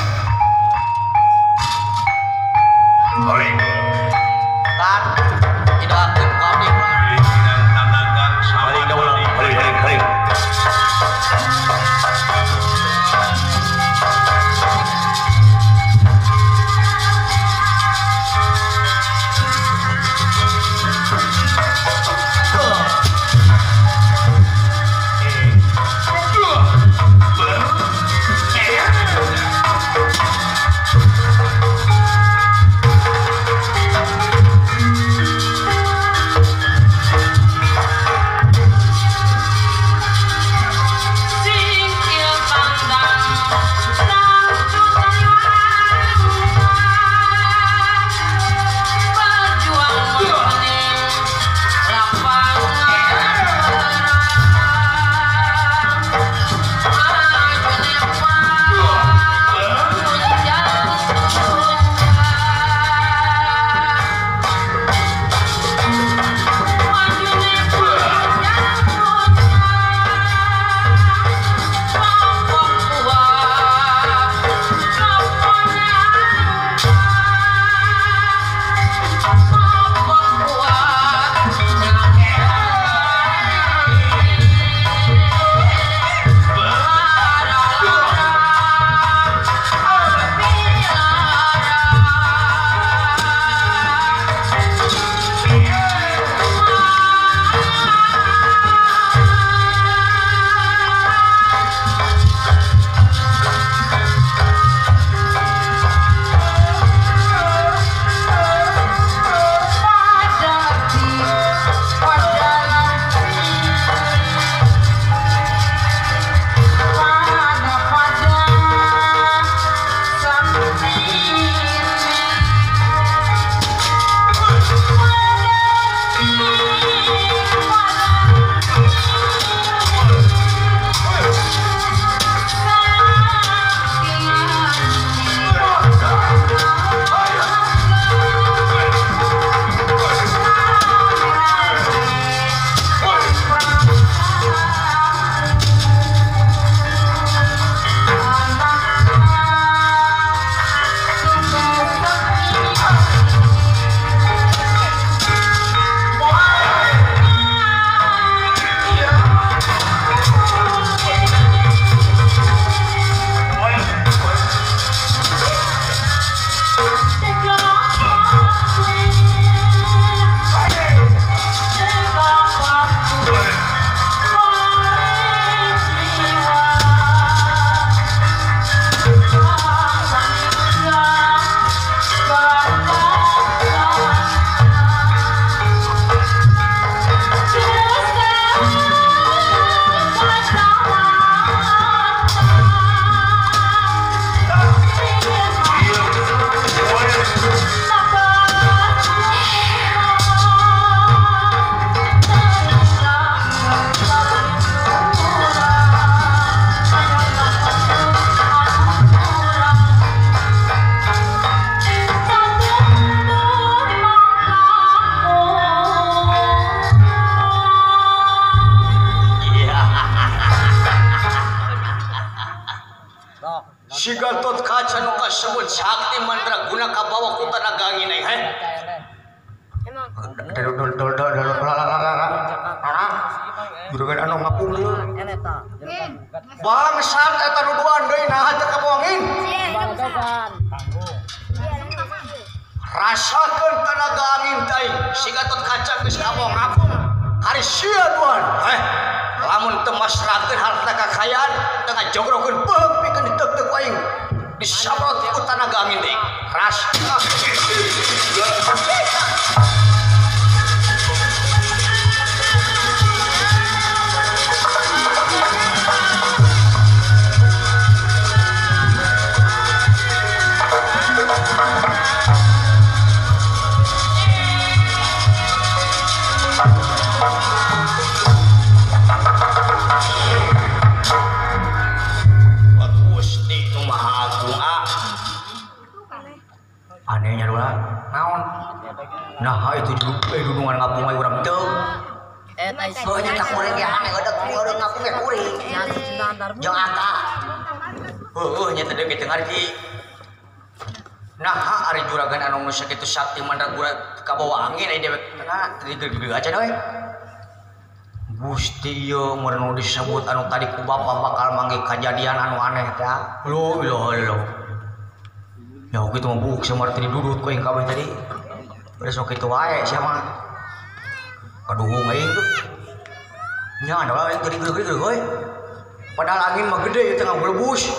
balik kan tidak akan kami pimpinan tanaga balik balik Si Gatot Kaca nu kasebut sakti mantra guna kabawa ku tanaga angin he. Juragan anu ngapungeun. Bangsat eta nuduhan deui nah teu kabawa angin. Rasakeun tanaga angin teh si Gatot Kaca geus kabawa ngapung. Hari sia tuan lamun teu masrakeun harta kakayaan teu ngajogrokeun beug pikeun diteuk-teuk aing disabrot ku tanaga angin deui ras urang naon nah itu dudungan ngapung we urang teu oh nya tak kuring ya ame udah ngapung we kuring jeung aka nya teh kitu ngarti nah ari juragan anu nu sakitu sakti mandraguna kabawa angin ai dewek tengah teu aja we Gusti ieu mun nu disebut anu tadi ku bapa bakal mangge kajadian anu aneh teh lo ya gitu mah buk sama tadi dudut ku yang kawin tadi besok itu wae siapa kaduhung aing tuh nya ada wae tadi gede euy padahal angin mah gede tengah belebus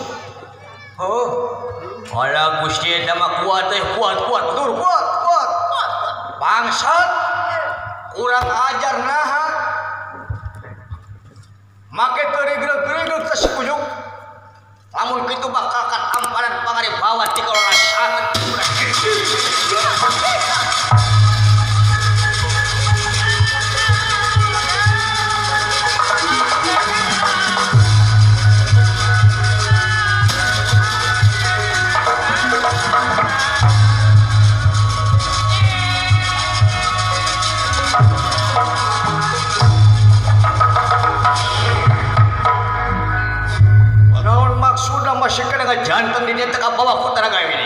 ala Gusti eta mah kuat betul kuat bangsat kurang ajar naha make terigreg teh sekujung lamun kitu bakal kan amparan pangaribawa ti kalona saat sudah masih kena jantung di dia tengah bawah ku tenaga ini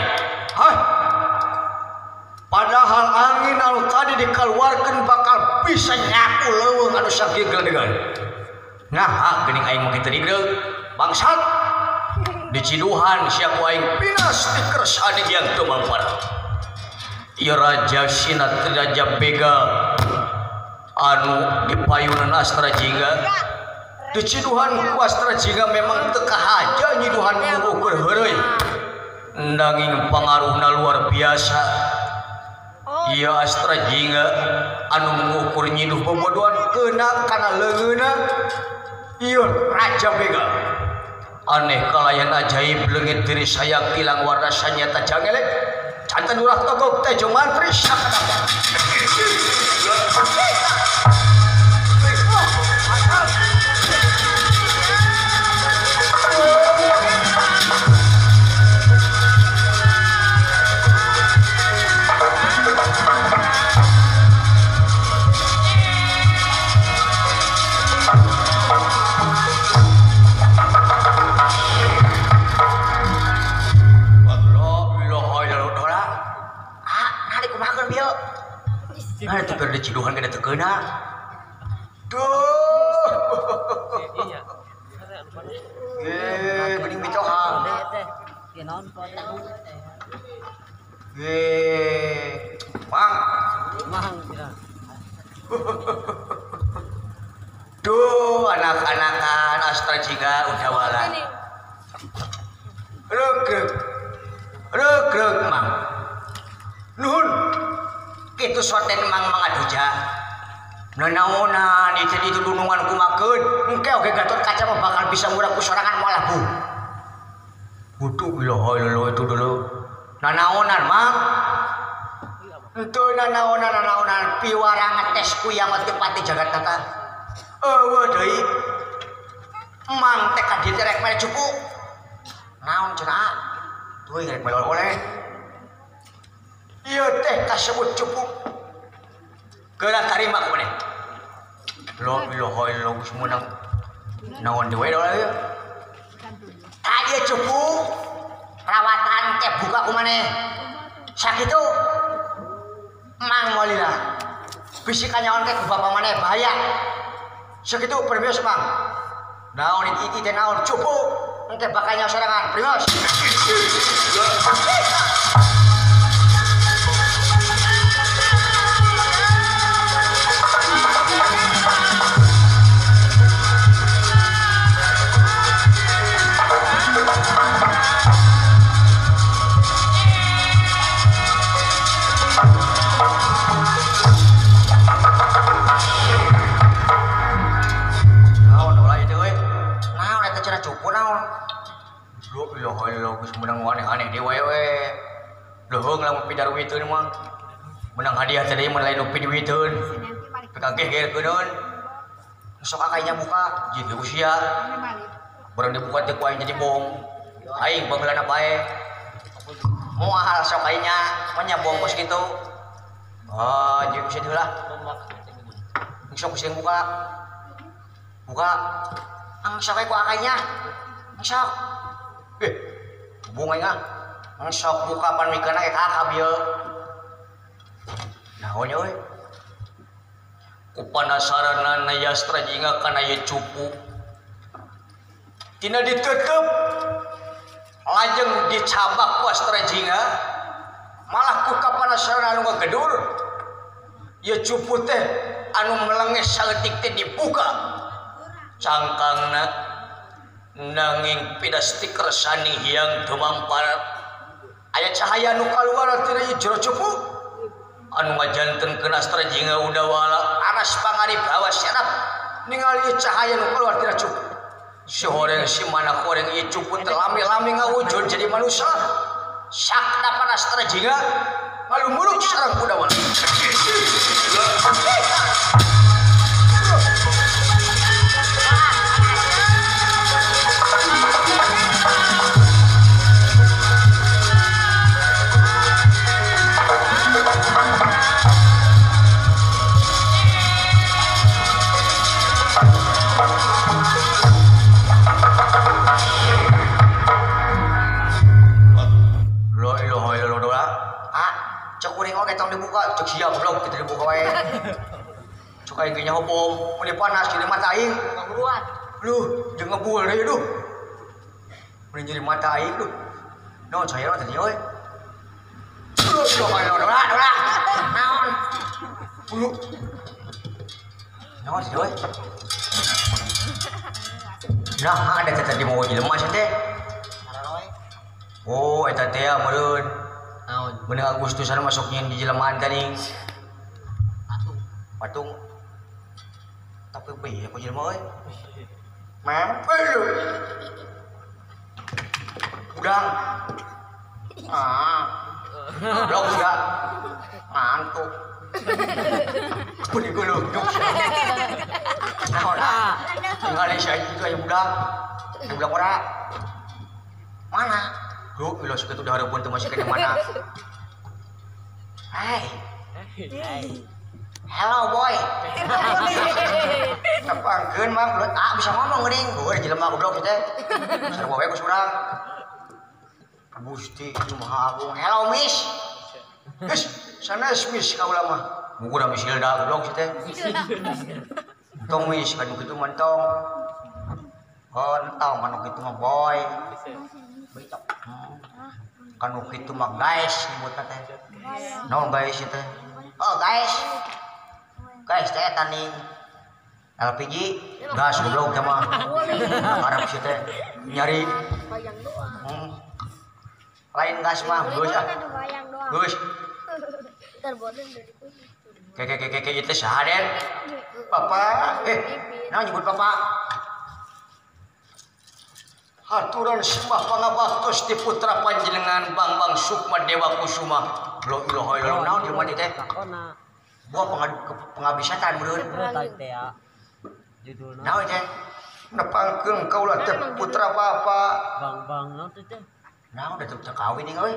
padahal angin anu tadi dikeluarkan bakal bisa nyaku leuweung anu sagigel degan nah geuning aing mah kitu digreg bangsat diciduhan sia ku aing pinas di kersane yang teu mampara ieu raja sinat raja bega anu dipayunan Astra Jingga diciduhan ku Astra Jingga memang teu kahaja nyiduhan ngukur heureuy nanging pangaruhna luar biasa ieu Astra Jingga anu ngukur nyiduh bobodohan keuna kana leungeuna ieu Raja Bega aneh kalayan ajaib leungit diri saya kilang warna sanyata jangelek canten urang togok teh jeung mantri sakadang nah itu keur diciduhan kada teu keuna duh geuning bitoha mang duh anak-anakan Astra Jingga udah wala regreg mang nuhun kitu soten mang mangaduja nanaonan itu dunungan kumakeun engke oge Gatot Kaca mah bakal bisa murah ku sorangan moal labu butuh ilah itu dulu nanaonan mang henteu nanaonan piwara ngetes ku yang teu pati jagat tata eueuh deui mang teh ka dieu rek mere cukup naon cenah tuluy rek mere oleh ieu teh kasebut cukup geura tarima ku maneh lo geus meunang naon deui ieu ka ieu cukup rawatan teh buka ku maneh sakitu mang molila bisi kanyaon teh ku bapa maneh bahaya sakitu perbios mang naon iki teh naon cukup engke bakal nyawa sorangan perbios aneh di wewe leuheung lamun pidarwiteun mah menang hadiah tadi mun lain nu pidarwiteun kageh geukeun sok akainya buka jieu usia barang dibuka teh ku aing jadi bom aing bageulana bae Moal sok kayaknya manya bongkos gitu. Oh, jadi bisa diulah. Sok bisa buka. Buka. Ang sok ku akanya. Ang sok. Bunga nga. Ang sok buka pan mikana ke kakak bieu. Naon euy? Ku panasaranan na Yastra jinga kana ye cupu. Tina ditutup. Lajeng dicabak ku Astra jinga. Malah ku kapanasaran anu ngagedur. Ye cupu teh anu melenges saeutik teh dibuka. Cangkangna nanging pidastik resani hiang tumampar. Aya cahaya nu kaluar tina ieu jero cupu. Anu ngajantenkeun Astra jinga udawala anas pangarip awas sarap ningali cahaya nu kaluar tina cupu. Si horeng si mana horeng ieu cupu teh lami-lami ngawujud jadi manusia. Sakna pan Astra jinga ngalumuruk sareng udawala. Cek siap belum kita dibuka wae. Cek aing nya hobong, mun panas jadi mata aing. Buruan. Duh, jeung ngebul deui duh. Mun jadi mata aing duh. Naon saya tadi euy. Duh, dola. Naon? Bulu. Naon sih euy? Nah, ada tadi mau jelema sih teh. Oh, eta teh meureun. Naon? Bener Agustusan masuknya di jelmaan tadi. Patung. Tapi bae aku jelema euy. Mampir. Udang. Blok udah. Mantuk. Puni guluduk. Naon? Ningali saya juga yang udang. Yang udang ora. Mana? Duh, ilos itu udah harapun tuh masih ke mana? Hai. Hello boy. Nepangkeun mah belut bisa ngomong geuning. Heuh jelema goblok teh. Sareng bae ku surang. Gusti Maha Agung. Hello miss. Miss, sanes miss kaula mah. Mugu da misil da goblok teh. Tong miss kan kitu mantong. Oh, entong kan kitu mah boy. Kanu kitu mah guys nyebutna teh. Naon guys teh? Oh guys. Guys teh eta nih LPG gas goblok teh mah. Arab sih teh nyari. Lain gas mah geus ah. Geus. Keke itu saha Den? Papa. Naon nyebut papa? Haturan sembah pangabaktos ti putra panjenengan Bambang Sukma Dewa Kusuma. La ilaha illallah. Naon jelema teh? Buah pengabisatan beureun. Judulna Naon teh? Nepangkeun kaula teh putra bapa. Bang naon teh teh? Naon da teu kawin euy.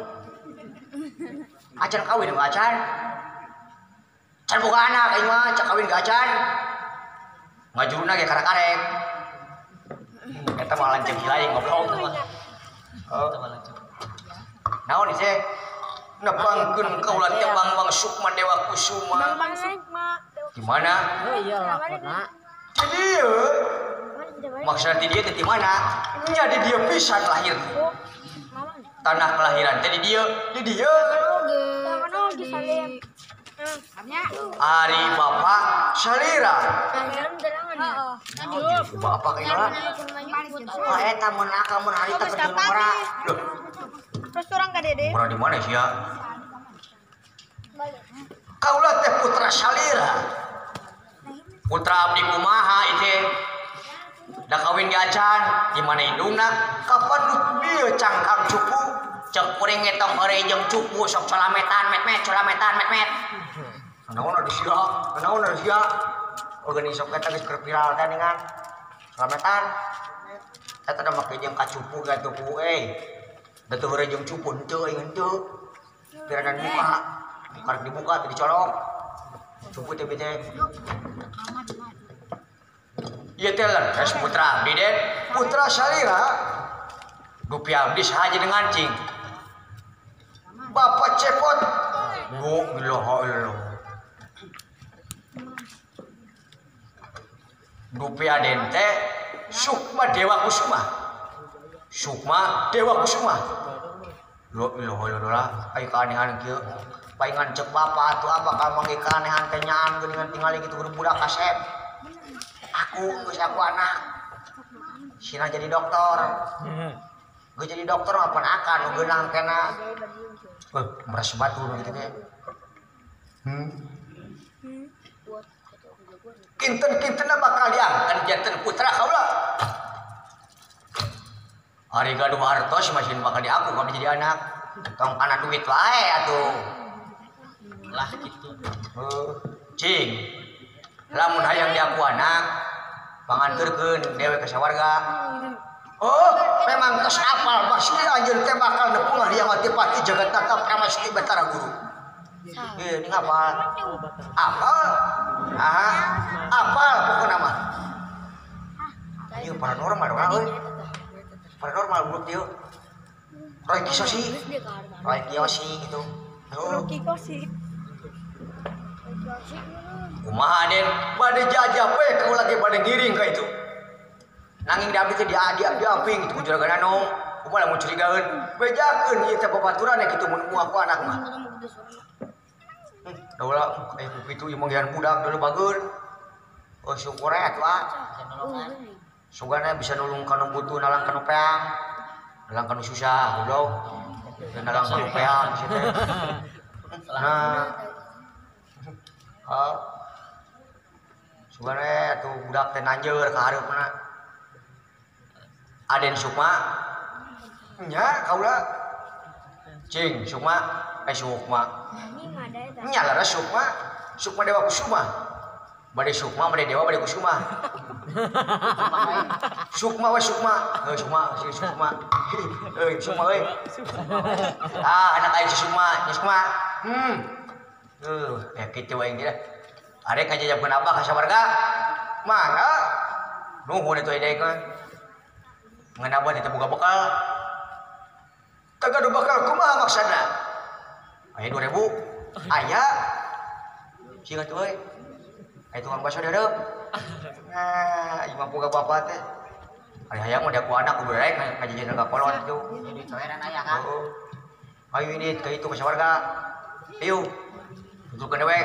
Acan kawin enggak acan? Can boga anak aing mah cak kawin ka acan. Ngajuruna ge karek-karek. Eta mah lanceng hilaing goblok teh mah. Oh, naon teh? Nepangkeun kaula teh Bambang Sukma Dewa Kusuma. Di mana? Oh iya laporna. Di dieu. Maksudna di dieu teh di mana? Nya di dieu pisan lahir. Tanah kelahiran teh di dieu, di dieu. Ari Bapak Salira. Bapak kayak oh eta mun aka mun harita kerja nomora. Loh. Terus orang ka Dede. Nomora di mana sih ya? Kaula teh putra Salira. Putra abdi kumaha ieu? Da kawin di acan, di mana indungna? Kapan bieu cangkang cupu? Cek kuring ngetong heureuy jeung cupu sok colametan met-met. Naon ada sia? Naon ada sia? Organisasi kita geus keur viral teh dengan colametan. Eta da make jeung kacupu gatuh ku Da teu heureuh jeung cupun teu ingan teu. Piranan muka. Karek dibuka teu dicolok. Cupu teh bete. Ieu teh leres putra abdi Den. Putra salira. Gupi abdi sahaja dengan cing. Bapak cepot. Oh, ilaha illallah. Gupi Aden teh Sukma Dewa Kusuma. Sukma Dewa Kusuma. Lo ilaha illallah. Ai kanehan kieu. Paingan cek bapak atuh apa ka mangge kanehan teh nyaan geuningan tinggali kitu budak kasep. Aku geus aku anak. Sina jadi dokter. Gue jadi dokter apa akan nu geunang kena. Meres batu gitu teh. Kinten-kintenna bakal diangkat janten putra kaula. Ari gaduh hartos masih bakal diaku kalau jadi anak. Tong kana duit wae atuh. Lah gitu. Cing. Lamun hayang diaku anak, panganturkeun dewe ka sawarga. Oh, memang tos apal pasti anjeun teh bakal nepungan yang mati-pati jagat tata pramesti Batara Guru. Ieu ning apal. Apal? Apal pokona mah. Ieu paranormal urang euy. Paranormal grup ieu. Roy Kiyoshi gitu. Rocky Kosi. Kumaha Den, bade jajah we kau lagi bade ngiring ka itu. Nanging da abdi teh diaping itu juragan anu. Kumaha lamun curigaeun, bejakeun ieu teh babaturan kitu mun muak ku anak mah. Da ulah kitu ieu manggihan budak dulu bageun. Oh syukur atuh. Sugana bisa nulung kana butuh nalang kana peang. Nalang kana susah, goblok. Dan nalang kana peang situ. Nah. Sugana atuh budak teh nanjeur ka hareupna. Aden Sukma nya kaula cing Sukma nya laras Sukma Dewa Kusuma bade Sukma bade Dewa bade Kusuma Sukma Sukma euy anak aya Sukma kitu wae ge arek kajajabkeun apa ka sawarga mangga nuhun itu ide kan nganabah teh boga bekal tagadu bakal kumaha maksudna aya 2000 aya sieun atuh euy aya tukang baso deureup nah ieu mah boga bapak teh ari hayang mah ku anak kudu rek ngajajeun ka kolot itu Jadi coeran aya kan. ayo ini ka itu ka sawarga ayo tutupkeun dewe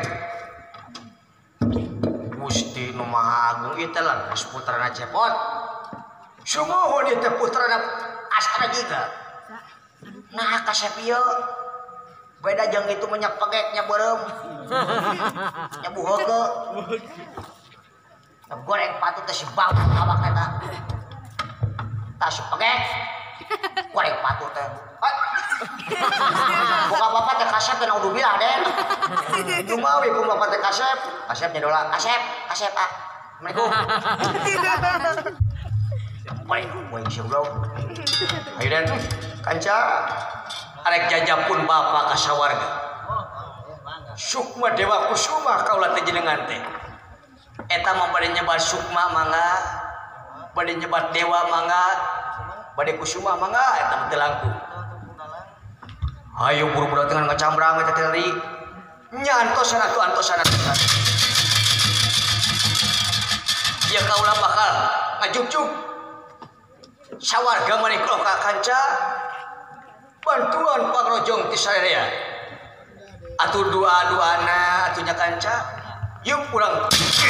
Gusti Nu Maha Agung ieu teh laras putrana cepot sumuhun ieu teh putrana Astana juga. Nah kasep ieu beda jeung itu menyak pegeknya beureum. Nya buheuge. Goreng patut teh si bang awak eta. Tah si pegek. Goreng patut teh. Boga bapak teh kasep teh naudzubillah Den. Dumawi ku bapak teh kasep. Kasep nya dola. Kasep ah. Assalamualaikum. Baik, insyaallah. Ayo Den, kanca arek jajapun bapak ka sawarga. Sukma Dewa Kusuma kaula teh jenengan teh. Eta mah bade nyebat Sukma mangga, bade nyebat Dewa mangga, bade Kusuma mangga eta mah teh langkung. Ayo buru-buru dengan ngacambrang eta teh deui. Nya antosan. Ieu kaula bakal ngajuk-juk sawarga maniklo ka kanca bantuan pangrojong ti sadaya atuh dua-duana atunya kanca yuk pulang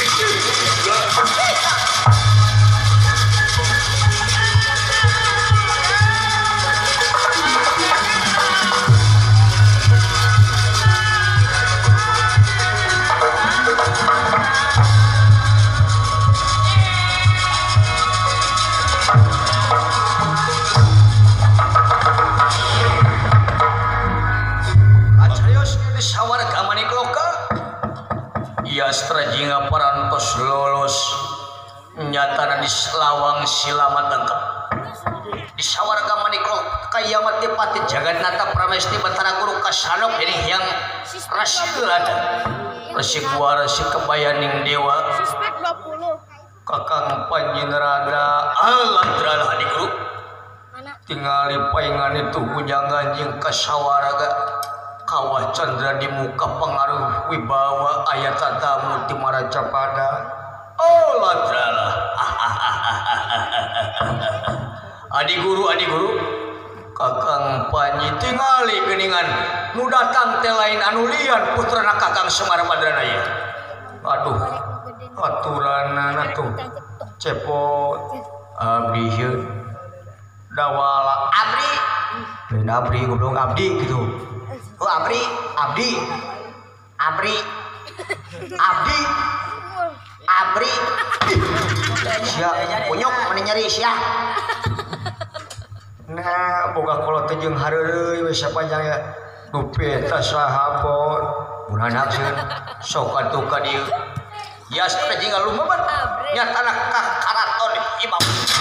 Strajinga parantos lolos nyatana di lawang silamat lengkap di sawarga maniklo kayamat pati Jagannatha Pramesti Batara Guru Kasanok ini yang rasilada resikuara si kebayaning dewa Suspek 20. kakang panjenengan aladralah di guru tingali paingan itu hujangan jeung kasawaraga kawah candra di muka pengaruh wibawa ayat tatamu ti maracapada aladralah adi guru kakang panji tingali geningan nu datang teh lain anu lian putrana kakang Semar Badranaya aduh aturanana tuh cepot abdi heuh dawala Abri lain abdi goblok abdi gitu oh abri sia punyuk meni nyeri sia nah boga kolot teh jeung hareureuy we sapanjang ya dupe ta sahabot mun hanapseun sok atuh ka dieu ya sampai jingga lumaban nyatana ka karaton imam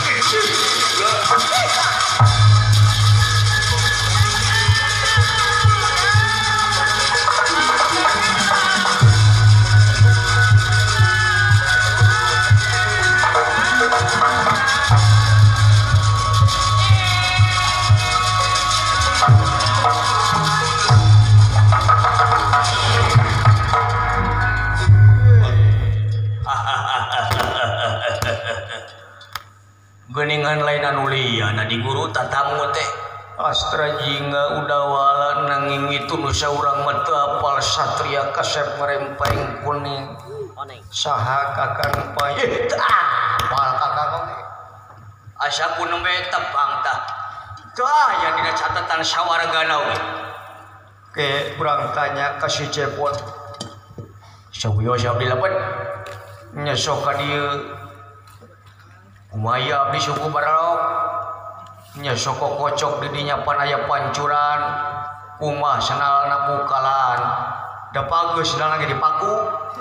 geningan lain anu lian di guru tatamu teh astra jingga udawala nanging itu nu saurang mah teu apal satria kasep merempeng kuning saha kakang paye apal kakang oge asa ku nembe tepang tah teu aya dina catatan sawargana we ke urang tanya ka si cepot sawios abdi lapan nya sok ka dieu Umaya abdi suku baralok nya soko kocok di dinya panaya pancuran umah senalna bukalan da bagus senal lagi dipaku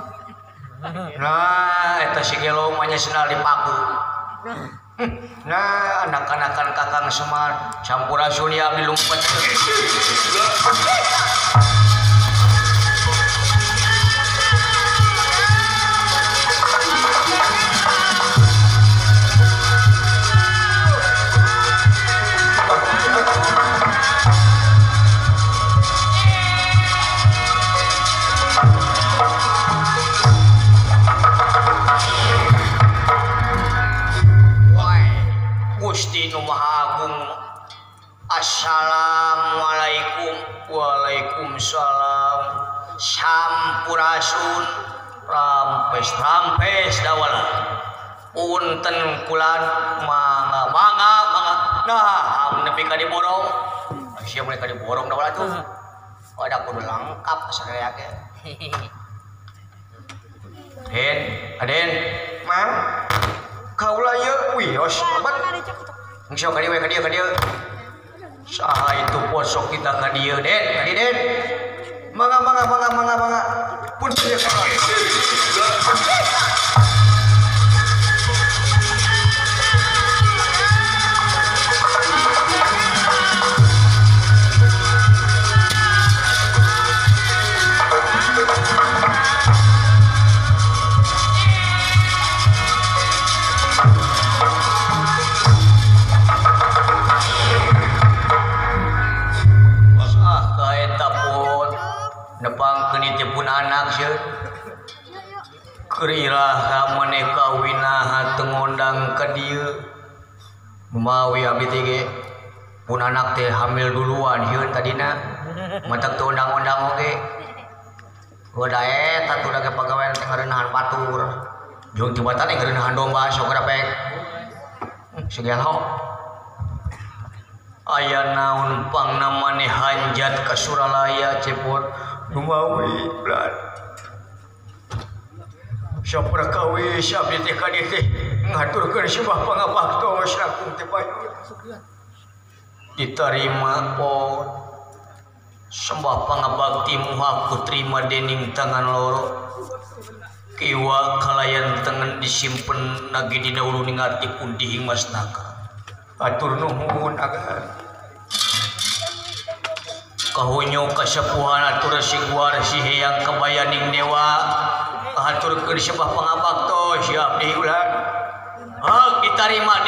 nah eta si gelo mah nya senal dipaku nah anak-anakan kakang Semar sampurasun ya abdi lumpet Gusti Nu Maha Agung. Assalamualaikum. Waalaikumsalam. Sampurasun. Rampes dawala. Punten kulan mangga. Nah, nepi ka diborong. Sia mulai ka diborong dawala tuh. Ada kudu lengkap sadaya ge. Aden, Mang. Kaula ye wios obat. Engso ka dieu ka dieu. Saha itu posok kita ka dieu, Den. Mangga. Pun dia ka. Pun anak sih keriraha maneka winaha tengondang ke dia mawi abdi tege pun anak teh hamil duluan hieu tadina matak teu undang-undang oge udah eta tuh dage pagawean teh ngeureunaan batur jeung tibatan teh ngeureunaan domba sok rapek segelo aya naon pangna maneh hanjat ka Suralaya cepot Numawi berat. Sapra kawis abdi teh ka dieu teh ngaturkeun sembah pangabaktos lakum teh payun. Ditarima po sembah pangabakti muha kutrima dening tangan loro. Kiwa kalayan tangan disimpen nagi di daulu ningarti pun dihing masnaka. Atur nuhun agan. kahunyo kasepuhan atur siguar si hayang kabayaning dewa kahaturkeun sebah pangabakto siap deui ulah. Diterima.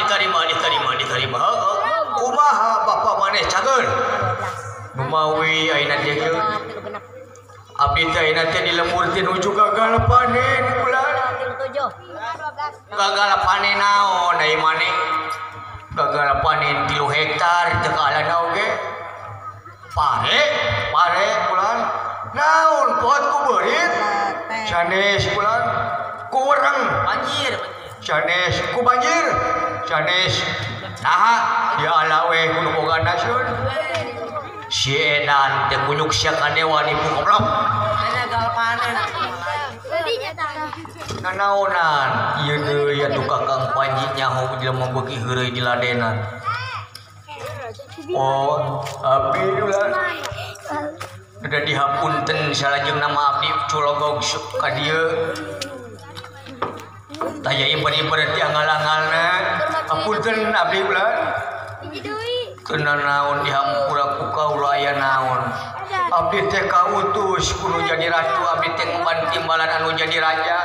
Kumaha Bapak maneh cageun? Numawi ayeuna teh geus. Abdi teh ayeuna teh dilemurkeun nuju gagal panen ulah. Gagal panen naon ai maneh? Gagal panen 3 hektar teu kalana oge. Pare ulah. Naon pot ku beurit? Sanes ulah. Ku urang Banjir. sanes ku banjir sanes nah dia alawe kudu boga nasion si edan teh kunyuk sia kadewa nipu goblok Gagal panen. nanaonan ieu deui atuh kakang Panji nyaho jelema beuki heureuy di ladenan. Oh abdi ulah udah dihapunten salajeng nama abdi culogog ka dieu. Taya ieu berarti angal-angalna apunten abdi ulah keuna naon dihampura ku kaula aya naon abdi teh kautus kudu jadi ratu abdi teh ngumban timbalan anu jadi raja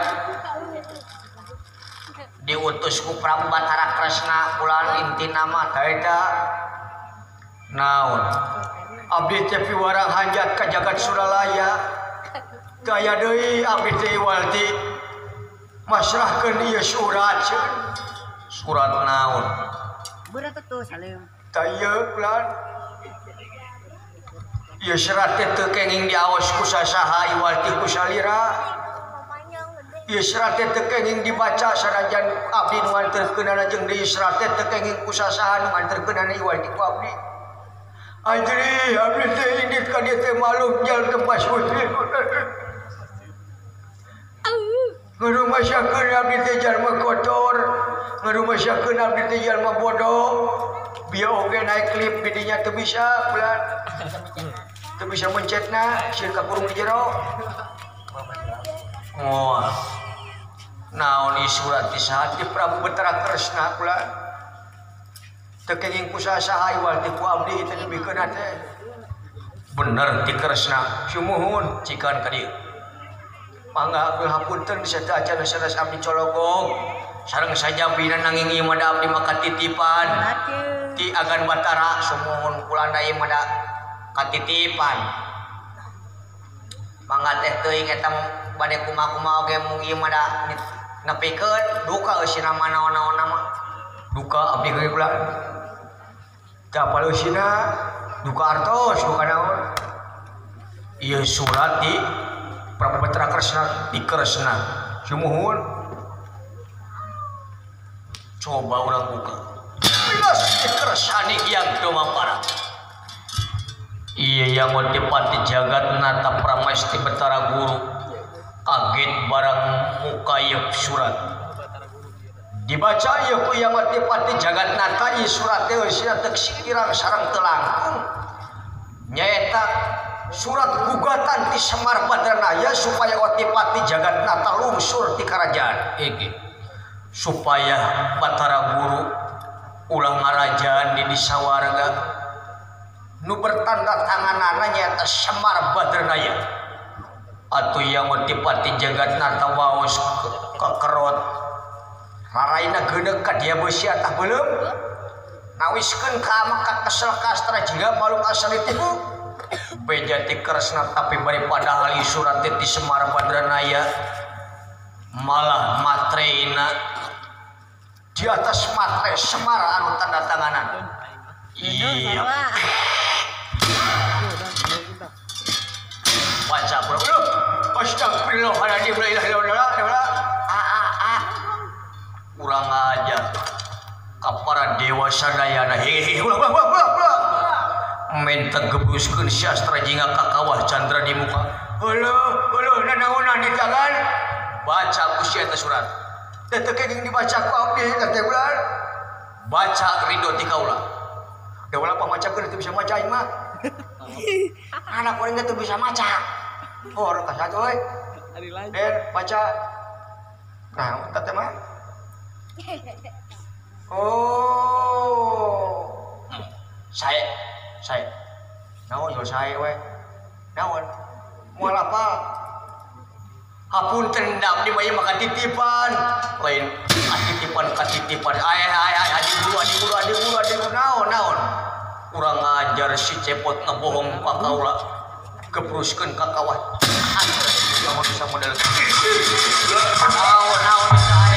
diutus ku Prabu Batara Kresna ulah intina mah eta naon abdi teh piwarang hajat ka jagat Suralaya daya deui abdi teh walti masrahkeun ieu surat naon Berat tuh salim. taya ulah ieu surat teh teu kenging diaos ku sasaha iwalti ku salira ieu surat teh teu kenging dibaca sanajan abdi nu nganterkeunana jeung deui surat teh teu kenging ku sasaha nu nganterkeunana iwalti ku abdi anjri abdi teh indit ka dieu teh maluk jal tebas putih ngarumasyakeun abdi teh jalma kotor ngarumasyakeun abdi teh jalma bodoh bieu oge naik klip di dinya teu bisa bulan teu bisa mencetna sieun kakurung di jero moal naon ieu surat ti saha ti Prabu Batara Kresna bulan teu kenging ku sasaha iwal ti ku abdi teh nebikeunna teh bener ti Kresna sumuhun cikan ka dieu mangga hapunten serta acan sanes abdi cologong sareng saja bina nanging ieu mah abdi mah katitipan ti Agan Batara sumuhun kula ieu mah katitipan mangga teh teuing eta bade kumaha oge mung ieu mah nepikeun duka eusina mah naon-naonna mah duka abdi geus kula teu apal eusina duka artos duka naon ieu surat di Prabu Batara Kresna di Kresna sumuhun coba urang buka belas dikersani yang domapara iya yang Adipati Jagatnata Pramesti Batara Guru kaget barang muka ieu surat dibaca ieu ku yang Adipati Jagatnata ieu surat teh eusina teu sikirang sareng teu langkung nyaeta surat gugatan ti Semar Badranaya supaya Adipati Jagatnata lungsur ti karajaan iki supaya Batara Guru ulah ngarajaan di sawarga nu bertanda tanganana nyaeta Semar Badranaya atuh yang Adipati Jagatnata waos kekerot raraina geundeuk ka dieu beusi tah beulem nawiskeun ka maka kesel kastra jingga maluk asal tibu bejati Kresna tapi daripada hal surat ti Semar Badranaya malah matreina di atas matre Semar anu tanda tanganan iya baca bro astagfirullahaladzim la ilaha illallah kurang aja kapara dewa sadayana hehehe minta gebuskeun sastra jingga ka kawah candra di muka heuh nanaonan di tangan baca ku sia eta surat teh teu kenging dibaca ku abdi teh ulah baca ridho ti kaula da ulah pamacakeun teu bisa maca aing mah anak urang teu bisa maca hor ka satu euy baca nah eta teh mah oh saya naon yo sae we naon moal apa hapun tendang di bayi makan titipan lain katitipan adi guru naon kurang ngajar si cepot ngebohong ka kaula kepruskeun ka kawat naon bisa model naon sae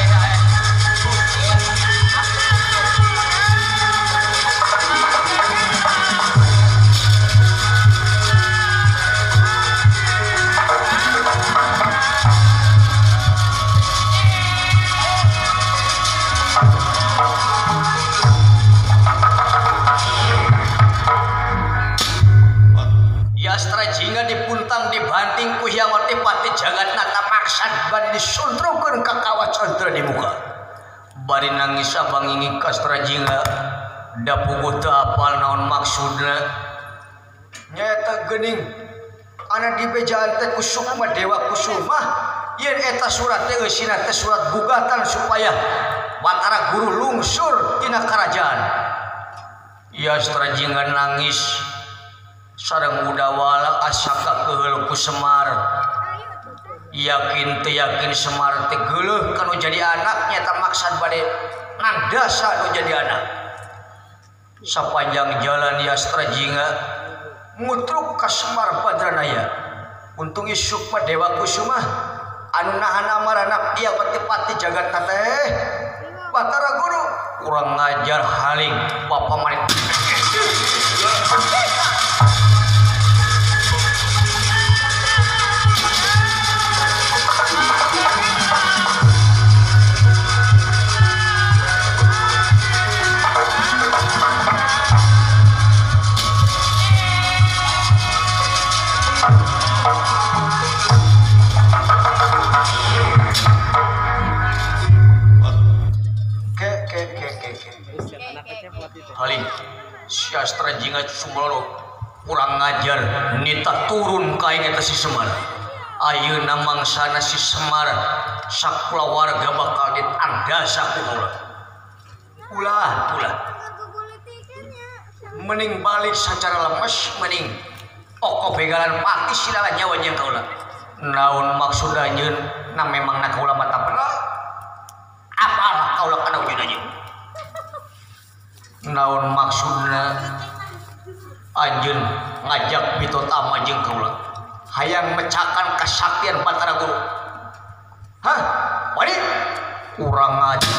Jingga dipuntang dibanting ku Hyang Otipati Jagatnata maksad bari disundrukeun ka kawat santra di muka bari nangis abang ingin kastra jingga da puguh teu apal naon maksudna nyaeta geuning ana dibejaan teh ku Sukma Dewa Kusuma yen eta surat teh eusina teh surat gugatan supaya Batara Guru lungsur tina karajaan ieu astra jingga nangis sareng udawala asaka keheul ku Semar yakin teu yakin Semar teh geuleuh kanu jadi anak nyata maksad bade nandasa nu jadi anak sapanjang jalan Yastra Jingga ngutruk ka Semar Badranaya untung Sukma Dewa Kusuma anu nahan amarana Hyang Otipati Jagatnata teh Batara Guru kurang ngajar haling bapa manik Haling Syastra Jingga Sumaro kurang ngajar nita turun ka eta si Semar ayeuna mangsana si Semar sakula warga bakal ditandasa ku ulah mending balik secara lemes mending pokok begalan pati silala nyawa jeung kaula naon maksud anjeun na memang na kaula mata pernah apalah kaula kana wujud anjeun naon maksudna anjeun ngajak pitotama jeung kaula hayang mecakan kasaktian Batara Guru hah wani kurang ajar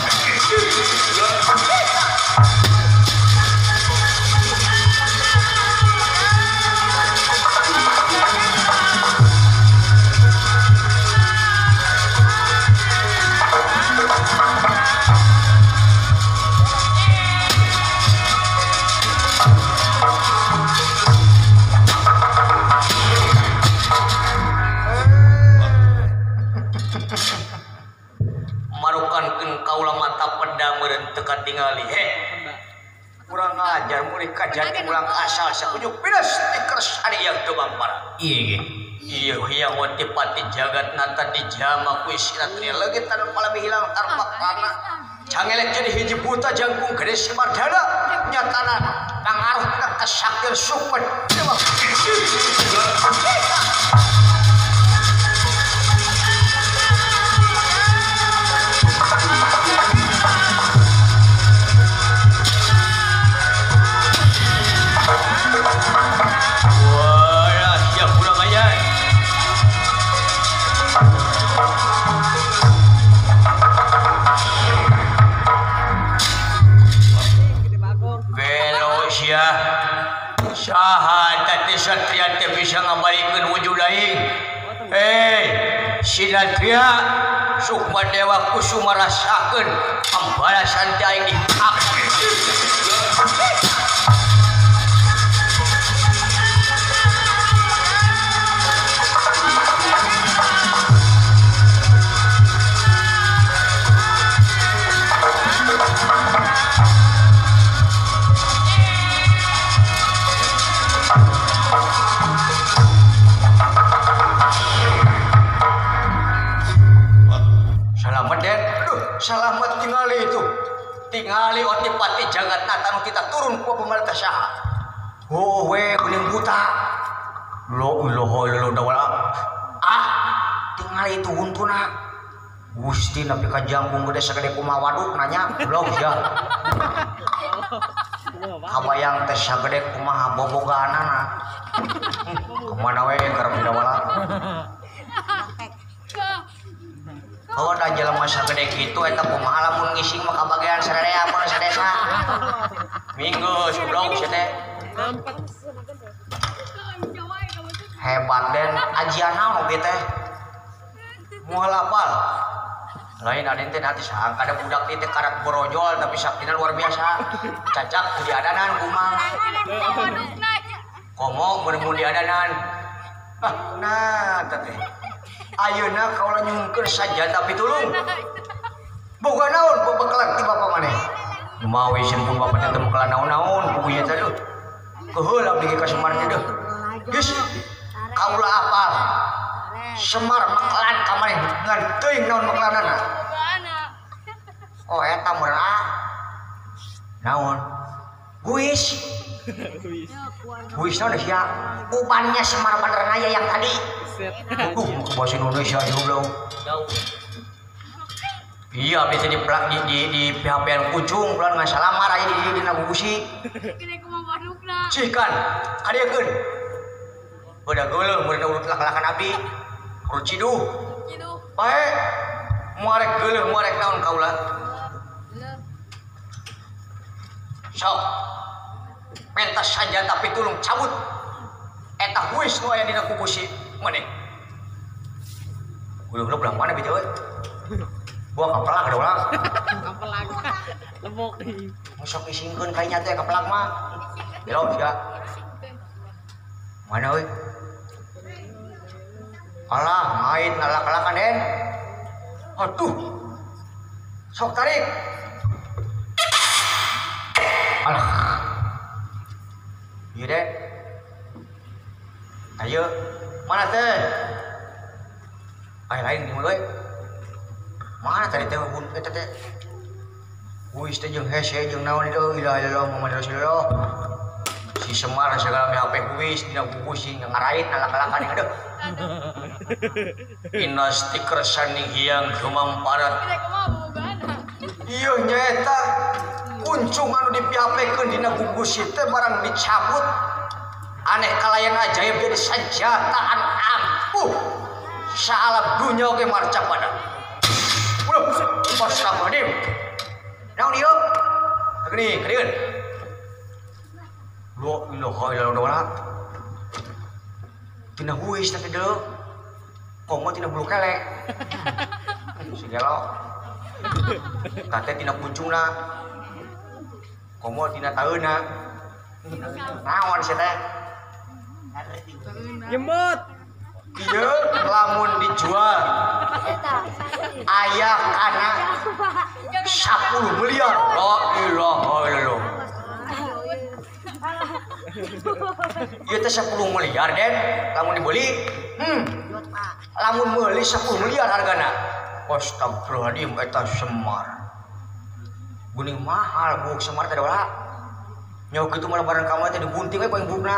kaula mata pedang meureun teu katingali kurang ajar murid kajati ulang asal sakunjuk pidas dikeres ari yang teu bampara ieu Hyang Otipati Jagatnata dijama ku Sinatria leungit anu palebih hilang tarpakna cangelek jadi hiji buta jangkung gede Semardana nyatana pangaruh tina kasaktian Sukma Dewa saha teh satria teh bisa ngabalikeun wujud aing Sinatria Sukma Dewa Kusuma rasakeun pambalasan teh aing dihak selamat tingali itu tingali Otipati Jagatnata nu kita turun ku pemerintah saha Oh we kuning buta. Lo dawala. Tinggal itu untuna. Gusti napi ka jangkung gede sagede kumaha waduk nanya belum ya. Kabayang teh sagede kumaha boboganana. Kemana we karep dawala. Oh da jelema sagede kitu eta kumaha lamun ngising mah kabagean sarerea mun sadesa. Minggu sublong sia teh. Hebat den ajian naon oge teh. Moal apal. Lain aden teh hati sangka ada budak teh karak borojol tapi saktina luar biasa. Cacak di adanan kumang. Komo mun di adanan. Nah teh. Ayeuna kaula nyungkeun saja tapi tulung. Boga naon bebekelan ti bapa maneh. Mau isin pun bapa teh bekelan naon-naon ku ieu teh duh. Keheul abdi ka Semar teh duh. Geus kaula apal. Semar mekelan ka maneh ngan teuing naon mekelanana. Oh eta meureun naon? Guis. Guis naon sia? Ubannya Semar Bandarnaya yang tadi. Ke bahasa Indonesia dulu. Iya bisa di pihak-pihak kucung bulan nggak salamar aja di nagugusi. Cikan, adiakeun. Udah geuleuh mun urut lak-lakan abi. Urut ciduh. Bae. Muarek geuleuh muarek naon kaula. Sok. Pentas saja tapi tulung cabut. Eta huis nu aya dina kubusi maneh. Ulah belang mana beuh euy. Gua kapelag da ulah. Kapelag. Lemok deui. Sok isingkeun kayaknya teh kapelag mah. Belok sia. Mana euy? Alah, main ngalak-alakan den. Aduh. Sok tarik. Alah. Ieu den. Ayo, mana teh? Ay lain di mulai. Mana tadi teh bun eta teh? Wis teh jeung hese jeung naon itu ilah ilah Muhammad Rasulullah. Si Semar segala me HP wis dina kukusi ngarait nalak-alakan aduh. Inasti kersani hiang kumamparat. Ieu nya eta kuncung anu dipiapekeun dina kukusi teh barang dicabut. Aneh kalayan ajaib jadi senjata anu ampuh saalam dunya oge marca pada udah astagfirullahaladzim naon ieu gini kadieun lo ilaha illallah tina huis teh deuleu komo tina bulu kelek sigelo kate tina kuncungna komo tina taeuna naon sia teh Jembut. Ieu lamun dijual aya kana 10 miliar. La ilaha illallah. Ieu teh 10 miliar den lamun dibeli. Lamun meuli 10 miliar hargana. Astagfirullahaladzim eta Semar. Geuning mahal buk Semar teh ulah. Nyawa kitu mah barang kamu teh dibunting we poing bukna.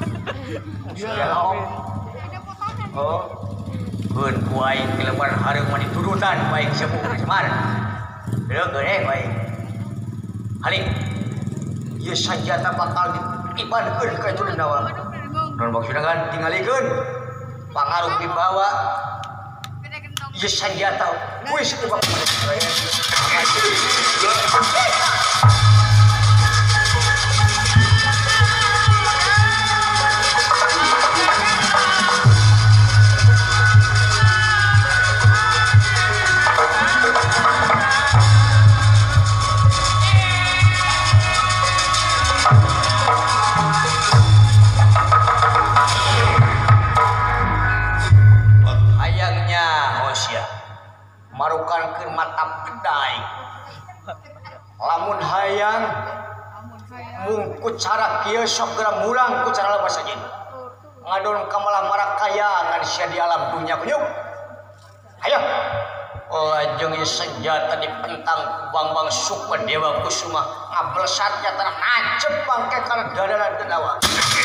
Oh, keun ku aing kileban hareung mah diturutan baik sepuh Semar. Deuk geus baik. Halik. Ieu sanjata bakal diibadekeun ka itu dawa. Naon maksudna kan tingalikeun pangaruh dibawa. Ieu sanjata wis teu bakal marukankeun mata pedai lamun hayang mung ku cara kieu sok geura mulang ku cara lepas saja ngadon kamalah marakaya ngan sia di alam dunya kunyuk hayo lajeng senjata dipentang ku Bambang Sukadewa Kusuma ngablesatnya tanah nancep bangke kana dadana denawa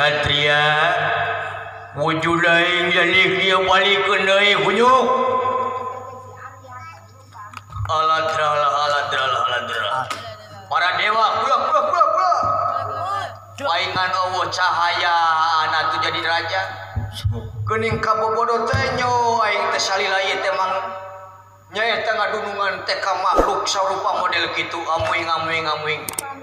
satria wujud lain jadi dia balik ke naik hunyuk aladra para dewa kula paingan Allah cahaya anak tu jadi raja geuning kabobodo teh nyo aing teh salila ieu teh mang nyaeta ngadunungan teh ka makhluk sarupa model kitu amuing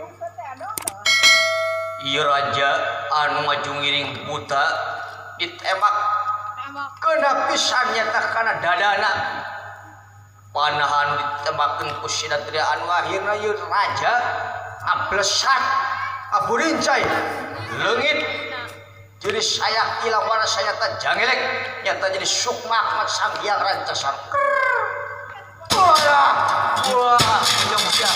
ieu raja anu maju ngiring buta ditembak kena pisan nyata kana dadana panahan ditembakeun ku sinatria anu akhirna ieu raja ablesat aburincai leungit jadi sayak ilang warna saya tak jangelek nyata jadi sukma Ahmad Sang Hyang Rancasan wah nyong siap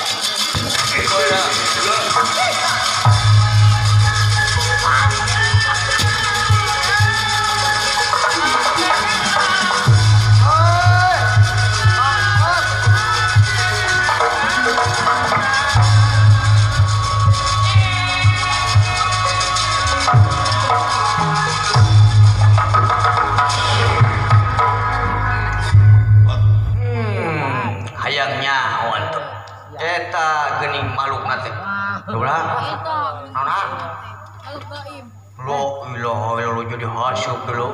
eta geuning maluk nate ulah naona lo ilaha illallah jadi hasyuk dulu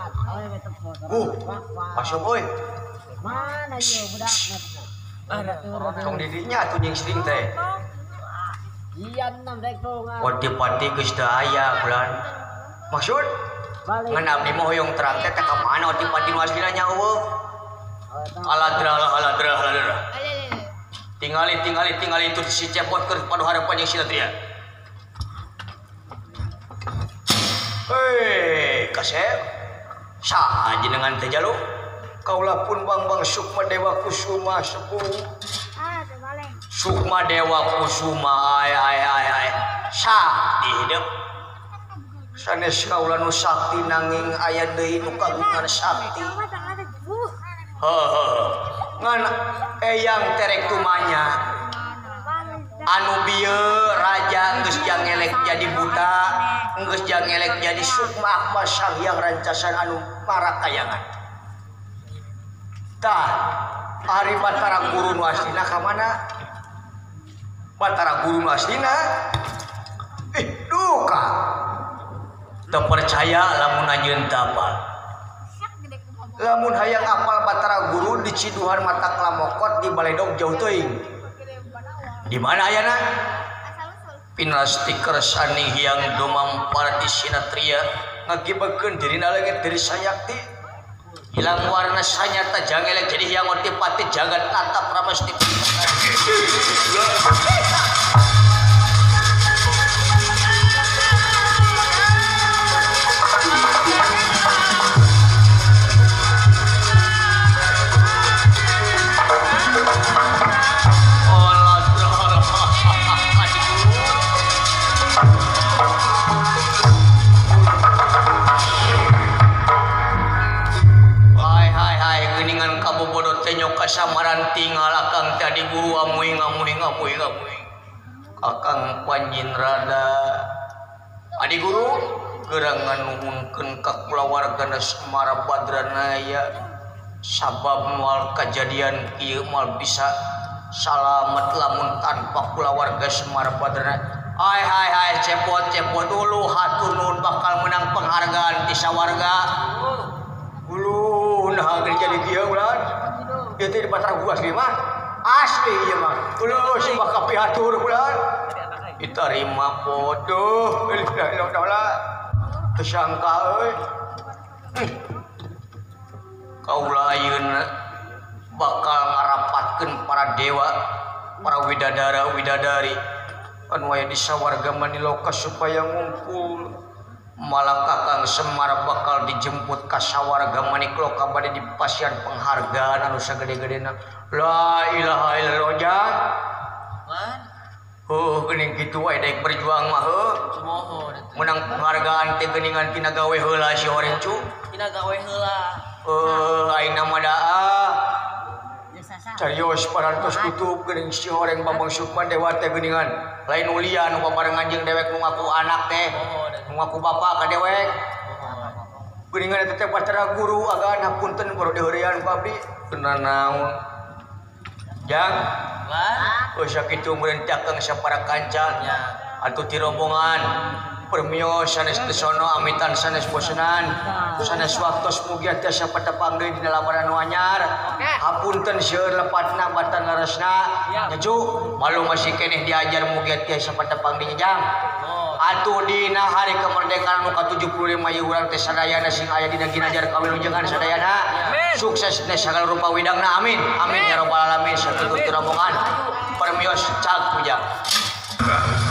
hasyuk euy mana ye budak tong didinya atuh jeung sering teh iyan nam rek tongan pati geus teu aya bulan maksud ngan abdi mah hoyong terang teh ka mana pati nu aslina nya eueuh aladra tinggali itu si cepot ke padu harapan yang sinatria. Hei, kasep, sah jenengan teh jalu. Kaulah pun bang Sukma Dewa Kusuma sepuh. Sukma Dewa Kusuma, ay, sah di hidup. Sanes kaulah nu sakti nanging aya deui nu kagungan sakti. Ngan eyang terek tumanya anu bieu raja geus jangelek jadi buta geus jangelek jadi Sukma Ahmad Sang Hyang Rancasan anu marakayangan tah ari Batara Guru nu aslina ka mana Batara Guru nu aslina duka teu percaya lamun anjeun tapal lamun hayang apal Batara Guru di Ciduhan Mata Klamokot di Baledog jauh teuing. Di mana ayana? Pinasti kersani Hyang Domampar di sinatria ngagibekeun dirina leungit dari sayakti. Hilang warna sanyata jangelek jadi Hyang Otipati jagat nata pramesti. Kasamaran tinggal akang tadi guru amuing akang panjin rada adi guru gerangan nuhunkeun ka kulawargana Semara Badranaya sabab moal kejadian ieu moal bisa salamet lamun tanpa kulawarga Semara Badranaya hai cepot dulu hatur nuhun bakal menang penghargaan ti sawarga nah jadi kieu ulah itu di Batara Gua asli mah asli ya mah ulah sumpah kapihatur bulan diterima bodoh lah tersangka euy kaula ayeuna bakal ngarapatkeun para dewa para widadari anu aya di sawarga Maniloka supaya ngumpul malah kakang Semar bakal dijemput ka sawarga Manikloka bade dipasian penghargaan anu sagede-gedena la ilaha illallah jang geuning kitu wae daek berjuang mah menang penghargaan teh geuningan tina gawe heula si Orencu tina gawe heula aing nama daa carios parantos tutup geuning si Horeng Bambang Sukma Dewa teh geuningan lain ulian nu babarengan jeung dewek nu ngaku anak teh ngaku bapak ka dewek geuningan eta teh batara guru agan hapunten baru diheurian ku abdi tenan naon jang usah kitu meureun cakeng sapara kanca atuh ti rombongan permio sanes teu sono amitan sanes bosenan sanes waktos mugi teh sapatepang deui dina lamaran nu anyar hapunten seueur lepatna batan laresna nyeju malu masih keneh diajar mugi teh sapatepang deui jang atuh dina hari kemerdekaan nu ka-75 ieu urang teh sadayana sing aya dina ginajar kawilujengan sadayana sukses teh sagala rupa widangna amin amin ya rabbal alamin satutur rombongan permios cak puja